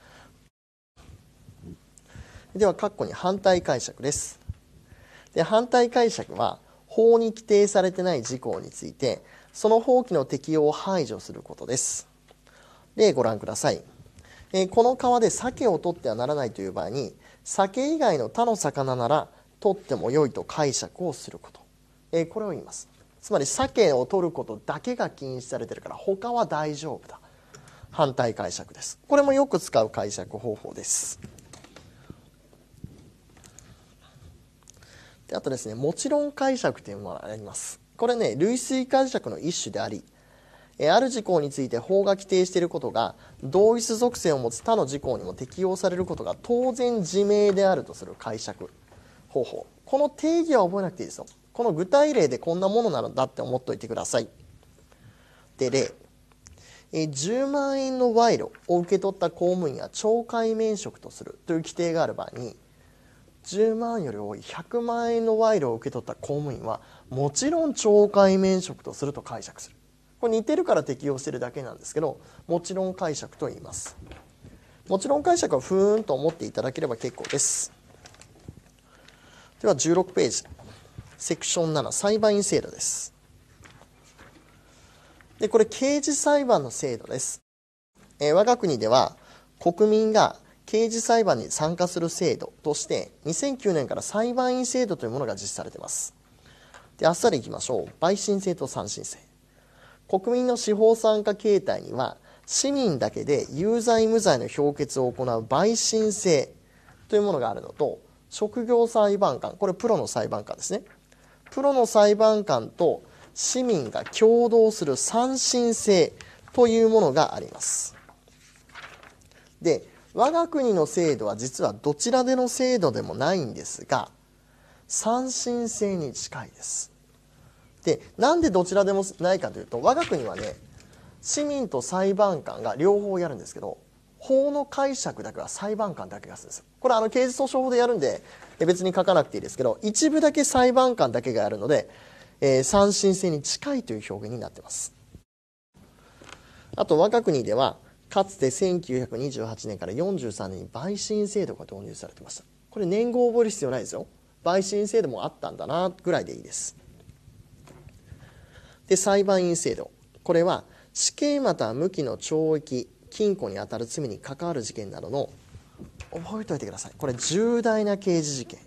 では括弧に反対解釈です。で反対解釈は法に規定されてない事項についてその法規の適用を排除することです。例ご覧ください。えー、この川で鮭を取ってはならないという場合に、鮭以外の他の魚なら取っても良いと解釈をすること、えー、これを言います。つまり鮭を取ることだけが禁止されているから他は大丈夫だ、反対解釈です。これもよく使う解釈方法です。であとですね、もちろん解釈というものがあります。これね、類推解釈の一種であり、ある事項について法が規定していることが同一属性を持つ他の事項にも適用されることが当然自明であるとする解釈方法。この定義は覚えなくていいですよ。この具体例でこんなものなのだって思っておいてください。で例、えじゅうまんえんの賄賂を受け取った公務員は懲戒免職とするという規定がある場合に、じゅうまんより多いひゃくまんえんの賄賂を受け取った公務員はもちろん懲戒免職とすると解釈する。これ似てるから適用してるだけなんですけど、もちろん解釈と言います。もちろん解釈はふーんと思っていただければ結構です。ではじゅうろくページ、セクションなな、裁判員制度です。でこれ刑事裁判の制度です。えー、我が国では国民が刑事裁判に参加する制度としてにせんきゅうねんから裁判員制度というものが実施されています。であっさりいきましょう。陪審制と参審制。国民の司法参加形態には市民だけで有罪無罪の評決を行う陪審制というものがあるのと、職業裁判官、これプロの裁判官ですね、プロの裁判官と市民が共同する参審制というものがあります。で我が国の制度は実はどちらでの制度でもないんですが参審制に近いです。でなんでどちらでもないかというと、我が国はね、市民と裁判官が両方やるんですけど、法の解釈だけは裁判官だけがするんですよ。これはあの刑事訴訟法でやるんで別に書かなくていいですけど、一部だけ裁判官だけがやるので、えー、参審制に近いという表現になっています。あと我が国ではかつてせんきゅうひゃくにじゅうはちねんからよんじゅうさんねんに陪審制度が導入されていました。これ年号を覚える必要ないですよ。陪審制度もあったんだなぐらいでいいです。で裁判員制度、これは死刑または無期の懲役禁錮に当たる罪に関わる事件などの、覚えておいてください、これ重大な刑事事件、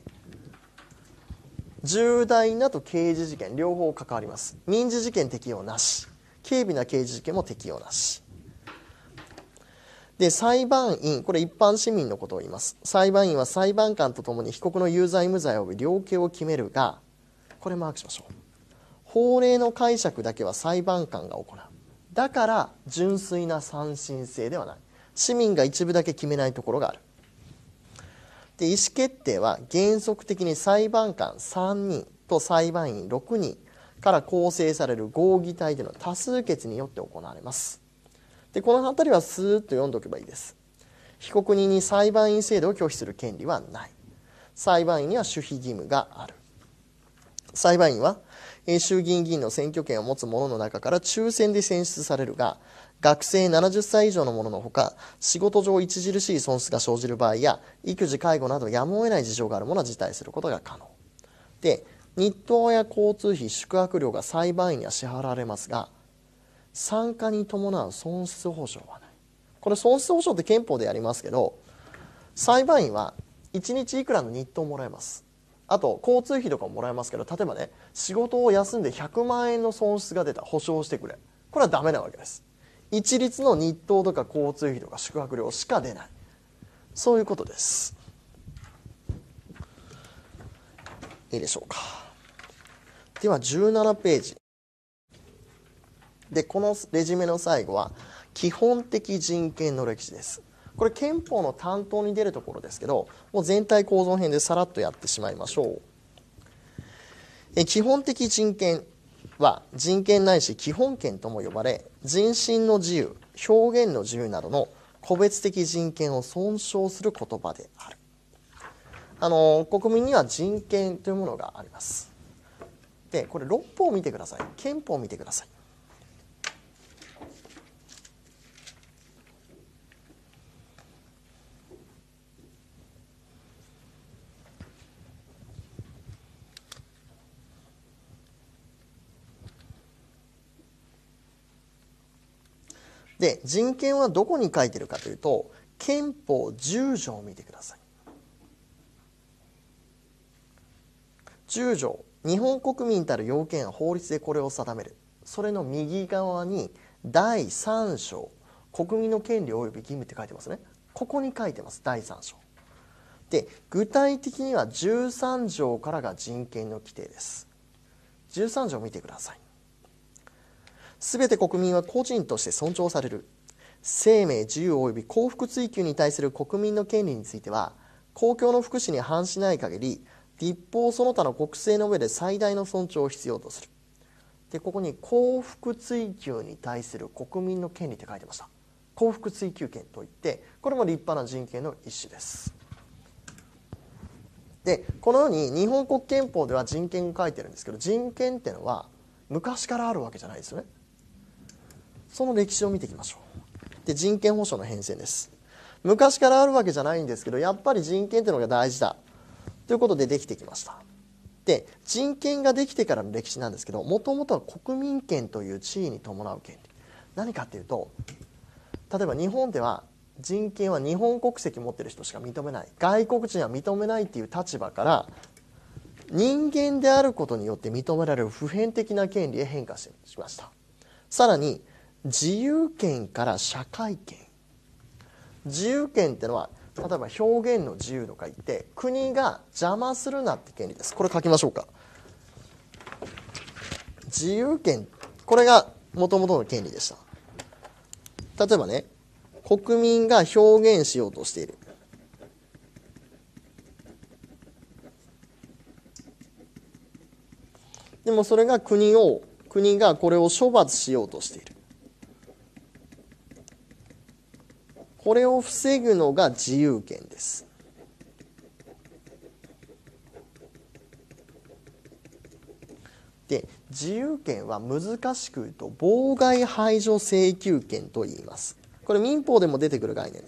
重大なと刑事事件両方関わります。民事事件適用なし、軽微な刑事事件も適用なしで、裁判員、これ一般市民のことを言います。裁判員は裁判官とともに被告の有罪無罪及び量刑を決めるが、これマークしましょう。 法令の解釈だけは裁判官が行う。だから純粋な三審制ではない。市民が一部だけ決めないところがある。で、意思決定は原則的に裁判官さんにんと裁判員ろくにんから構成される合議体での多数決によって行われます。で、この辺りはスーッと読んでおけばいいです。被告人に裁判員制度を拒否する権利はない。裁判員には守秘義務がある。裁判員は衆議院議員の選挙権を持つ者の中から抽選で選出されるが、学生ななじゅっさい以上の者のほか、仕事上著しい損失が生じる場合や育児介護などやむを得ない事情がある者は辞退することが可能で、日当や交通費、宿泊料が裁判員には支払われますが、参加に伴う損失保証はない。これ損失保証って憲法でやりますけど、裁判員はいちにちいくらの日当をもらえます。あと交通費とかももらえますけど、例えばね、仕事を休んでひゃくまんえんの損失が出た、保証してくれ、これはダメなわけです。一律の日当とか交通費とか宿泊料しか出ない、そういうことです。いいでしょうか。ではじゅうななページで、このレジュメの最後は基本的人権の歴史です。これ憲法の担当に出るところですけど、もう全体構造編でさらっとやってしまいましょう。え基本的人権は人権ないし基本権とも呼ばれ、人身の自由、表現の自由などの個別的人権を尊重する言葉である。あの国民には人権というものがあります。で、これろっぽを見てください。憲法を見てください。で、人権はどこに書いてるかというと、憲法じゅう条を見てください。じゅう条、日本国民たる要件は法律でこれを定める。それの右側にだいさん章、国民の権利及び義務って書いてますね。ここに書いてます、だいさん章。で、具体的にはじゅうさん条からが人権の規定です。じゅうさん条を見てください。すべて国民は個人として尊重される。生命、自由及び幸福追求に対する国民の権利については、公共の福祉に反しない限り、立法その他の国政の上で最大の尊重を必要とする。で、ここに幸福追求に対する国民の権利って書いてました。幸福追求権といって、これも立派な人権の一種です。で、このように日本国憲法では人権が書いてるんですけど、人権っていうのは昔からあるわけじゃないですよね。その歴史を見ていきましょう。で、人権保障の変遷です。昔からあるわけじゃないんですけど、やっぱり人権っていうのが大事だということでできてきました。で、人権ができてからの歴史なんですけど、もともとは国民権という地位に伴う権利。何かっていうと、例えば日本では人権は日本国籍持ってる人しか認めない、外国人は認めないっていう立場から、人間であることによって認められる普遍的な権利へ変化しました。さらに自由権から社会権。自由権ってのは、例えば表現の自由とか言って、国が邪魔するなって権利です。これ書きましょうか。自由権、これがもともとの権利でした。例えばね、国民が表現しようとしている。でもそれが国を、国がこれを処罰しようとしている。これを防ぐのが自由権です。で、自由権は難しく言うと妨害排除請求権と言います。これ民法でも出てくる概念です。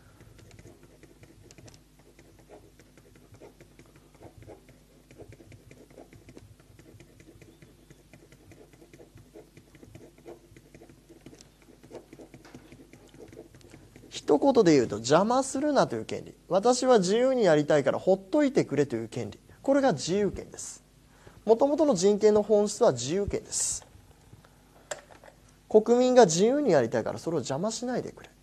一言で言うと、邪魔するなという権利。私は自由にやりたいからほっといてくれという権利。これが自由権です。もともとの人権の本質は自由権です。国民が自由にやりたいからそれを邪魔しないでくれ。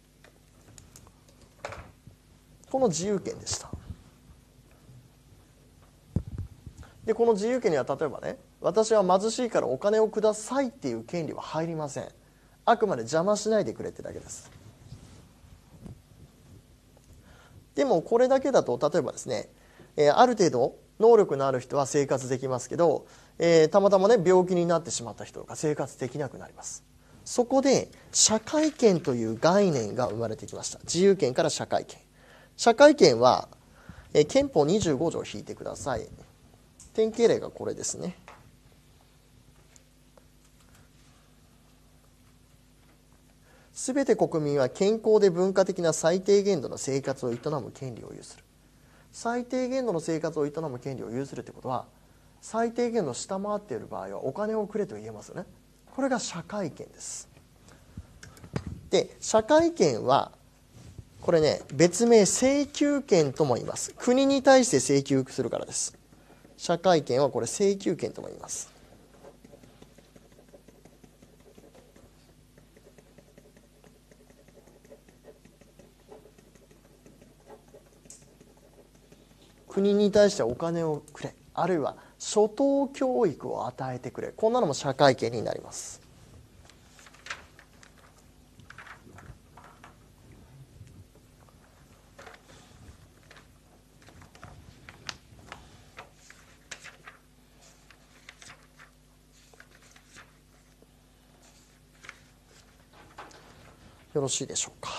この自由権でした。で、この自由権には例えばね、 私は貧しいからお金をくださいっていう権利は入りません。あくまで邪魔しないでくれってだけです。でもこれだけだと、例えばですね、えー、ある程度能力のある人は生活できますけど、えー、たまたまね病気になってしまった人が生活できなくなります。そこで社会権という概念が生まれてきました。自由権から社会権。社会権は、えー、憲法にじゅうご条を引いてください。典型例がこれですね。すべて国民は健康で文化的な最低限度の生活を営む権利を有する。最低限度の生活を営む権利を有するということは、最低限度を下回っている場合はお金をくれと言えますよね。これが社会権です。で、社会権はこれね、別名請求権とも言います。国に対して請求するからです。社会権はこれ請求権とも言います。国に対してお金をくれ、あるいは初等教育を与えてくれ、こんなのも社会権になります。よろしいでしょうか。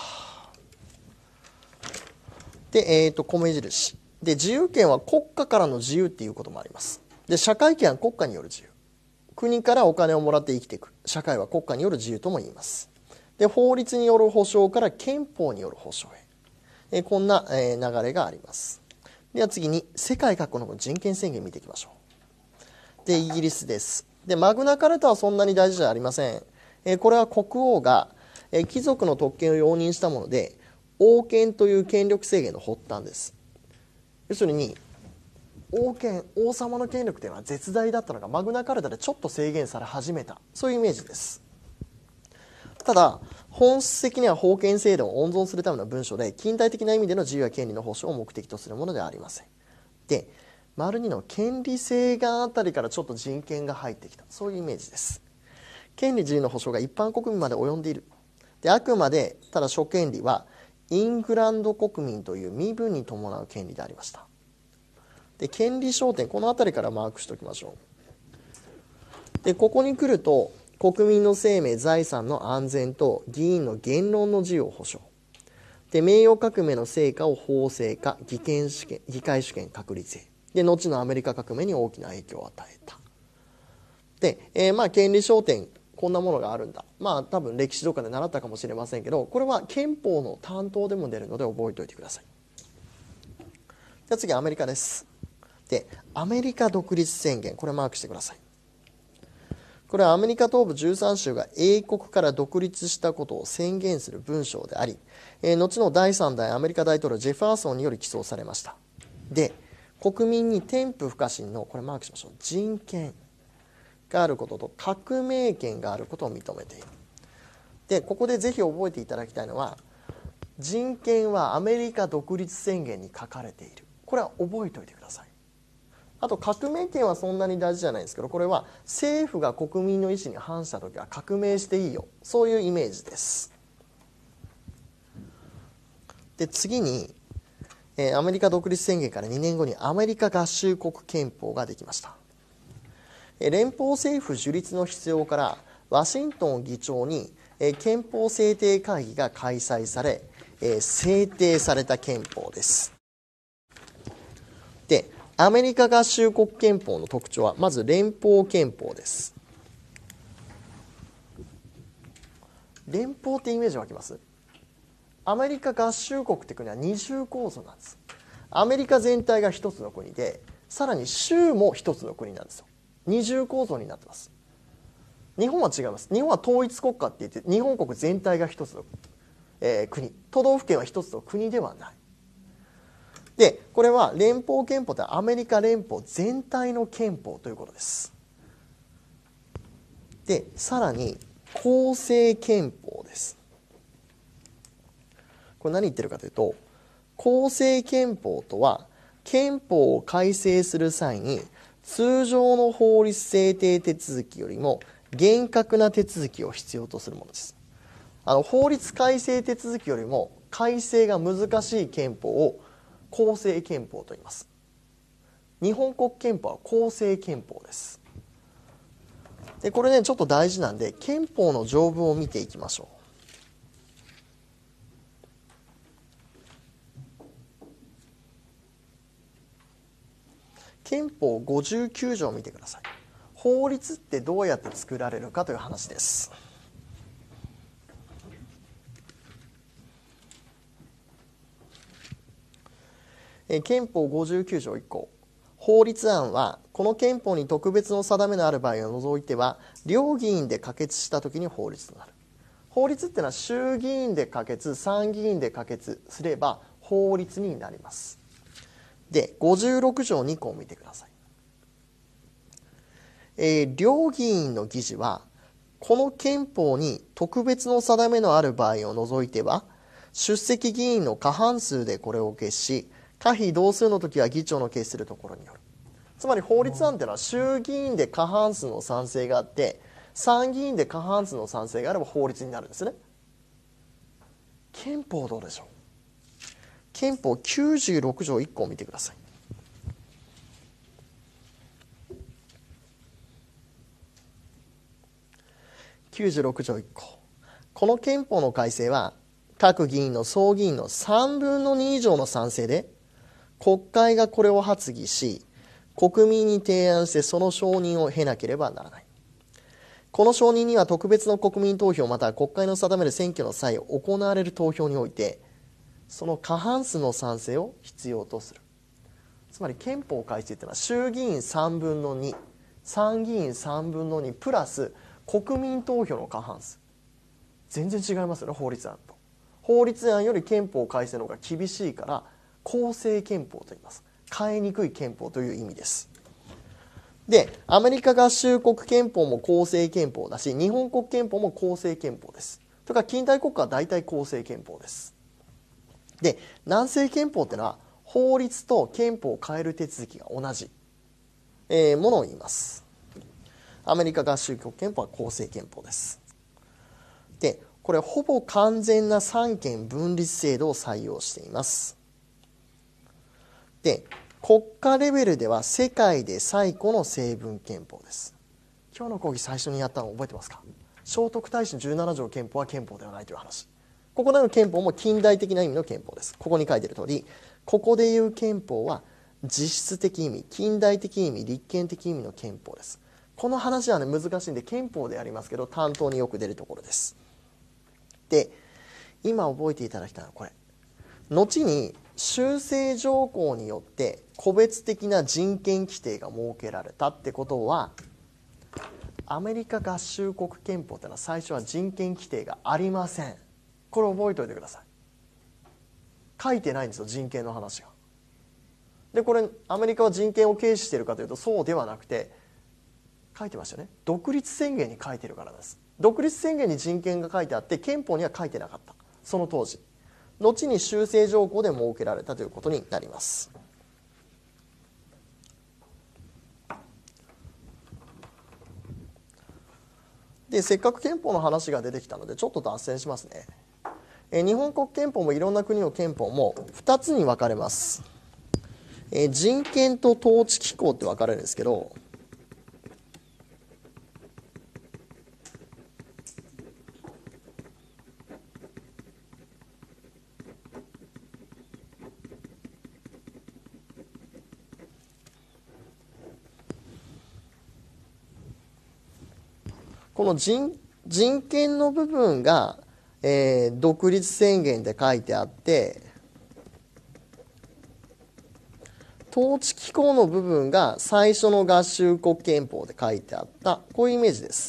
で、えーと、米印で、自由権は国家からの自由っていうこともあります。で、社会権は国家による自由。国からお金をもらって生きていく。社会は国家による自由とも言います。で、法律による保障から憲法による保障へ。えこんな、えー、流れがあります。では次に、世界各国の人権宣言見ていきましょう。で、イギリスです。で、マグナカルタはそんなに大事じゃありません。えー、これは国王が、えー、貴族の特権を容認したもので、王権という権力制限の発端です。要するに王権、王様の権力というのは絶大だったのがマグナカルタでちょっと制限され始めた、そういうイメージです。ただ本質的には封建制度を温存するための文書で、近代的な意味での自由や権利の保障を目的とするものではありません。で、丸にの権利請願あたりからちょっと人権が入ってきた、そういうイメージです。権利自由の保障が一般国民まで及んでいる。で、あくまでただ諸権利はイングランド国民という身分に伴う権利でありました。で、権利焦点、この辺りからマークしておきましょう。で、ここに来ると、国民の生命、財産の安全と議員の言論の自由を保障。で、名誉革命の成果を法制化、議権主権、議会主権確立へ。で、後のアメリカ革命に大きな影響を与えた。で、えー、まあ権利焦点、こんなものがあるんだ。まあ多分歴史とかで習ったかもしれませんけど、これは憲法の担当でも出るので覚えておいてください。じゃあ次、アメリカです。で、アメリカ独立宣言、これマークしてください。これはアメリカ東部じゅうさん州が英国から独立したことを宣言する文章であり、えー、後のだいさん代アメリカ大統領ジェファーソンにより起草されました。で、国民に天賦不可侵の、これマークしましょう、人権があることと革命権があることを認めている。で、ここでぜひ覚えていただきたいのは、人権はアメリカ独立宣言に書かれている。これは覚えておいてください。あと革命権はそんなに大事じゃないんですけど、これは政府が国民の意思に反したときは革命していいよ、そういうイメージです。で、次に、えー、アメリカ独立宣言からにねんごにアメリカ合衆国憲法ができました。えー、連邦政府樹立の必要からワシントン議長に、えー、憲法制定会議が開催され、えー、制定された憲法です。で、アメリカ合衆国憲法の特徴はまず連邦憲法です。連邦ってイメージ湧きます？アメリカ合衆国って国は二重構造なんです。アメリカ全体が一つの国で、さらに州も一つの国なんですよ。二重構造になってます。日本は違います。日本は統一国家って言って日本国全体が一つの、えー、国、都道府県は一つの国ではない。で、これは連邦憲法ってアメリカ連邦全体の憲法ということです。で、さらに公正憲法です。これ何言ってるかというと、公正憲法とは憲法を改正する際に通常の法律制定手続きよりも厳格な手続きを必要とするものです。あの法律改正手続きよりも改正が難しい憲法を公正憲法と言います。日本国憲法は公正憲法です。でこれねちょっと大事なんで憲法の条文を見ていきましょう。憲法ごじゅうきゅう条を見てください。法律ってどうやって作られるかという話です。え憲法ごじゅうきゅう条いっ項、法律案はこの憲法に特別の定めのある場合を除いては両議院で可決したときに法律となる。法律っていうのは衆議院で可決、参議院で可決すれば法律になります。でごじゅうろく条に項を見てください。えー、両議員の議事はこの憲法に特別の定めのある場合を除いては出席議員の過半数でこれを決し、可否同数の時は議長の決するところによる。つまり法律案というのは衆議院で過半数の賛成があって参議院で過半数の賛成があれば法律になるんですね。憲法どうでしょう。憲法きゅうじゅうろく条いっ項を見てください。きゅうじゅうろく条いっ項、この憲法の改正は各議員の総議員のさんぶんのに以上の賛成で国会がこれを発議し国民に提案してその承認を経なければならない。この承認には特別の国民投票または国会の定める選挙の際行われる投票においてその過半数の賛成を必要とする。つまり憲法改正というのは衆議院さんぶんのに、参議院さんぶんのにプラス国民投票の過半数。全然違いますよね、法律案と。法律案より憲法改正の方が厳しいから公正憲法と言います。変えにくい憲法という意味です。でアメリカ合衆国憲法も公正憲法だし日本国憲法も公正憲法です。というか近代国家は大体公正憲法です。で南西憲法っていうのは法律と憲法を変える手続きが同じ、えー、ものを言います。アメリカ合衆国憲法は公正憲法です。でこれほぼ完全な三権分立制度を採用しています。で国家レベルでは世界で最古の成文憲法です。今日の講義最初にやったの覚えてますか。聖徳太子じゅうなな条憲法は憲法ではないという話。ここでの憲法も近代的な意味の憲法です。ここに書いてある通りここでいう憲法は実質的意味、近代的意味、立憲的意味の憲法です。この話はね難しいんで憲法でやりますけど担当によく出るところです。で今覚えていただきたいのはこれ。後に修正条項によって個別的な人権規定が設けられたってことはアメリカ合衆国憲法というのは最初は人権規定がありません。これ覚えておいてください。書いてないんですよ人権の話が。でこれアメリカは人権を軽視しているかというとそうではなくて書いてましたよね。独立宣言に書いてるからです。独立宣言に人権が書いてあって憲法には書いてなかった。その当時後に修正条項で設けられたということになります。でせっかく憲法の話が出てきたのでちょっと脱線しますね。え日本国憲法もいろんな国の憲法もふたつに分かれます。え人権と統治機構って分かれるんですけどこの 人, 人権の部分が、えー、独立宣言で書いてあって統治機構の部分が最初の合衆国憲法で書いてあったこういうイメージです。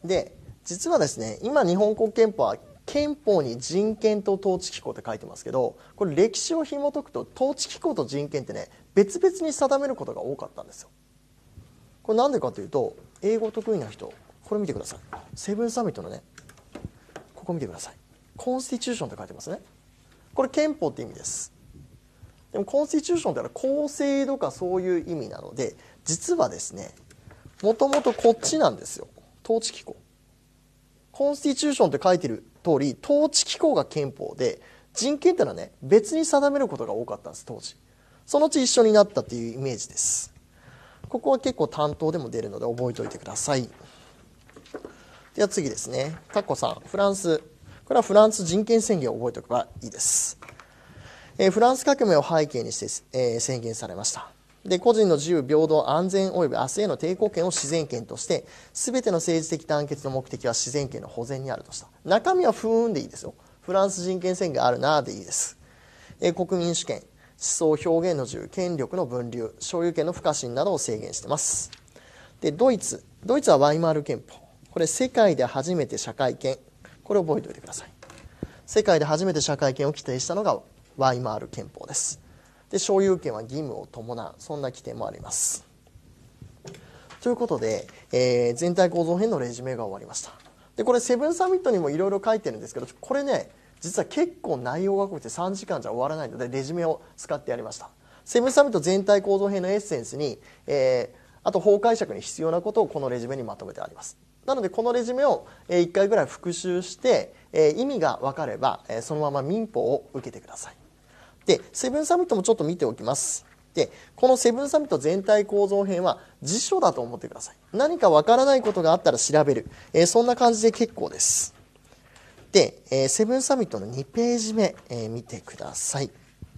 で実はですね、今日本国憲法は憲法に人権と統治機構って書いてますけど、これ歴史を紐解くと統治機構と人権ってね、別々に定めることが多かったんですよ。これなんでかというと、英語得意な人これ見てください。セブンサミットのね、ここ見てください。コンスティチューションって書いてますね。これ憲法って意味です。でもコンスティチューションってのは公制度かそういう意味なので、実はですね、もともとこっちなんですよ。統治機構。コンスティチューションって書いてる通り、統治機構が憲法で、人権ってのはね、別に定めることが多かったんです、当時。そのうち一緒になったっていうイメージです。ここは結構担当でも出るので覚えておいてください。では次ですね、タコさん、フランス。これはフランス人権宣言を覚えておけばいいです。えー、フランス革命を背景にして、えー、宣言されました。で、個人の自由、平等、安全及び明日への抵抗権を自然権として、すべての政治的団結の目的は自然権の保全にあるとした。中身は不運でいいですよ。フランス人権宣言あるなでいいです。えー、国民主権、思想表現の自由、権力の分流、所有権の不可侵などを制限しています。で、ドイツ。ドイツはワイマール憲法。これ世界で初めて社会権。これを覚えておいてください。世界で初めて社会権を規定したのがワイマール憲法です。で、所有権は義務を伴う、そんな規定もあります。ということで、えー、全体構造編のレジュメが終わりました。で、これセブンサミットにもいろいろ書いてるんですけど、これね、実は結構内容が濃くてさんじかんじゃ終わらないので、レジュメを使ってやりました。セブンサミット全体構造編のエッセンスに、えー、あと法解釈に必要なことをこのレジュメにまとめてあります。なのでこのレジュメをいっかいぐらい復習して、意味が分かればそのまま民法を受けてください。で、セブンサミットもちょっと見ておきます。で、このセブンサミット全体構造編は辞書だと思ってください。何か分からないことがあったら調べる、そんな感じで結構です。で、セブンサミットのにページ目見てください。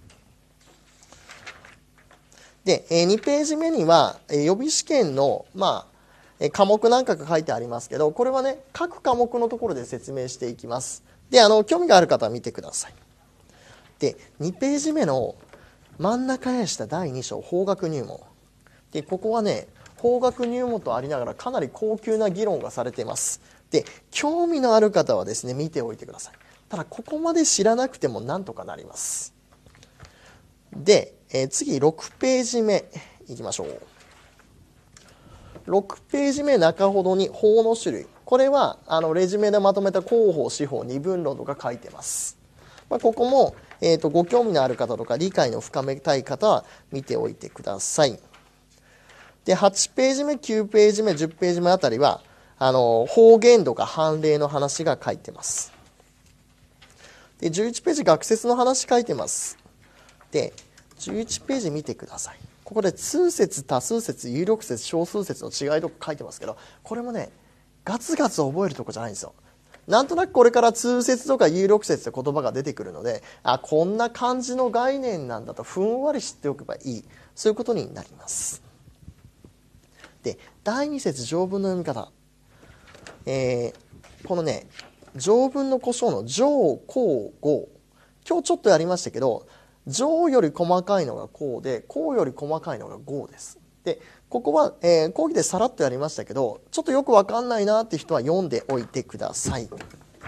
で、にページ目には予備試験のまあ科目なんかが書いてありますけど、これはね、各科目のところで説明していきます。で、あの興味がある方は見てください。で、にページ目の真ん中へしただいに章、法学入門。で、ここはね、法学入門とありながらかなり高級な議論がされています。で、興味のある方はですね、見ておいてください。ただ、ここまで知らなくてもなんとかなります。で、えー、次ろくページ目いきましょう。ろくページ目中ほどに法の種類。これはあのレジュメでまとめた公法、司法、二分論とか書いてます。まあ、ここも、えーと、ご興味のある方とか理解の深めたい方は見ておいてください。で、はちページ目、きゅうページ目、じゅうページ目あたりはあの法限度か判例の話が書いてます。で、じゅういちページ学説の話書いてます。で、じゅういちページ見てください。ここで通説、多数説、有力説、少数説の違いとか書いてますけど、これもね、ガツガツ覚えるとこじゃないんですよ。なんとなくこれから通説とか有力説って言葉が出てくるので、あ、こんな感じの概念なんだとふんわり知っておけばいい、そういうことになります。で、だいに節条文の読み方、えー、このね、条文の呼称の上、項、合、今日ちょっとやりましたけど、上より細かいのが項で、項より細かいのが合です。で、ここは、えー、講義でさらっとやりましたけど、ちょっとよくわかんないなっていう人は読んでおいてください。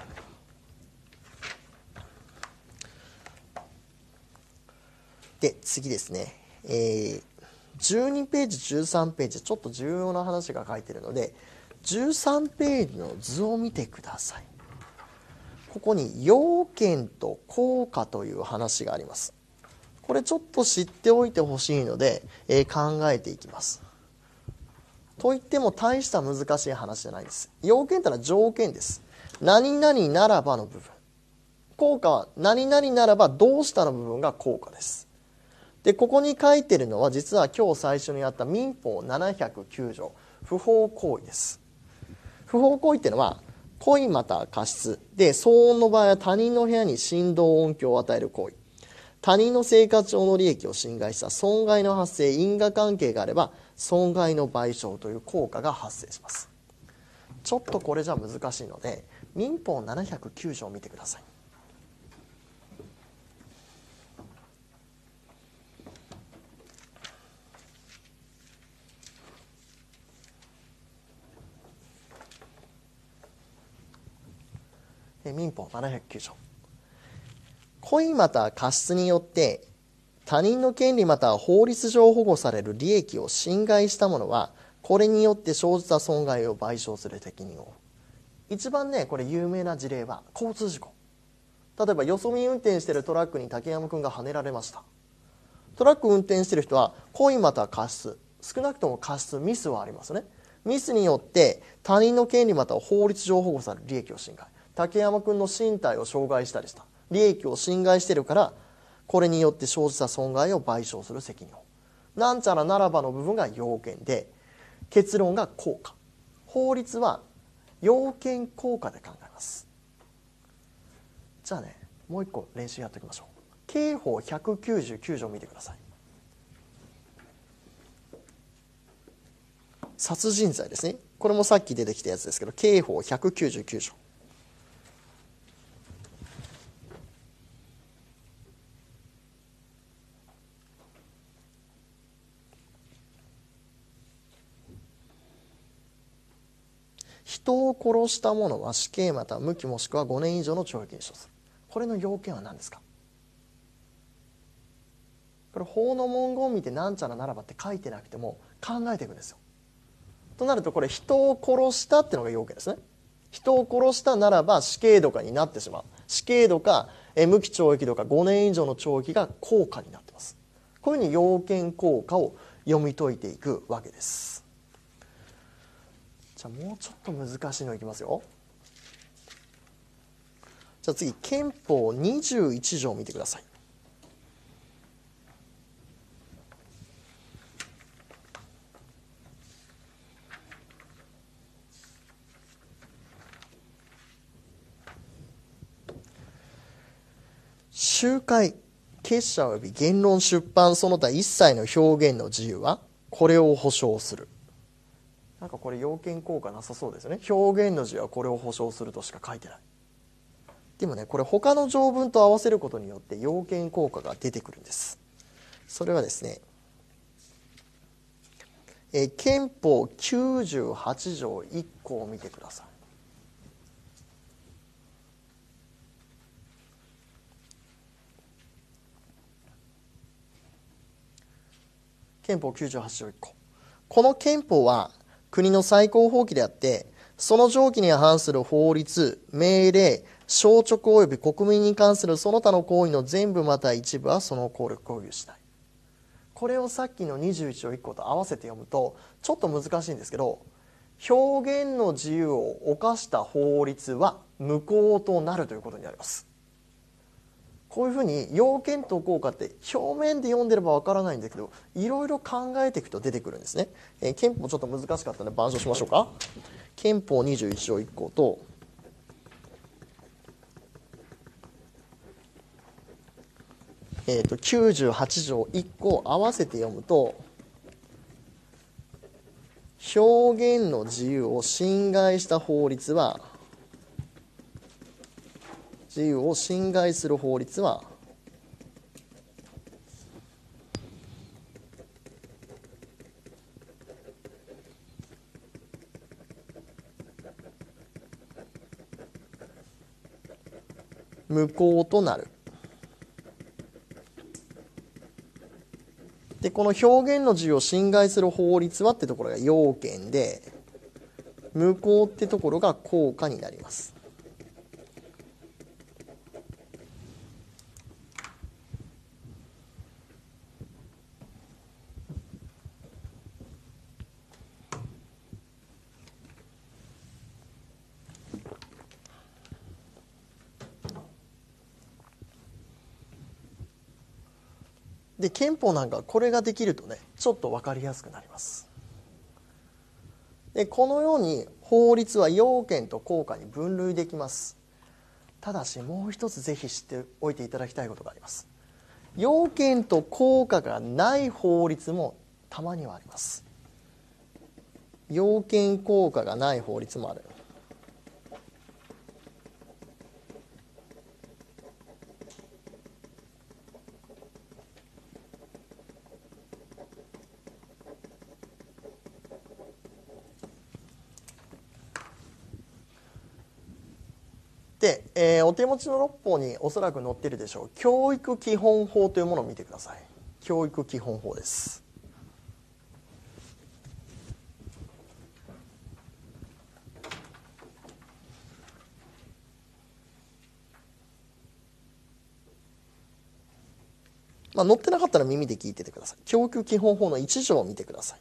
で、次ですね、えー、じゅうにページ、じゅうさんページ、ちょっと重要な話が書いてるので、じゅうさんページの図を見てください。ここに要件と効果という話があります。これちょっと知っておいてほしいので、えー、考えていきます。といっても大した難しい話じゃないです。要件というのは条件です。何々ならばの部分。効果は何々ならばどうしたの部分が効果です。で、ここに書いてるのは実は今日最初にやった民法ななひゃくきゅう条、不法行為です。不法行為っていうのは故意または過失で、騒音の場合は他人の部屋に振動音響を与える行為。他人の生活上の利益を侵害した損害の発生、因果関係があれば損害の賠償という効果が発生します。ちょっとこれじゃ難しいので民法ななひゃくきゅう条を見てください。 民法ななひゃくきゅう条、故意または過失によって他人の権利または法律上保護される利益を侵害した者はこれによって生じた損害を賠償する責任を負う。一番ねこれ有名な事例は交通事故。例えばよそ見運転しているトラックに竹山君がはねられました。トラック運転している人は故意または過失、少なくとも過失、ミスはありますね。ミスによって他人の権利または法律上保護される利益を侵害、竹山君の身体を傷害したりした利益を侵害しているから、これによって生じた損害を賠償する責任を。なんちゃらならばの部分が要件で、結論が効果。法律は要件効果で考えます。じゃあね、もう一個練習やっておきましょう。刑法ひゃくきゅうじゅうきゅう条見てください。殺人罪ですね。これもさっき出てきたやつですけど、刑法ひゃくきゅうじゅうきゅう条。人を殺した者は死刑または無期もしくはごねん以上の懲役に処する。これの要件は何ですか。これ法の文言を見てなんちゃらならばって書いてなくても考えていくんですよ。となるとこれ人を殺したっていうのが要件ですね。人を殺したならば死刑とかになってしまう。死刑とかえ無期懲役とかごねん以上の懲役が効果になっています。こういうふうに要件効果を読み解いていくわけです。じゃあもうちょっと難しいのいきますよ。じゃあ次、憲法にじゅういち条を見てください。集会、結社及び言論出版その他一切の表現の自由はこれを保障する。なんかこれ要件効果なさそうですよね。表現の自由はこれを保障するとしか書いてない。でもねこれ他の条文と合わせることによって要件効果が出てくるんです。それはですね、えー、憲法きゅうじゅうはち条いっ項を見てください。憲法きゅうじゅうはち条いっ項。この憲法は国の最高法規であって、その条規に反する法律、命令、省直及び国民に関するその他の行為の全部または一部はその効力を有しない。これをさっきのにじゅういち条いっ項と合わせて読むとちょっと難しいんですけど、表現の自由を侵した法律は無効となるということになります。こういうふうに要件と効果って表面で読んでればわからないんだけど、いろいろ考えていくと出てくるんですね。えー、憲法ちょっと難しかったので板書しましょうか。憲法にじゅういち条いっ項とえー、ときゅうじゅうはち条いっ項合わせて読むと、表現の自由を侵害した法律は自由を侵害する法律は無効となる。でこの表現の自由を侵害する法律はってところが要件で、無効ってところが効果になります。で憲法なんかこれができるとねちょっと分かりやすくなります。でこのように法律は要件と効果に分類できます。ただしもう一つぜひ知っておいていただきたいことがあります。要件と効果がない法律もたまにはあります。要件効果がない法律もある。 で、えー、お手持ちのろっぽうにおそらく載っているでしょう教育基本法というものを見てください。教育基本法です。まあ、載ってなかったら耳で聞いててください。教育基本法の一条を見てください。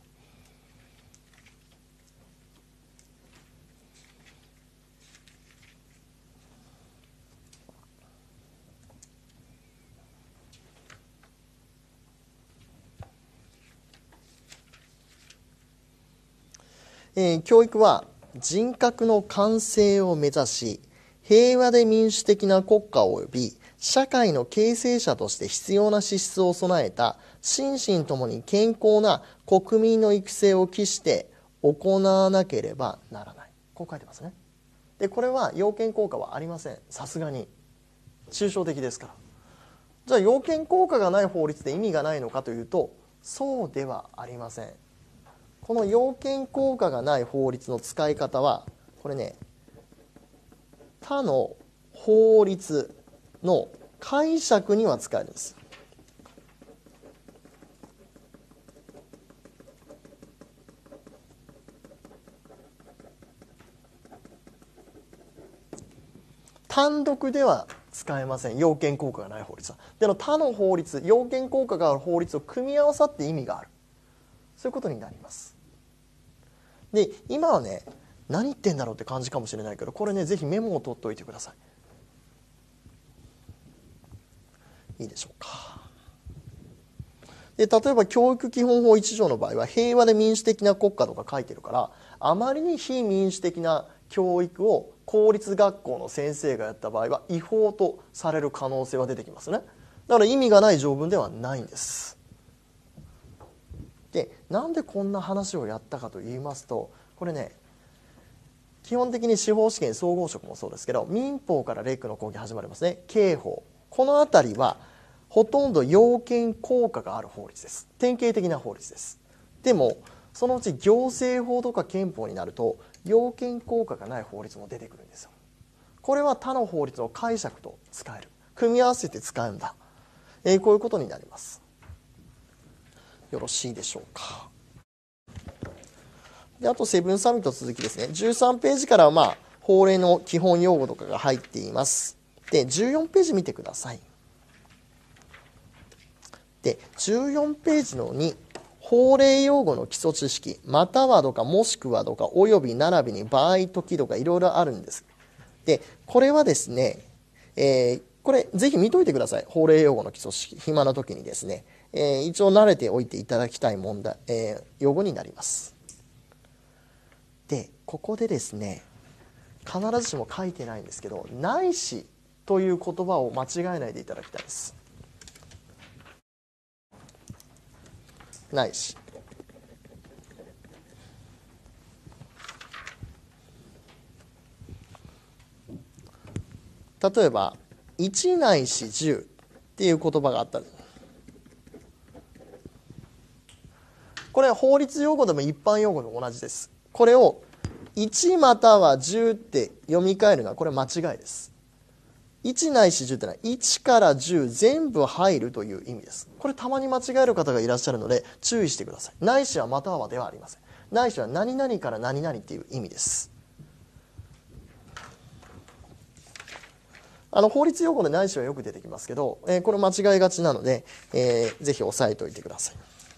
えー、教育は人格の完成を目指し、平和で民主的な国家及び社会の形成者として必要な資質を備えた心身ともに健康な国民の育成を期して行わなければならない。こう書いてますね。で、これは要件効果はありません。さすがに抽象的ですから。じゃあ要件効果がない法律で意味がないのかというと、そうではありません。この要件効果がない法律の使い方は、これね、他の法律の解釈には使えるんです。単独では使えません。要件効果がない法律は。でも他の法律、要件効果がある法律を組み合わさって意味がある。そういうことになります。で、今はね、何言ってんだろうって感じかもしれないけど、これね、ぜひメモを取っておいてください。いいでしょうか。で、例えば教育基本法いち条の場合は平和で民主的な国家とか書いてるから、あまりに非民主的な教育を公立学校の先生がやった場合は違法とされる可能性は出てきますね。だから意味がない条文ではないんです。で、なんでこんな話をやったかと言いますと、これね、基本的に司法試験総合職もそうですけど、民法からレックの講義始まりますね。刑法、このあたりはほとんど要件効果がある法律です。典型的な法律です。でもそのうち行政法とか憲法になると要件効果がない法律も出てくるんですよ。これは他の法律の解釈と使える、組み合わせて使うんだ、えー、こういうことになります。よろしいでしょうか。で、あとセブンサミット続きですね。じゅうさんページからはまあ法令の基本用語とかが入っています。で、じゅうよんページ見てください。で、じゅうよんページのに、法令用語の基礎知識、またはとかもしくはとかおよび並びに場合時とかいろいろあるんです。で、これはですね、えー、これぜひ見といてください。法令用語の基礎知識、暇な時にですね、えー、一応慣れておいていただきたい問題、えー、用語になります。で、ここでですね、必ずしも書いてないんですけど、ないしという言葉を間違えないでいただきたいです。ないし。例えば、いちないしじゅうっていう言葉があった。これは法律用語でも一般用語でも同じです。これをいちまたはじゅうって読み替えるのはこれ間違いです。いちないしじゅうってのは、いちからじゅう全部入るという意味です。これたまに間違える方がいらっしゃるので注意してください。ないしはまたはではありません。ないしは何々から何々っていう意味です。あの法律用語でないしはよく出てきますけど、えー、これ間違いがちなので、えー、ぜひ押さえておいてください。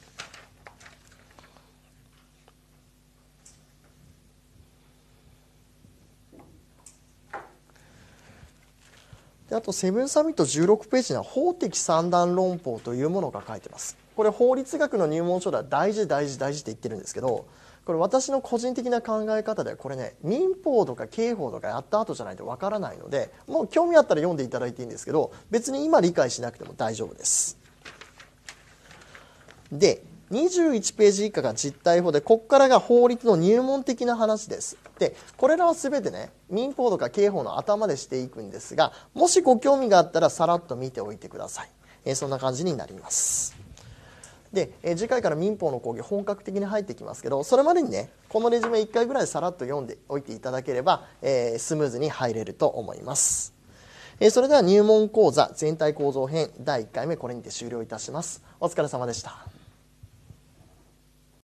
で、あとセブンサミットじゅうろくページには法的三段論法というものが書いてます。これ法律学の入門書では大事大事大事って言ってるんですけど、これ私の個人的な考え方ではこれね、民法とか刑法とかやった後じゃないとわからないので、もう興味あったら読んでいただいていいんですけど、別に今理解しなくても大丈夫です。で、にじゅういちページ以下が実態法で、ここからが法律の入門的な話です。で、これらは全てね、民法とか刑法の頭でしていくんですが、もしご興味があったらさらっと見ておいてください。えー、そんな感じになります。 で、えー、次回から民法の講義本格的に入ってきますけど、それまでにねこのレジュメいっかいぐらいさらっと読んでおいていただければ、えー、スムーズに入れると思います。えー、それでは入門講座全体構造編だいいっかいめこれにて終了いたします。お疲れ様でした。